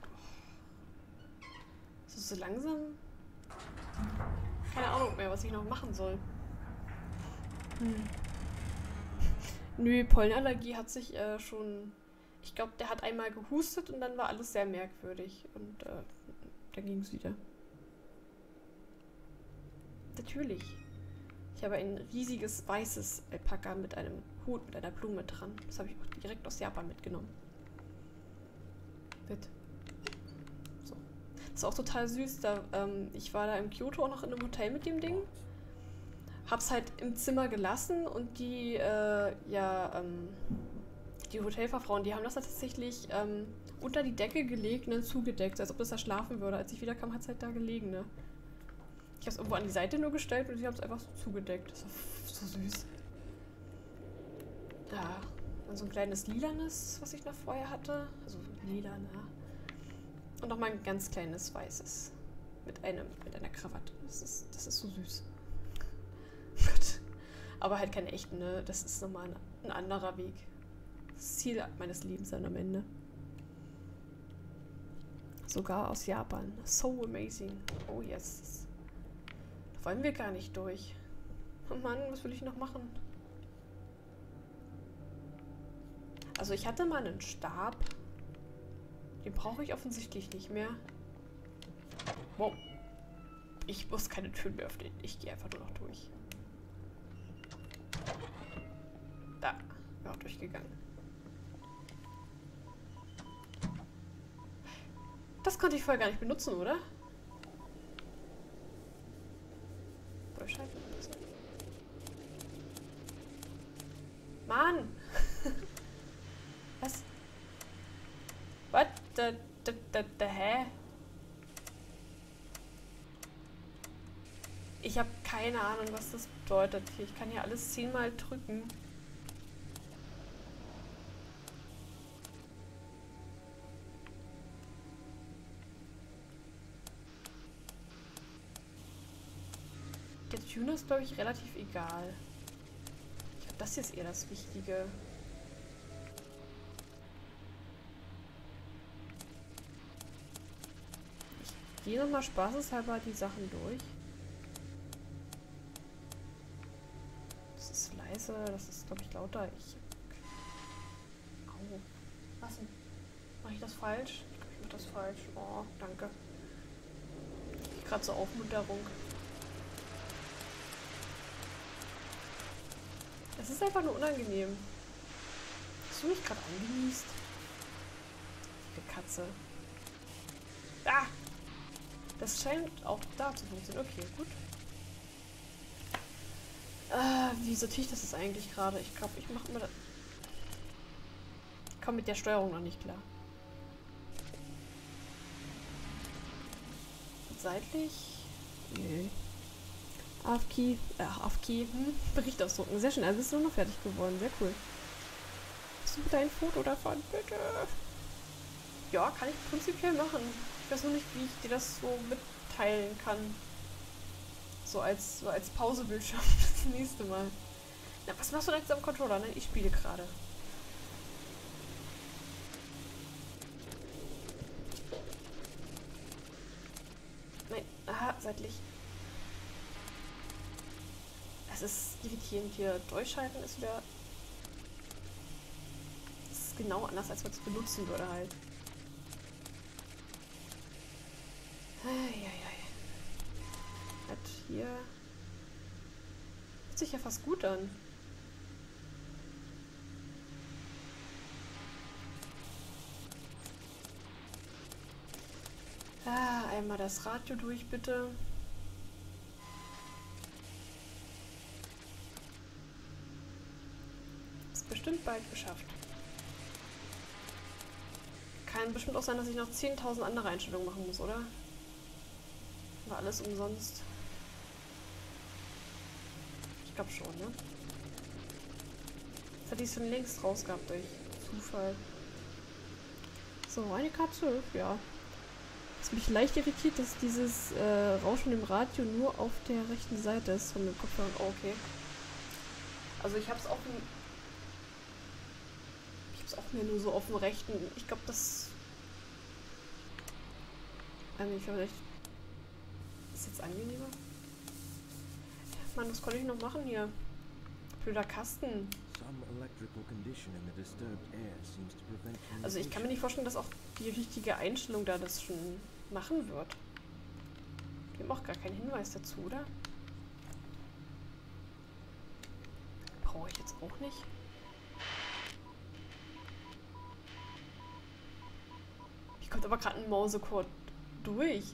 So, so langsam... Keine Ahnung mehr, was ich noch machen soll. Hm. Nö, Pollenallergie hat sich äh, schon... Ich glaube, der hat einmal gehustet und dann war alles sehr merkwürdig. Und äh, dann ging es wieder. Natürlich. Ich habe ein riesiges weißes Alpaka mit einem Hut, mit einer Blume dran. Das habe ich auch direkt aus Japan mitgenommen. Bitte. So. Das ist auch total süß. Da, ähm, ich war da in Kyoto auch noch in einem Hotel mit dem Ding. Hab's halt im Zimmer gelassen und die, äh, ja, ähm, die Hotelfachfrauen, die haben das tatsächlich ähm, unter die Decke gelegt und dann zugedeckt, als ob das da schlafen würde. Als ich wiederkam, hat es halt da gelegen, ne? Ich habe es irgendwo an die Seite nur gestellt und sie haben es einfach so zugedeckt. Das ist so süß. Ja, und so ein kleines Lilanes, was ich noch vorher hatte. Also lila, ne? Und noch mal ein ganz kleines weißes. Mit einem, mit einer Krawatte. Das ist, das ist so süß. Gott. Aber halt keine echten, ne? Das ist nochmal ein, ein anderer Weg. Das Ziel meines Lebens dann am Ende. Sogar aus Japan. So amazing. Oh yes. Da wollen wir gar nicht durch. Oh Mann, was will ich noch machen? Also ich hatte mal einen Stab. Den brauche ich offensichtlich nicht mehr. Wow. Ich muss keine Türen mehr öffnen. Ich gehe einfach nur noch durch. Da. Ja, durchgegangen. Das konnte ich vorher gar nicht benutzen, oder? Mann! Was? What? Da, da, da, da, hä? Ich habe keine Ahnung, was das bedeutet. Ich kann hier alles zehnmal drücken. Der Tuner ist, glaube ich, relativ egal. Ich glaube, das hier ist eher das Wichtige. Ich gehe nochmal spaßeshalber die Sachen durch. Das ist leise, das ist, glaube ich, lauter. Ich... Au. Was denn? Mache ich das falsch? Ich glaube, ich mache das falsch. Oh, danke. Gerade zur Aufmunterung. Es ist einfach nur unangenehm. Hast du mich gerade angenießt? Die Katze. Ah! Das scheint auch da zu funktionieren. Okay, gut. Ah, wie sortiere ich das jetzt eigentlich gerade? Ich glaube, ich mache mir das... Ich komme mit der Steuerung noch nicht klar. Seitlich? Nee. A F K, äh, A F K, hm? Bericht ausdrucken. Sehr schön, also bist du noch fertig geworden. Sehr cool. Hast du bitte ein Foto davon? Bitte. Ja, kann ich prinzipiell machen. Ich weiß nur nicht, wie ich dir das so mitteilen kann. So als, so als Pausebildschirm das nächste Mal. Na, was machst du denn jetzt am Controller? Ne? Ich spiele gerade. Nein, aha, seitlich. Es ist irritierend hier. Durchschalten ist wieder... Das ist genau anders, als man es benutzen würde halt. Eieiei. Halt hier... Hört sich ja fast gut an. Ah, einmal das Radio durch, bitte. bestimmt bald geschafft. Kann bestimmt auch sein, dass ich noch zehntausend andere Einstellungen machen muss, oder? War alles umsonst. Ich glaube schon, ne? Das hatte ich schon längst raus gehabt durch Zufall. So, eine Katze, ja. Was mich leicht irritiert, dass dieses äh, Rauschen im Radio nur auf der rechten Seite ist von dem Kopfhörer. Oh, okay. Also ich hab's auch ich hab's auch mir nur so auf dem rechten. Ich glaube, das eigentlich vielleicht ist jetzt angenehmer. Mann, was konnte ich noch machen hier? Blöder Kasten. Also ich kann mir nicht vorstellen, dass auch die richtige Einstellung da das schon machen wird. Wir haben auch gar keinen Hinweis dazu, oder? Brauche ich jetzt auch nicht. Hier kommt aber gerade ein Mausecode durch.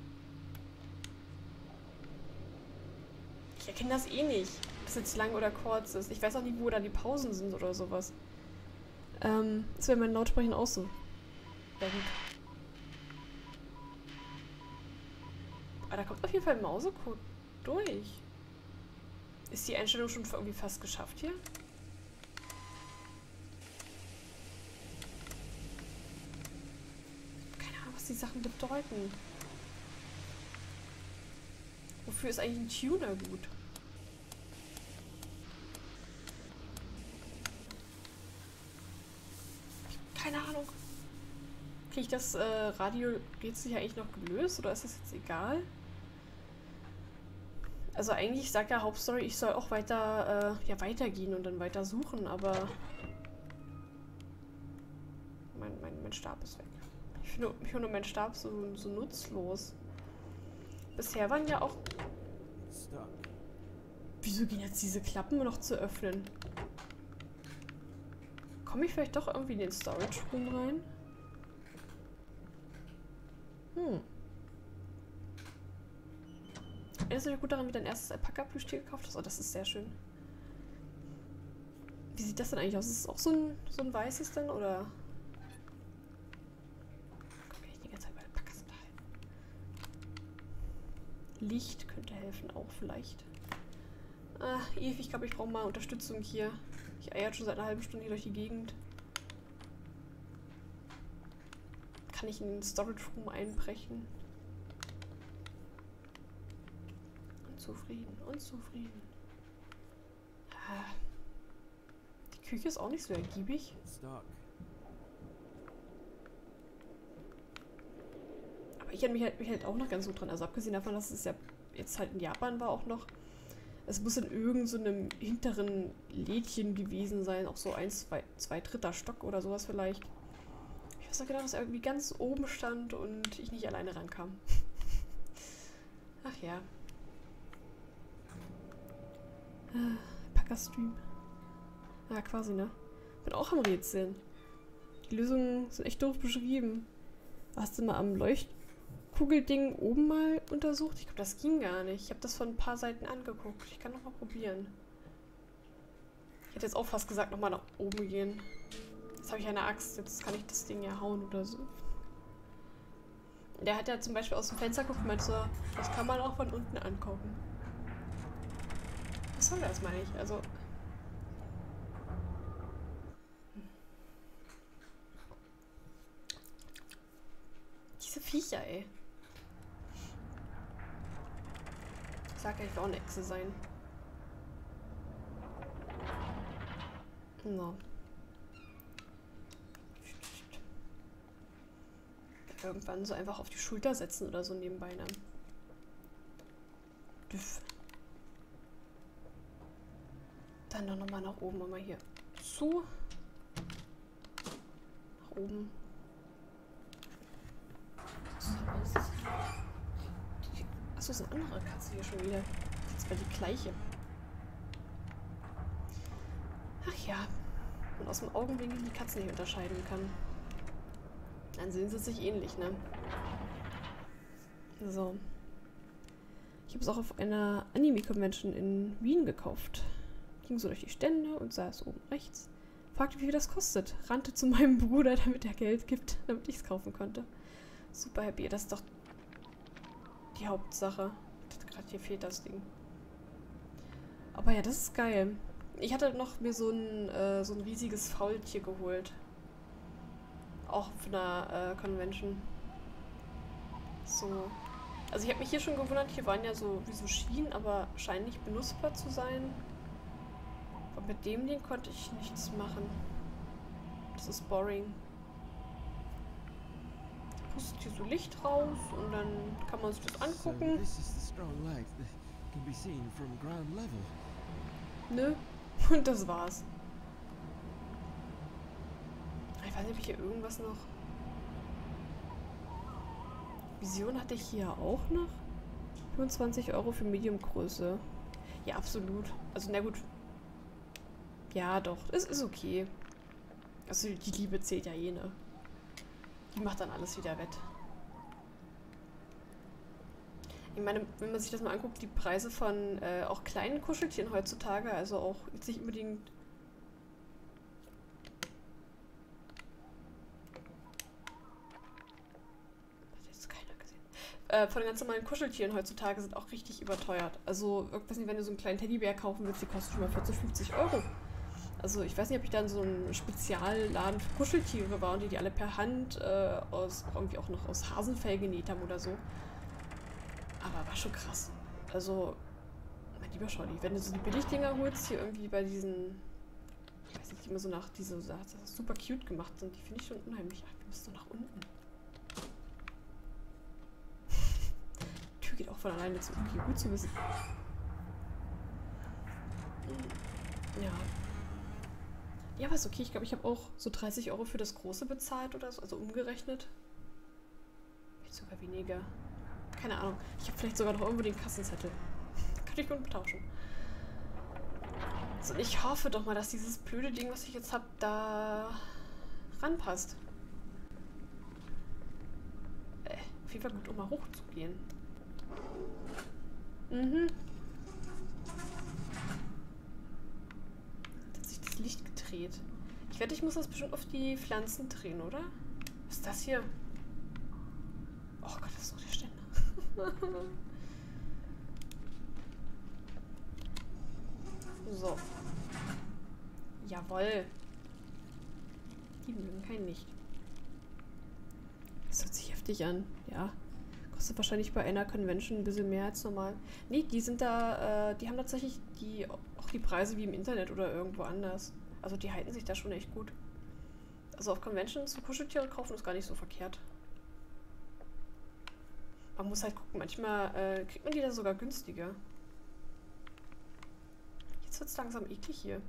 Ich erkenne das eh nicht, ob das jetzt lang oder kurz ist. Ich weiß auch nicht, wo da die Pausen sind oder sowas. Ähm, das wäre mein Lautsprechen auch so. Ja, gut. Aber da kommt auf jeden Fall ein Mausecode durch. Ist die Einstellung schon irgendwie fast geschafft hier? Keine Ahnung, was die Sachen bedeuten. Wofür ist eigentlich ein Tuner gut? Keine Ahnung. Kriege ich das äh, Radio-Rätsel hier eigentlich noch gelöst oder ist das jetzt egal? Also eigentlich sagt der Hauptstory, ich soll auch weiter, äh, ja, weitergehen und dann weiter suchen, aber mein, mein, mein Stab ist weg. Ich finde, ich finde meinen Stab so, so nutzlos. Bisher waren ja auch... Wieso gehen jetzt diese Klappen noch zu öffnen? Komme ich vielleicht doch irgendwie in den Storage Room rein? Hm. Erinnerst du dich gut daran, wie dein erstes Alpaka-Plüschtier gekauft hast? Oh, das ist sehr schön. Wie sieht das denn eigentlich aus? Ist es auch so ein, so ein weißes dann, oder? Komm, kann ich die ganze Zeit bei Alpakas unterhalten. Licht könnte helfen, auch vielleicht. Ah, Eve, ich glaube, ich brauche mal Unterstützung hier. Ich eiert schon seit einer halben Stunde hier durch die Gegend. Kann ich in den Storage Room einbrechen? Unzufrieden, unzufrieden. Ah. Die Küche ist auch nicht so ergiebig. Aber ich erinnere mich halt, mich halt auch noch ganz gut dran. Also abgesehen davon, dass es ja jetzt halt in Japan war auch noch. Es muss in irgendeinem so hinteren Lädchen gewesen sein. Auch so ein, zwei, zwei dritter Stock oder sowas vielleicht. Ich weiß noch genau, dass er irgendwie ganz oben stand und ich nicht alleine rankam. Ach ja. Packer-Stream. Ja, quasi, ne? Bin auch am Rätseln. Die Lösungen sind echt doof beschrieben. Hast du mal am Leuchtkugelding oben mal untersucht? Ich glaube, das ging gar nicht. Ich habe das von ein paar Seiten angeguckt. Ich kann noch mal probieren. Ich hätte jetzt auch fast gesagt, noch mal nach oben gehen. Jetzt habe ich eine Axt. Jetzt kann ich das Ding ja hauen oder so. Der hat ja zum Beispiel aus dem Fenster geguckt und meinte so, das kann man auch von unten angucken. Was soll das, meine ich? Also... Diese Viecher, ey. Ich sag ja, ich will auch eine Echse sein. No. Irgendwann so einfach auf die Schulter setzen oder so nebenbei, ne? Düff. Dann noch mal nach oben, mal hier zu. Nach oben. Achso, ist eine andere Katze hier schon wieder. Jetzt war die gleiche. Ach ja. Und aus dem Augenwinkel die Katzen nicht unterscheiden kann. Dann sehen sie sich ähnlich, ne? So. Ich habe es auch auf einer Anime-Convention in Wien gekauft. Ging so durch die Stände und saß oben rechts. Fragte, wie viel das kostet. Rannte zu meinem Bruder, damit er Geld gibt, damit ich es kaufen konnte. Super happy. Das ist doch die Hauptsache. Gerade hier fehlt das Ding. Aber ja, das ist geil. Ich hatte noch mir so ein, äh, so ein riesiges Faultier geholt. Auch von einer äh, Convention. So. Also ich habe mich hier schon gewundert, hier waren ja so wie so Schienen, aber scheinen nicht benutzbar zu sein. Aber mit dem Ding konnte ich nichts machen. Das ist boring. Da pustet hier so Licht raus und dann kann man sich das angucken. So this is the strong light that can be seen from ground level. Nö. Und das war's. Ich weiß nicht, ob ich hier irgendwas noch... Vision hatte ich hier auch noch? fünfundzwanzig Euro für Medium-Größe. Ja, absolut. Also, na gut. Ja, doch. Es ist okay. Also, die Liebe zählt ja eh, ne? Die macht dann alles wieder wett. Ich meine, wenn man sich das mal anguckt, die Preise von äh, auch kleinen Kuscheltieren heutzutage, also auch jetzt nicht unbedingt... Das hat jetzt keiner gesehen. Äh, von den ganz normalen Kuscheltieren heutzutage sind auch richtig überteuert. Also, ich weiß nicht, wenn du so einen kleinen Teddybär kaufen willst, die kostet schon mal vierzig, fünfzig Euro. Also, ich weiß nicht, ob ich dann so ein Spezialladen für Kuscheltiere war und die die alle per Hand äh, aus, irgendwie auch noch aus Hasenfell genäht haben oder so. Aber war schon krass. Also, mein lieber Scholli, wenn du so die Billigdinger holst, hier irgendwie bei diesen, ich weiß nicht, die immer so nach, die so super cute gemacht sind, die finde ich schon unheimlich. Ach, wir müssen doch nach unten. Die Tür geht auch von alleine zu. Okay, gut zu wissen. Ja. Ja, aber ist okay. Ich glaube, ich habe auch so dreißig Euro für das Große bezahlt oder so, also umgerechnet. Jetzt sogar weniger. Keine Ahnung. Ich habe vielleicht sogar noch irgendwo den Kassenzettel. Kann ich gut tauschen. So, ich hoffe doch mal, dass dieses blöde Ding, was ich jetzt habe, da ranpasst. Äh, auf jeden Fall gut, um mal hochzugehen. Mhm. Jetzt hat sich das Licht gedreht. Ich wette, ich muss das bestimmt auf die Pflanzen drehen, oder? Was ist das hier? Oh Gott, das ist doch der Ständer. So. Jawohl. Die mögen kein Licht. Das hört sich heftig an. Ja. Kostet wahrscheinlich bei einer Convention ein bisschen mehr als normal. Nee, die sind da, äh, die haben tatsächlich die, auch die Preise wie im Internet oder irgendwo anders. Also die halten sich da schon echt gut. Also auf Conventions so Kuscheltiere kaufen ist gar nicht so verkehrt. Man muss halt gucken, manchmal äh, kriegt man die da sogar günstiger. Jetzt wird es langsam eklig hier.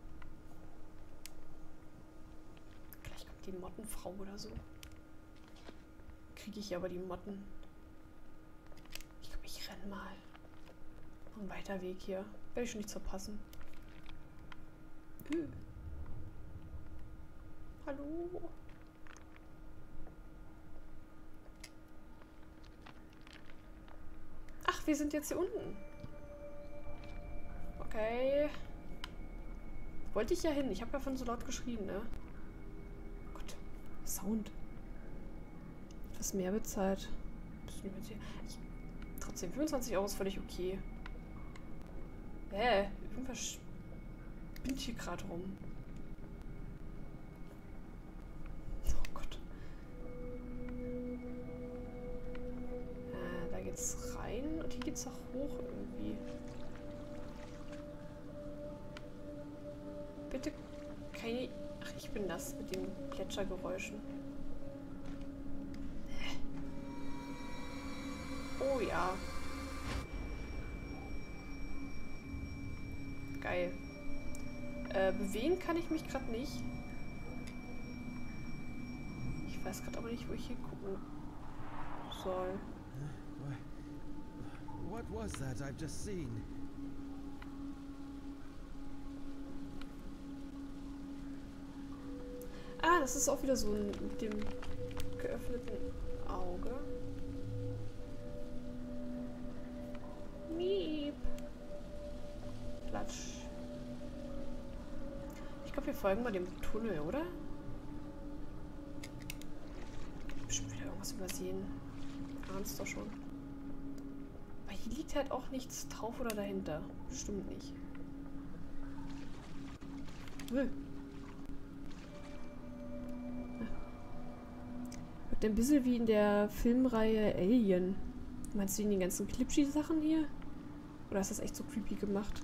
Gleich kommt die Mottenfrau oder so. Kriege ich aber die Motten. Ich glaube, ich renne mal. Ein weiter Weg hier. Werde ich schon nichts verpassen. Äh. Hallo? Ach, wir sind jetzt hier unten. Okay. Wollte ich ja hin. Ich habe ja von so laut geschrien, ne? Gott. Sound. Etwas mehr bezahlt. Ich, trotzdem, fünfundzwanzig Euro ist völlig okay. Hä? Irgendwas spinnt hier gerade rum. Oh Gott. Äh, da geht's rein und hier geht's auch hoch irgendwie. Bitte keine... Ach, ich bin das mit den Plätschergeräuschen. Oh ja. Geil. Äh, bewegen kann ich mich gerade nicht. Ich weiß gerade aber nicht, wo ich hier gucken soll. What was that I've just seen? Ah, das ist auch wieder so ein mit dem geöffneten Auge. Miep. Platsch. Ich glaube, wir folgen mal dem Tunnel, oder? Bestimmt wieder irgendwas übersehen. Wir ahnen es doch schon. Aber hier liegt halt auch nichts drauf oder dahinter. Bestimmt nicht. Hm. Wirkt ein bisschen wie in der Filmreihe Alien. Meinst du die ganzen Klipschi-Sachen hier? Oder ist das echt so creepy gemacht?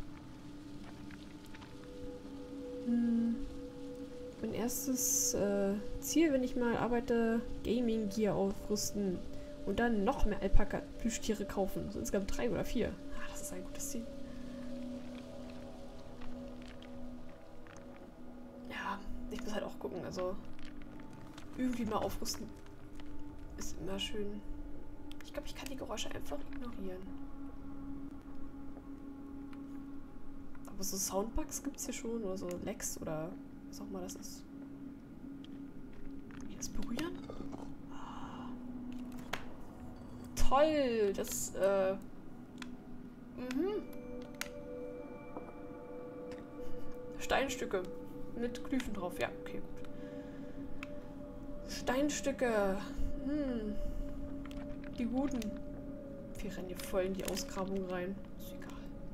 Hm. Mein erstes äh, Ziel, wenn ich mal arbeite, Gaming-Gear aufrüsten. Und dann noch mehr Alpaka-Plüschtiere kaufen. So insgesamt drei oder vier. Ah, das ist ein gutes Ziel. Ja, ich muss halt auch gucken. Also irgendwie mal aufrüsten ist immer schön. Ich glaube, ich kann die Geräusche einfach ignorieren. Aber so Soundbugs gibt es hier schon. Oder so Lags oder was auch immer das ist. Jetzt berühren? Toll! Das, äh... Mhm. Steinstücke. Mit Glyphen drauf. Ja, okay, gut. Steinstücke. Hm. Die guten. Wir rennen hier voll in die Ausgrabung rein. Ist egal.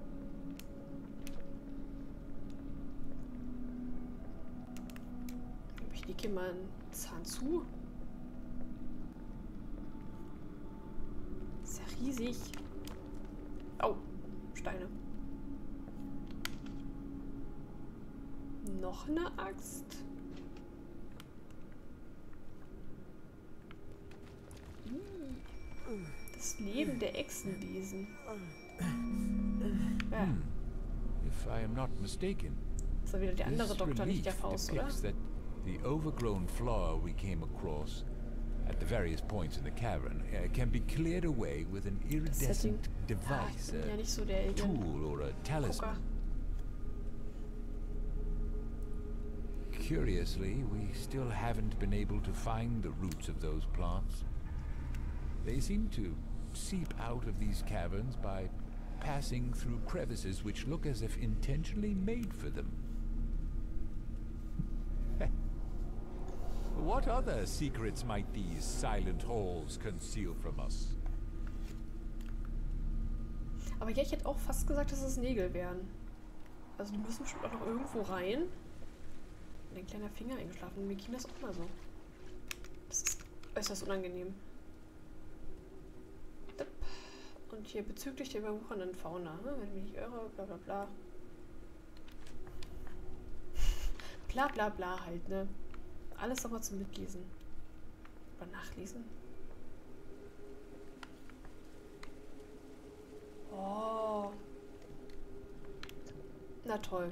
Ich lege hier mal einen Zahn zu. Ist ja riesig. Au, Steine. Noch eine Axt. Das Leben der Echsenwesen. Ja. Hmm. If I am not mistaken, Das war wieder der andere this Doktor, nicht der relief Faust, oder? depicts that the overgrown flora we came across at the various points in the cavern uh, can be cleared away with an iridescent Ah, ich device, bin ja a nicht so der Alien. tool or a Gucker. talisman. Curiously, we still haven't been able to find the roots of those plants. They seem to seep out of these caverns by passing through crevices which look as if intentionally made for them. What other secrets might these silent halls conceal from us? Aber ja, ich hätte auch fast gesagt, dass es Nägel wären. Also die müssen bestimmt auch noch irgendwo rein. Und ein kleiner Finger eingeschlafen. Mir ging das auch mal so. Das ist äußerst unangenehm. Und hier bezüglich der überwuchernden Fauna, ne? Wenn ich mich nicht irre, bla bla bla. Bla bla bla halt, ne? Alles nochmal zum Mitlesen. Oder Nachlesen. Oh. Na toll.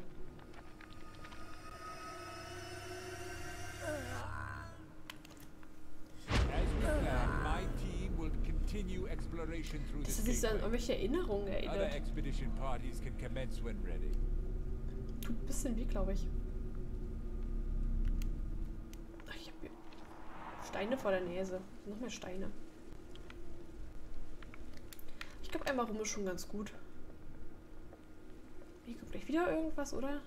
As we planned, my team will continue exploration through Das this ist nicht so an gateway. irgendwelche Erinnerungen Other erinnert. expedition parties can commence when ready. Tut ein bisschen weh, glaube ich. Ach, ich habe hier Steine vor der Nase. Noch mehr Steine. Ich glaube, einmal rum ist schon ganz gut. Hier kommt gleich wieder irgendwas, oder?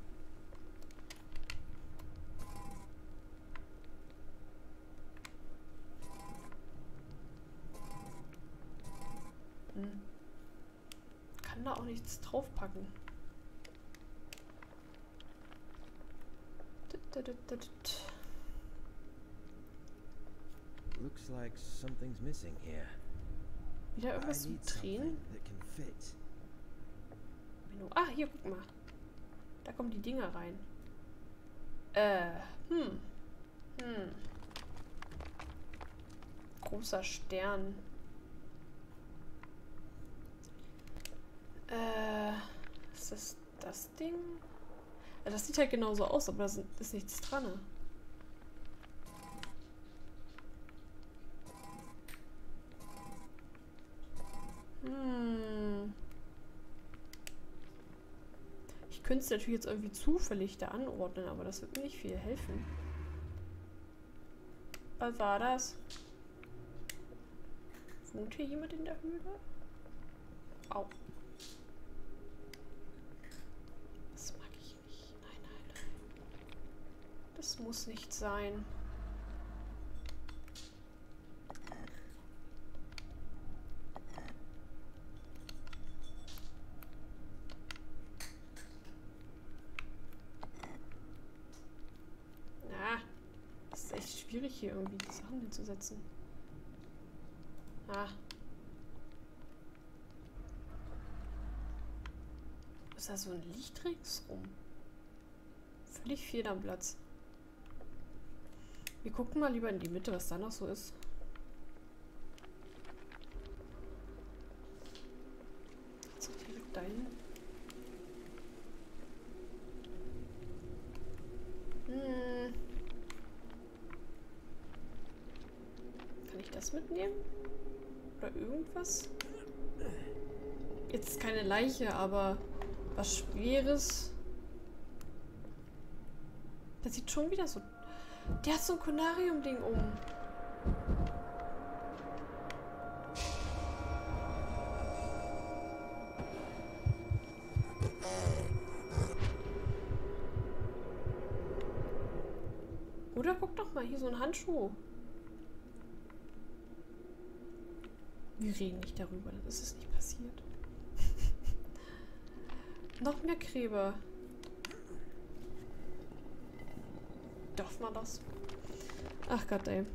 Hm. Kann da auch nichts draufpacken. Looks like something's missing here. Wieder I irgendwas zum need Drehen? something that can fit. Menü. Ah, hier, guck mal. Da kommen die Dinger rein. Äh, hm. Hm. Großer Stern. Äh, ist das das Ding? Ja, das sieht halt genauso aus, aber da sind- ist nichts dran. Ne? Hm. Ich könnte es natürlich jetzt irgendwie zufällig da anordnen, aber das wird mir nicht viel helfen. Was war das? Wohnt hier jemand in der Höhle? Au. Das mag ich nicht. Nein, nein, nein. Das muss nicht sein. Na, das ist echt schwierig hier irgendwie die Sachen hinzusetzen. Ah. Ist da so ein Licht ringsrum? Völlig fehl am Platz. Wir gucken mal lieber in die Mitte, was da noch so ist. So, direkt dahin. Hm. Kann ich das mitnehmen? Oder irgendwas? Jetzt ist keine Leiche, aber was Schweres. Das sieht schon wieder so... Der hat so ein Konarium-Ding um. Oder guck doch mal, hier so ein Handschuh. Wir reden nicht darüber, dann ist es nicht passiert. Noch mehr Gräber. Darf man das? Ach Gott, ey.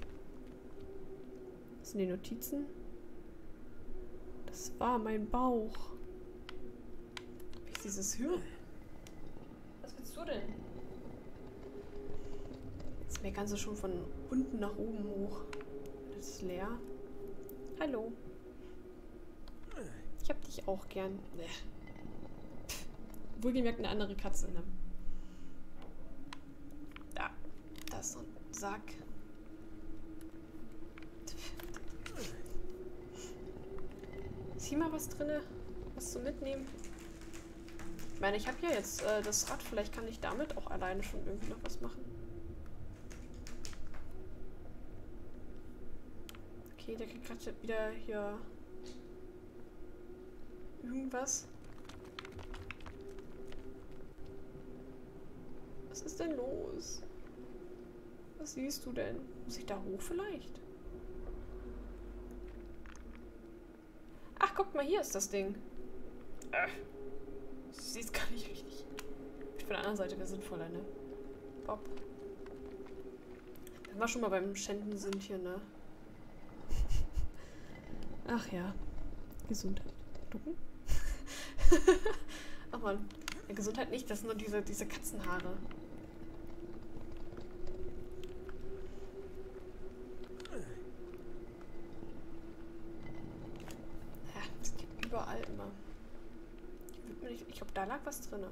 Das sind die Notizen. Das war mein Bauch. Wie ist dieses Hirn? Was willst du denn? Jetzt meckern sie schon von unten nach oben hoch. Das ist leer. Hallo. Ich hab dich auch gern. Nee. Wohlgemerkt eine andere Katze, ne? Da. Da ist so ein Sack. Ist hier mal was drin? Was zu mitnehmen? Ich meine, ich habe ja jetzt äh, das Rad. Vielleicht kann ich damit auch alleine schon irgendwie noch was machen. Okay, der kriegt gerade wieder hier irgendwas. Was ist denn los? Was siehst du denn? Muss ich da hoch vielleicht? Ach, guck mal, hier ist das Ding. Äh, sieht gar nicht richtig. Von der anderen Seite wäre sinnvoller, ne? Bob. Wenn wir schon mal beim Schänden sind hier, ne? Ach ja. Gesundheit. Ducken? Ach man. Ja, Gesundheit nicht, das sind nur diese, diese Katzenhaare. Ja, das geht überall immer. Ich glaube, da lag was drin.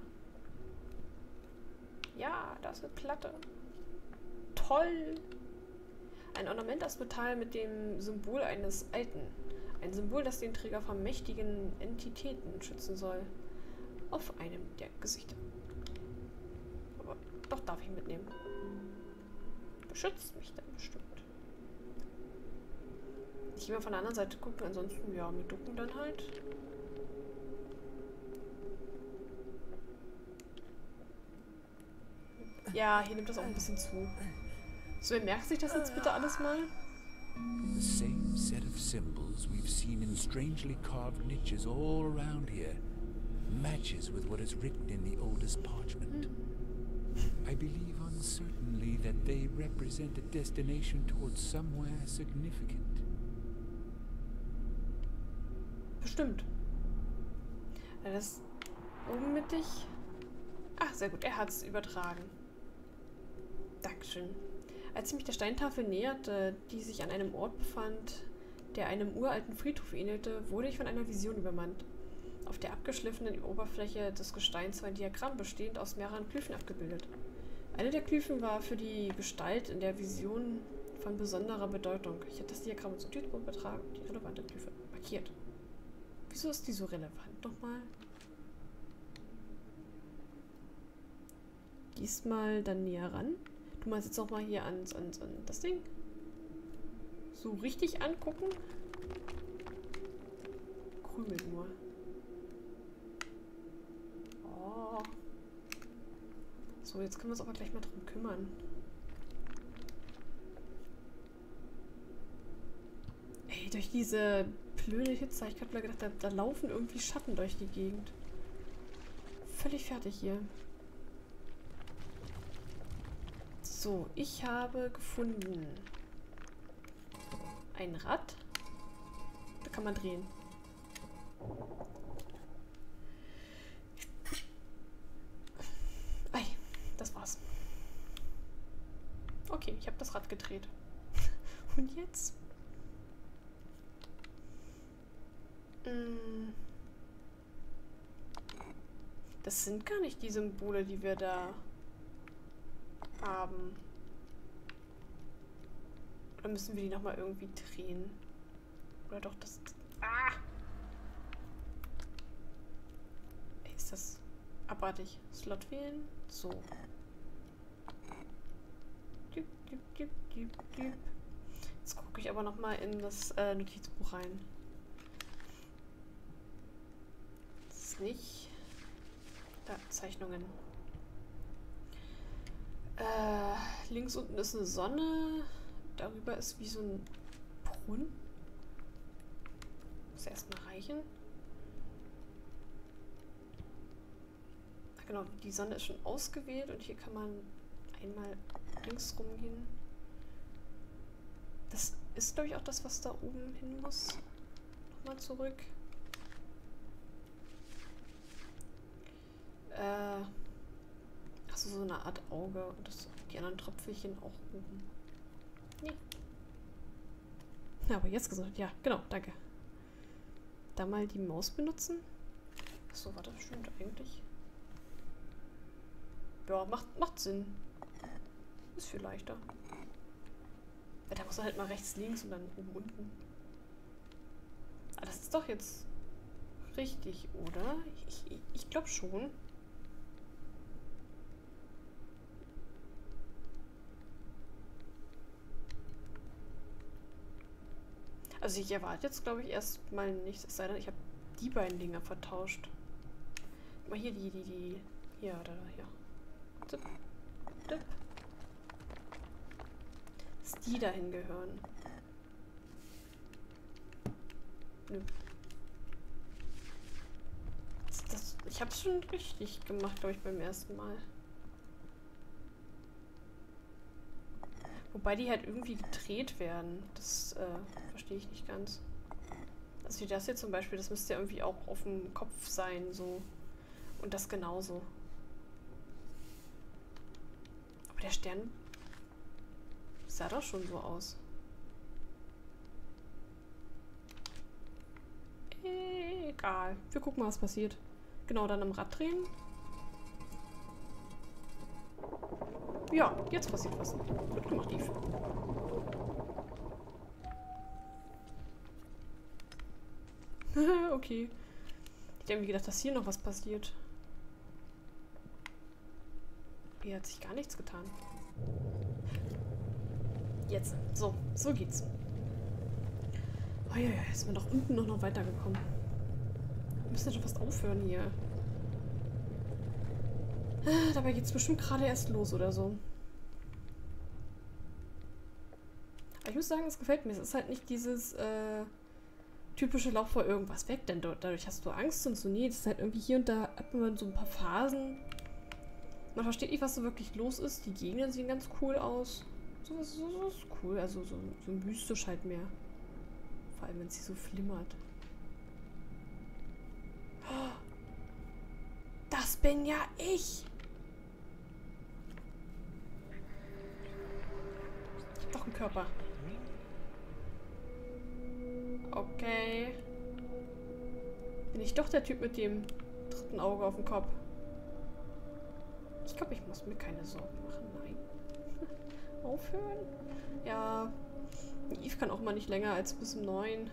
Ja, da ist eine Platte. Toll! Ein Ornament aus Metall mit dem Symbol eines Alten. Ein Symbol, das den Träger vor mächtigen Entitäten schützen soll. Auf einem der Gesichter. Aber doch darf ich mitnehmen. Beschützt mich dann bestimmt. Ich gehe mal von der anderen Seite gucken, ansonsten, ja, wir ducken dann halt. Ja, hier nimmt das auch ein bisschen zu. So, wer merkt sich das jetzt bitte alles mal? The same set of symbols we've seen in strangely carved niches all around here matches with what is written in the oldest parchment. I believe uncertainly that they represent a destination towards somewhere significant. Bestimmt. Das oben mittig. Ach, sehr gut, er hat es übertragen. Dankeschön. Als ich mich der Steintafel näherte, die sich an einem Ort befand, der einem uralten Friedhof ähnelte, wurde ich von einer Vision übermannt. Auf der abgeschliffenen Oberfläche des Gesteins war ein Diagramm bestehend aus mehreren Glyphen abgebildet. Eine der Glyphen war für die Gestalt in der Vision von besonderer Bedeutung. Ich habe das Diagramm ins Notizbuch übertragen und die relevante Glyphe markiert. Wieso ist die so relevant nochmal? Diesmal dann näher ran. Du meinst jetzt nochmal hier ans, ans, an das Ding? So richtig angucken? Krümel nur. So, jetzt können wir uns aber gleich mal drum kümmern. Ey, durch diese blöde Hitze, habe ich gerade mal gedacht, da, da laufen irgendwie Schatten durch die Gegend. Völlig fertig hier. So, ich habe gefunden ein Rad. Da kann man drehen. Ei, das war's. Okay, ich habe das Rad gedreht. Und jetzt? Hm. Das sind gar nicht die Symbole, die wir da haben. Oder müssen wir die nochmal irgendwie drehen? Oder doch das... Ah! Ey, ist das abartig. Slot wählen? So. Düb, düb, düb, düb, düb. Jetzt gucke ich aber nochmal in das äh, Notizbuch rein. Das ist nicht... Da, Zeichnungen. Äh, links unten ist eine Sonne. Darüber ist wie so ein Brunnen. Muss erstmal reichen. Ach genau, die Sonne ist schon ausgewählt und hier kann man einmal links rumgehen. Das ist, glaube ich, auch das, was da oben hin muss. Nochmal zurück. Äh, achso, so eine Art Auge und das, die anderen Tröpfelchen auch oben. Nee. Ja, aber jetzt gesagt. Ja, genau, danke. Da mal die Maus benutzen. Achso, war das stimmt eigentlich. Ja, macht, macht Sinn. Ist viel leichter. Ja, da muss man halt mal rechts, links und dann oben, unten. Ah, das ist doch jetzt richtig, oder? Ich, ich, ich glaube schon. Also ich erwarte jetzt, glaube ich, erstmal nichts, es sei denn, ich habe die beiden Dinger vertauscht. Mal hier die, die, die, hier oder hier. Zip, zip. Dass die dahin gehören. Nö. Das, das, ich habe es schon richtig gemacht, glaube ich, beim ersten Mal. Wobei die halt irgendwie gedreht werden. Das äh, verstehe ich nicht ganz. Also wie das hier zum Beispiel, das müsste ja irgendwie auch auf dem Kopf sein, so. Und das genauso. Aber der Stern sah doch schon so aus. Egal. Wir gucken mal, was passiert. Genau, dann am Rad drehen. Ja, jetzt passiert was. Gut gemacht, Eve. Okay. Ich hätte irgendwie gedacht, dass hier noch was passiert. Hier hat sich gar nichts getan. Jetzt. So, so geht's. Oh ja, jetzt sind wir doch unten noch, noch weitergekommen. Wir müssen ja schon fast aufhören hier. Dabei geht's bestimmt gerade erst los oder so. Aber ich muss sagen, es gefällt mir. Es ist halt nicht dieses äh, typische Lauf vor irgendwas weg, denn dadurch hast du Angst und so. Nee, das ist halt irgendwie hier und da hat man so ein paar Phasen. Man versteht nicht, was so wirklich los ist. Die Gegner sehen ganz cool aus. So, so, so ist cool. Also so, so mystisch halt mehr. Vor allem, wenn sie so flimmert. Das bin ja ich! Ich hab doch einen Körper. Okay. Bin ich doch der Typ mit dem dritten Auge auf dem Kopf? Ich glaube, ich muss mir keine Sorgen machen. Nein. Aufhören? Ja. Eve kann auch mal nicht länger als bis um neun.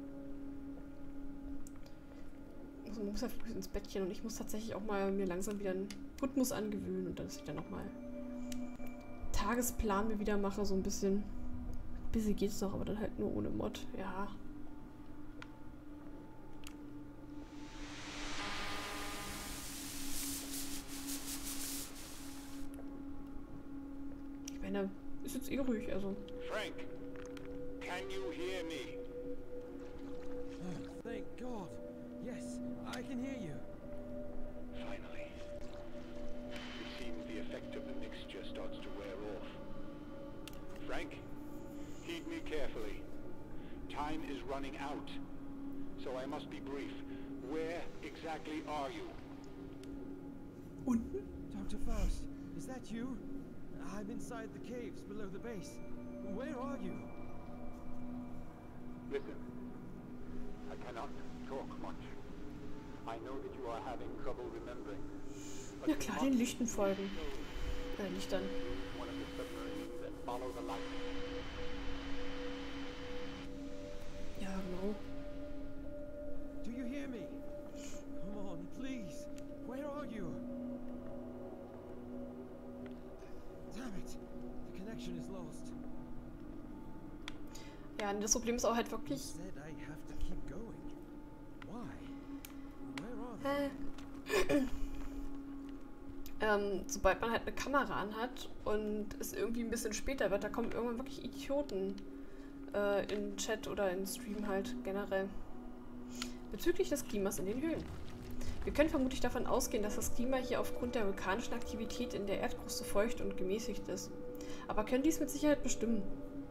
Also man muss ja früh ins Bettchen und ich muss tatsächlich auch mal mir langsam wieder einen Rhythmus angewöhnen und dass ich dann nochmal Tagesplan mir wieder mache, so ein bisschen. Busy geht's noch, aber dann halt nur ohne Mod. Ja. meine, ist jetzt eh ruhig, also. Frank, can you hear me? Oh, thank God. Yes, I can hear you. Finally. It seems the effect of the mixture starts to wear off. Frank, heed me carefully. Time is running out, so I must be brief. Where exactly are you? Unten? Doctor Faust, is that you? I'm inside the caves below the base. Where are you? Listen, I cannot talk much. I know that you are having trouble remembering. Ja klar, den Lichten folgen. Äh, Lichtern. One of the submarines that follow the light. Ja, genau. Do you hear me? Come on, please. Where are you? Damn it. The connection is lost. Ja, und das Problem ist auch halt wirklich. Said I have to keep going. Why? Where are they? Äh, ähm, sobald man halt eine Kamera anhat und es irgendwie ein bisschen später wird, da kommen irgendwann wirklich Idioten äh, in Chat oder in Stream halt generell. Bezüglich des Klimas in den Höhlen. Wir können vermutlich davon ausgehen, dass das Klima hier aufgrund der vulkanischen Aktivität in der Erdkruste feucht und gemäßigt ist. Aber können dies mit Sicherheit bestimmen?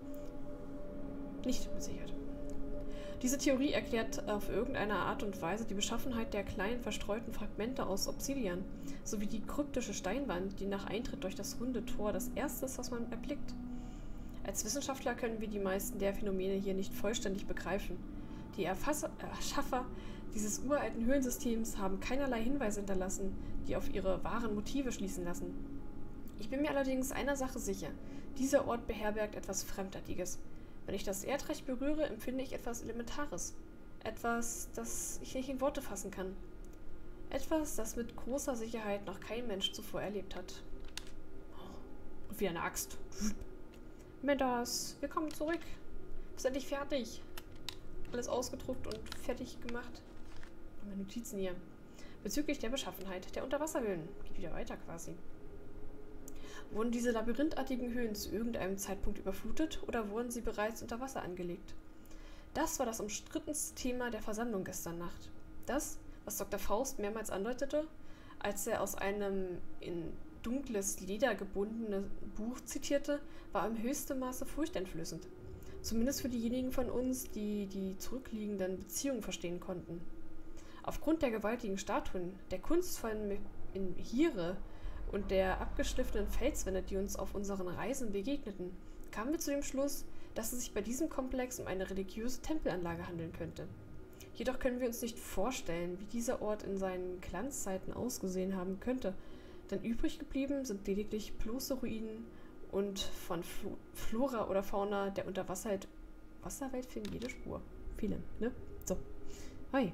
Nicht mit Sicherheit. Diese Theorie erklärt auf irgendeine Art und Weise die Beschaffenheit der kleinen verstreuten Fragmente aus Obsidian, sowie die kryptische Steinwand, die nach Eintritt durch das runde Tor das erste ist, was man erblickt. Als Wissenschaftler können wir die meisten der Phänomene hier nicht vollständig begreifen. Die Erfasser, Erschaffer dieses uralten Höhlensystems haben keinerlei Hinweise hinterlassen, die auf ihre wahren Motive schließen lassen. Ich bin mir allerdings einer Sache sicher. Dieser Ort beherbergt etwas Fremdartiges. Wenn ich das Erdreich berühre, empfinde ich etwas Elementares. Etwas, das ich nicht in Worte fassen kann. Etwas, das mit großer Sicherheit noch kein Mensch zuvor erlebt hat. Oh, und wieder eine Axt. Mendas, wir kommen zurück. Bist endlich fertig. Alles ausgedruckt und fertig gemacht. Und meine Notizen hier. Bezüglich der Beschaffenheit der Unterwasserhöhlen. Geht wieder weiter quasi. Wurden diese labyrinthartigen Höhlen zu irgendeinem Zeitpunkt überflutet oder wurden sie bereits unter Wasser angelegt? Das war das umstrittenste Thema der Versammlung gestern Nacht. Das, was Doktor Faust mehrmals andeutete, als er aus einem in dunkles Leder gebundene Buch zitierte, war im höchsten Maße furchteinflößend. Zumindest für diejenigen von uns, die die zurückliegenden Beziehungen verstehen konnten. Aufgrund der gewaltigen Statuen, der kunstvollen Menhire und der abgeschliffenen Felswände, die uns auf unseren Reisen begegneten, kamen wir zu dem Schluss, dass es sich bei diesem Komplex um eine religiöse Tempelanlage handeln könnte. Jedoch können wir uns nicht vorstellen, wie dieser Ort in seinen Glanzzeiten ausgesehen haben könnte, denn übrig geblieben sind lediglich bloße Ruinen und von Fl Flora oder Fauna der Unterwasserwelt Wasserwelt fehlen jede Spur. Viele, ne? So. Hi.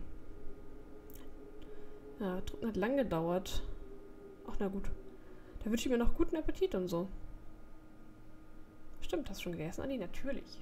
Ja, Drücken hat lang gedauert. Ach, na gut. Da wünsche ich mir noch guten Appetit und so. Stimmt, hast du schon gegessen, Anni? Natürlich.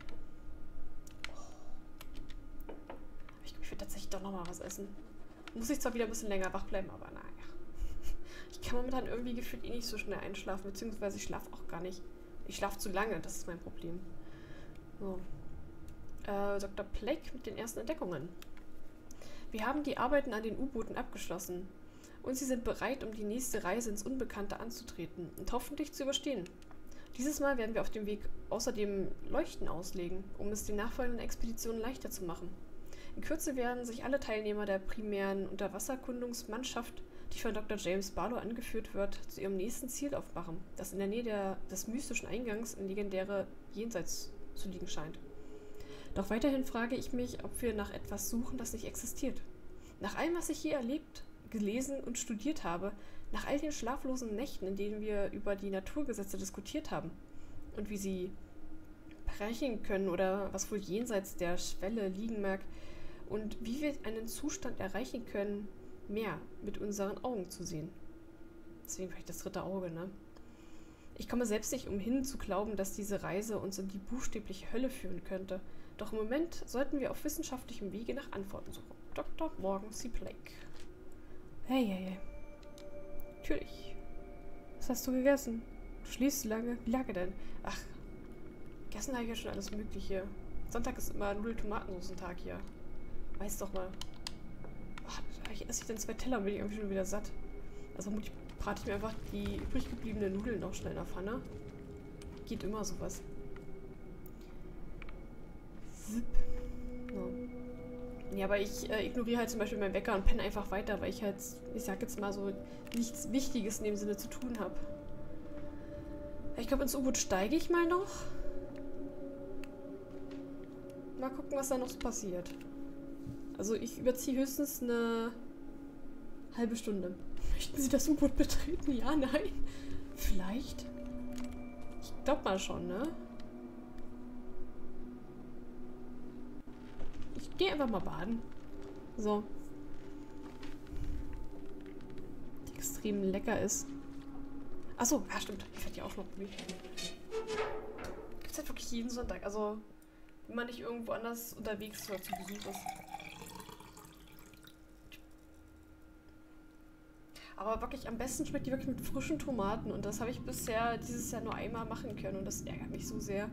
Ich glaube, ich werde tatsächlich doch nochmal was essen. Muss ich zwar wieder ein bisschen länger wach bleiben, aber naja. Ich kann momentan irgendwie gefühlt eh nicht so schnell einschlafen, beziehungsweise ich schlafe auch gar nicht. Ich schlafe zu lange, das ist mein Problem. So. Äh, Doktor Blake mit den ersten Entdeckungen. Wir haben die Arbeiten an den U-Booten abgeschlossen. Und sie sind bereit, um die nächste Reise ins Unbekannte anzutreten und hoffentlich zu überstehen. Dieses Mal werden wir auf dem Weg außerdem Leuchten auslegen, um es den nachfolgenden Expeditionen leichter zu machen. In Kürze werden sich alle Teilnehmer der primären Unterwasserkundungsmannschaft, die von Doktor James Barlow angeführt wird, zu ihrem nächsten Ziel aufmachen, das in der Nähe der, des mystischen Eingangs in legendäre Jenseits zu liegen scheint. Doch weiterhin frage ich mich, ob wir nach etwas suchen, das nicht existiert. Nach allem, was ich hier erlebt, gelesen und studiert habe, nach all den schlaflosen Nächten, in denen wir über die Naturgesetze diskutiert haben und wie sie brechen können oder was wohl jenseits der Schwelle liegen mag und wie wir einen Zustand erreichen können, mehr mit unseren Augen zu sehen. Deswegen vielleicht das dritte Auge, ne? Ich komme selbst nicht umhin zu glauben, dass diese Reise uns in die buchstäbliche Hölle führen könnte. Doch im Moment sollten wir auf wissenschaftlichem Wege nach Antworten suchen. Doktor Morgan C. Blake. Hey, hey, hey. Natürlich. Was hast du gegessen? Du schläfst so lange? Wie lange denn? Ach, gestern habe ich ja schon alles Mögliche. Sonntag ist immer Null-Tomatensoßen-Tag hier. Weiß doch mal. Ach, ich esse ich dann zwei Teller und bin ich irgendwie schon wieder satt. Also vermutlich brate ich mir einfach die übrig gebliebenen Nudeln noch schnell in der Pfanne. Geht immer sowas. Zip. No. Ja, aber ich äh, ignoriere halt zum Beispiel meinen Wecker und penne einfach weiter, weil ich halt, ich sag jetzt mal so, nichts Wichtiges in dem Sinne zu tun habe. Ich glaube, ins U-Boot steige ich mal noch. Mal gucken, was da noch so passiert. Also ich überziehe höchstens eine halbe Stunde. Möchten Sie das U-Boot betreten? Ja, nein? Vielleicht? Ich glaube mal schon, ne? Ich gehe einfach mal baden. So. Die extrem lecker ist. Achso, ja stimmt. Ich werde ja auch noch probiert. Gibt es halt wirklich jeden Sonntag. Also, wenn man nicht irgendwo anders unterwegs oder zu Besuch ist. Aber wirklich, am besten schmeckt die wirklich mit frischen Tomaten. Und das habe ich bisher dieses Jahr nur einmal machen können. Und das ärgert mich so sehr.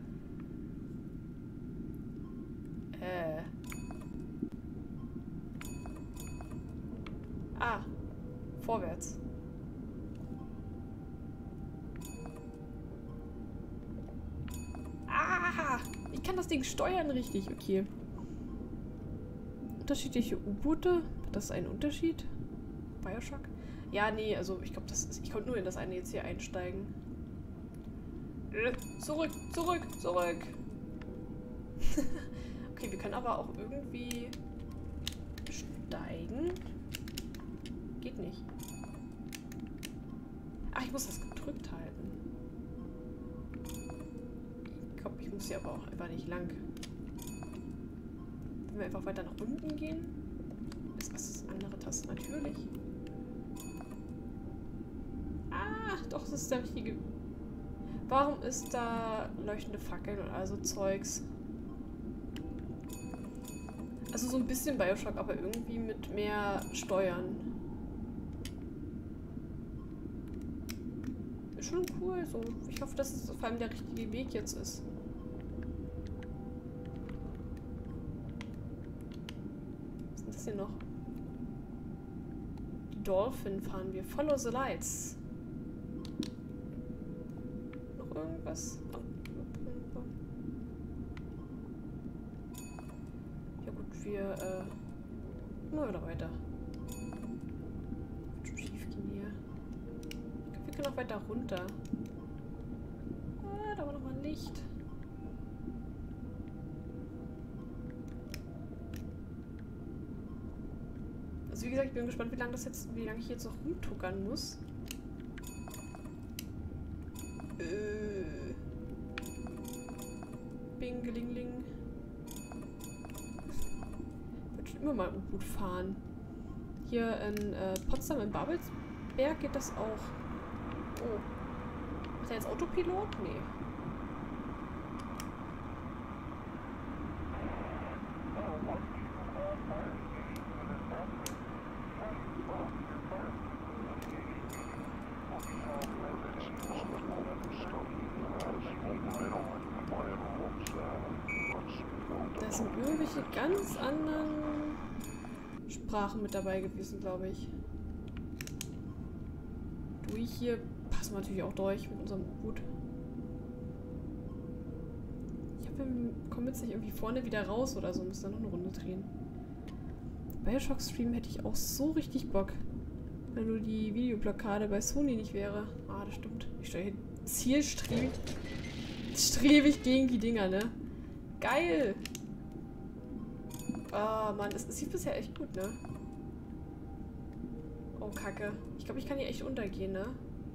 Äh. Ah. Vorwärts. Ah! Ich kann das Ding steuern richtig. Okay. Unterschiedliche U-Boote? Das ist ein Unterschied? Bioshock? Ja, nee, also ich glaube, das ist. Ich konnte nur in das eine jetzt hier einsteigen. Äh, zurück, zurück, zurück! Okay, wir können aber auch irgendwie steigen. Geht nicht. Ach, ich muss das gedrückt halten. Ich glaube, ich muss hier aber auch einfach nicht lang. Wenn wir einfach weiter nach unten gehen. Ist das andere Taste natürlich. Ah, doch, das ist der richtige. Warum ist da leuchtende Fackeln und also Zeugs? Also so ein bisschen Bioshock, aber irgendwie mit mehr Steuern. Ist schon cool. So. Ich hoffe, dass es vor allem der richtige Weg jetzt ist. Was ist denn das hier noch? Die Dolphin fahren wir. Follow the lights. Noch irgendwas? Oh. Wir, äh, mal wieder weiter. Wird schon schief gehen hier. Ich glaube, wir können auch weiter runter. Ah, da war noch mal ein Licht. Also wie gesagt, ich bin gespannt, wie lange das jetzt, wie lange ich jetzt noch rumtuckern muss. Äh. Bingelingling. Immer mal U-Boot fahren. Hier in äh, Potsdam in Babelsberg geht das auch. Oh. Macht er jetzt Autopilot? Nee. Da sind irgendwelche ganz anderen Sprachen mit dabei gewesen, glaube ich. Durch hier passen wir natürlich auch durch mit unserem U-Boot. Ich hoffe, wir kommen jetzt nicht irgendwie vorne wieder raus oder so, müssen dann noch eine Runde drehen. Bioshock-Stream hätte ich auch so richtig Bock, wenn nur die Videoblockade bei Sony nicht wäre. Ah, das stimmt. Ich stehe hier zielstrebig strebig gegen die Dinger, ne? Geil! Ah, Mann, es, es sieht bisher echt gut, ne? Oh, Kacke. Ich glaube, ich kann hier echt untergehen, ne?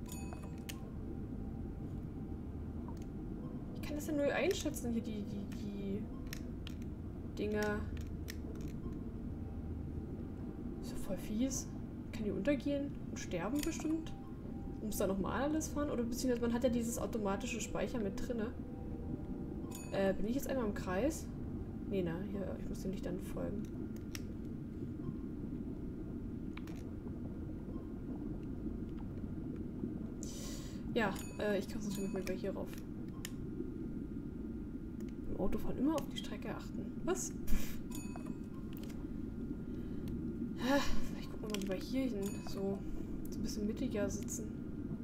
Ich kann das ja null einschätzen, hier die, die, die Dinger. Ist ja voll fies. Kann die untergehen und sterben bestimmt? Muss da nochmal alles fahren? Oder beziehungsweise man hat ja dieses automatische Speicher mit drinne. Äh, bin ich jetzt einmal im Kreis? Nee, na, hier, ich muss den Lichtern folgen. Ja, äh, ich konzentriere mich mal hier rauf. Im Autofahren immer auf die Strecke achten. Was? Vielleicht gucken wir mal lieber hier hin. So, so ein bisschen mittiger sitzen.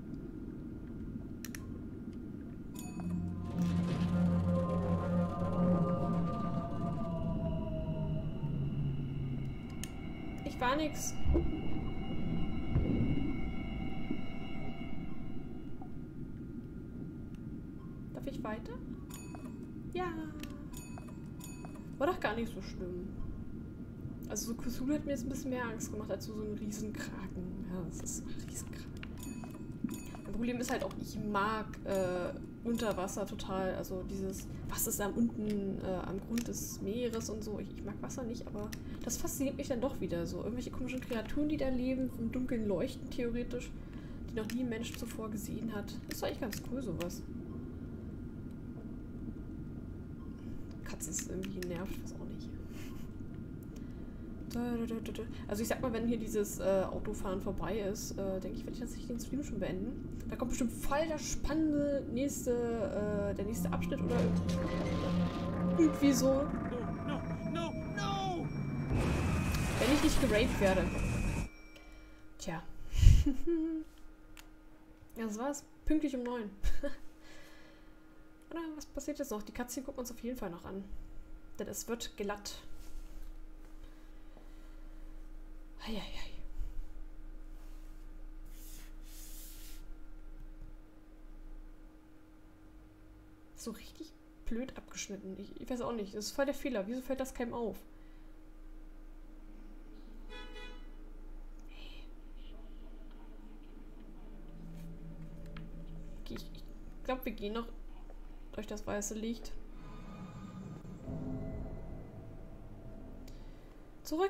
Ich war nix. Darf ich weiter? Ja. War doch gar nicht so schlimm. Also so Cthulhu hat mir jetzt ein bisschen mehr Angst gemacht als so, so ein Riesenkraken. Ja, das ist ein Riesenkraken. Mein Problem ist halt auch, ich mag äh, Unterwasser total. Also dieses, was ist da unten äh, am Grund des Meeres und so. Ich, ich mag Wasser nicht, aber das fasziniert mich dann doch wieder. So irgendwelche komischen Kreaturen, die da leben, im Dunkeln leuchten theoretisch, die noch nie ein Mensch zuvor gesehen hat. Das ist eigentlich ganz cool, sowas. Katze ist irgendwie nervt, was auch nicht. Also ich sag mal, wenn hier dieses äh, Autofahren vorbei ist, äh, denke ich, werde ich tatsächlich den Stream schon beenden. Da kommt bestimmt voll der spannende nächste, äh, der nächste Abschnitt oder irgendwie so. No, no, no, no! Wenn ich nicht geraped werde. Tja. Ja, das war's. Pünktlich um neun. Oder was passiert jetzt noch? Die Katzen gucken uns auf jeden Fall noch an. Denn es wird glatt. Eieiei. So richtig blöd abgeschnitten. Ich, ich weiß auch nicht. Das ist voll der Fehler. Wieso fällt das keinem auf? Okay, ich, ich glaube, wir gehen noch durch das weiße Licht. Zurück.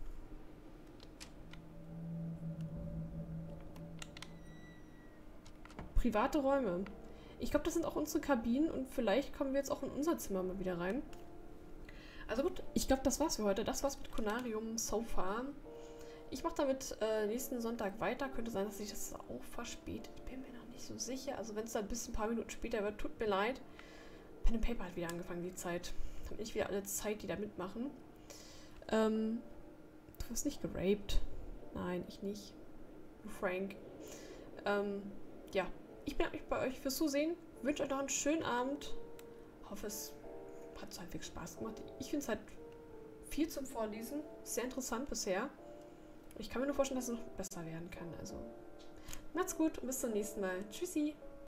Private Räume. Ich glaube, das sind auch unsere Kabinen und vielleicht kommen wir jetzt auch in unser Zimmer mal wieder rein. Also gut, ich glaube, das war's für heute. Das war's mit Conarium so far. Ich mache damit äh, nächsten Sonntag weiter. Könnte sein, dass sich das auch verspätet. Ich bin mir noch nicht so sicher. Also wenn es dann bis ein paar Minuten später wird, tut mir leid. Pen and Paper hat wieder angefangen, die Zeit. Habe ich wieder alle Zeit, die da mitmachen. Ähm, du wirst nicht geraped. Nein, ich nicht. Du Frank. Ähm, ja. Ich bedanke mich bei euch fürs Zusehen. Wünsche euch noch einen schönen Abend. Hoffe, es hat so halbwegs Spaß gemacht. Ich finde es halt viel zum Vorlesen. Sehr interessant bisher. Ich kann mir nur vorstellen, dass es noch besser werden kann. Also, macht's gut und bis zum nächsten Mal. Tschüssi.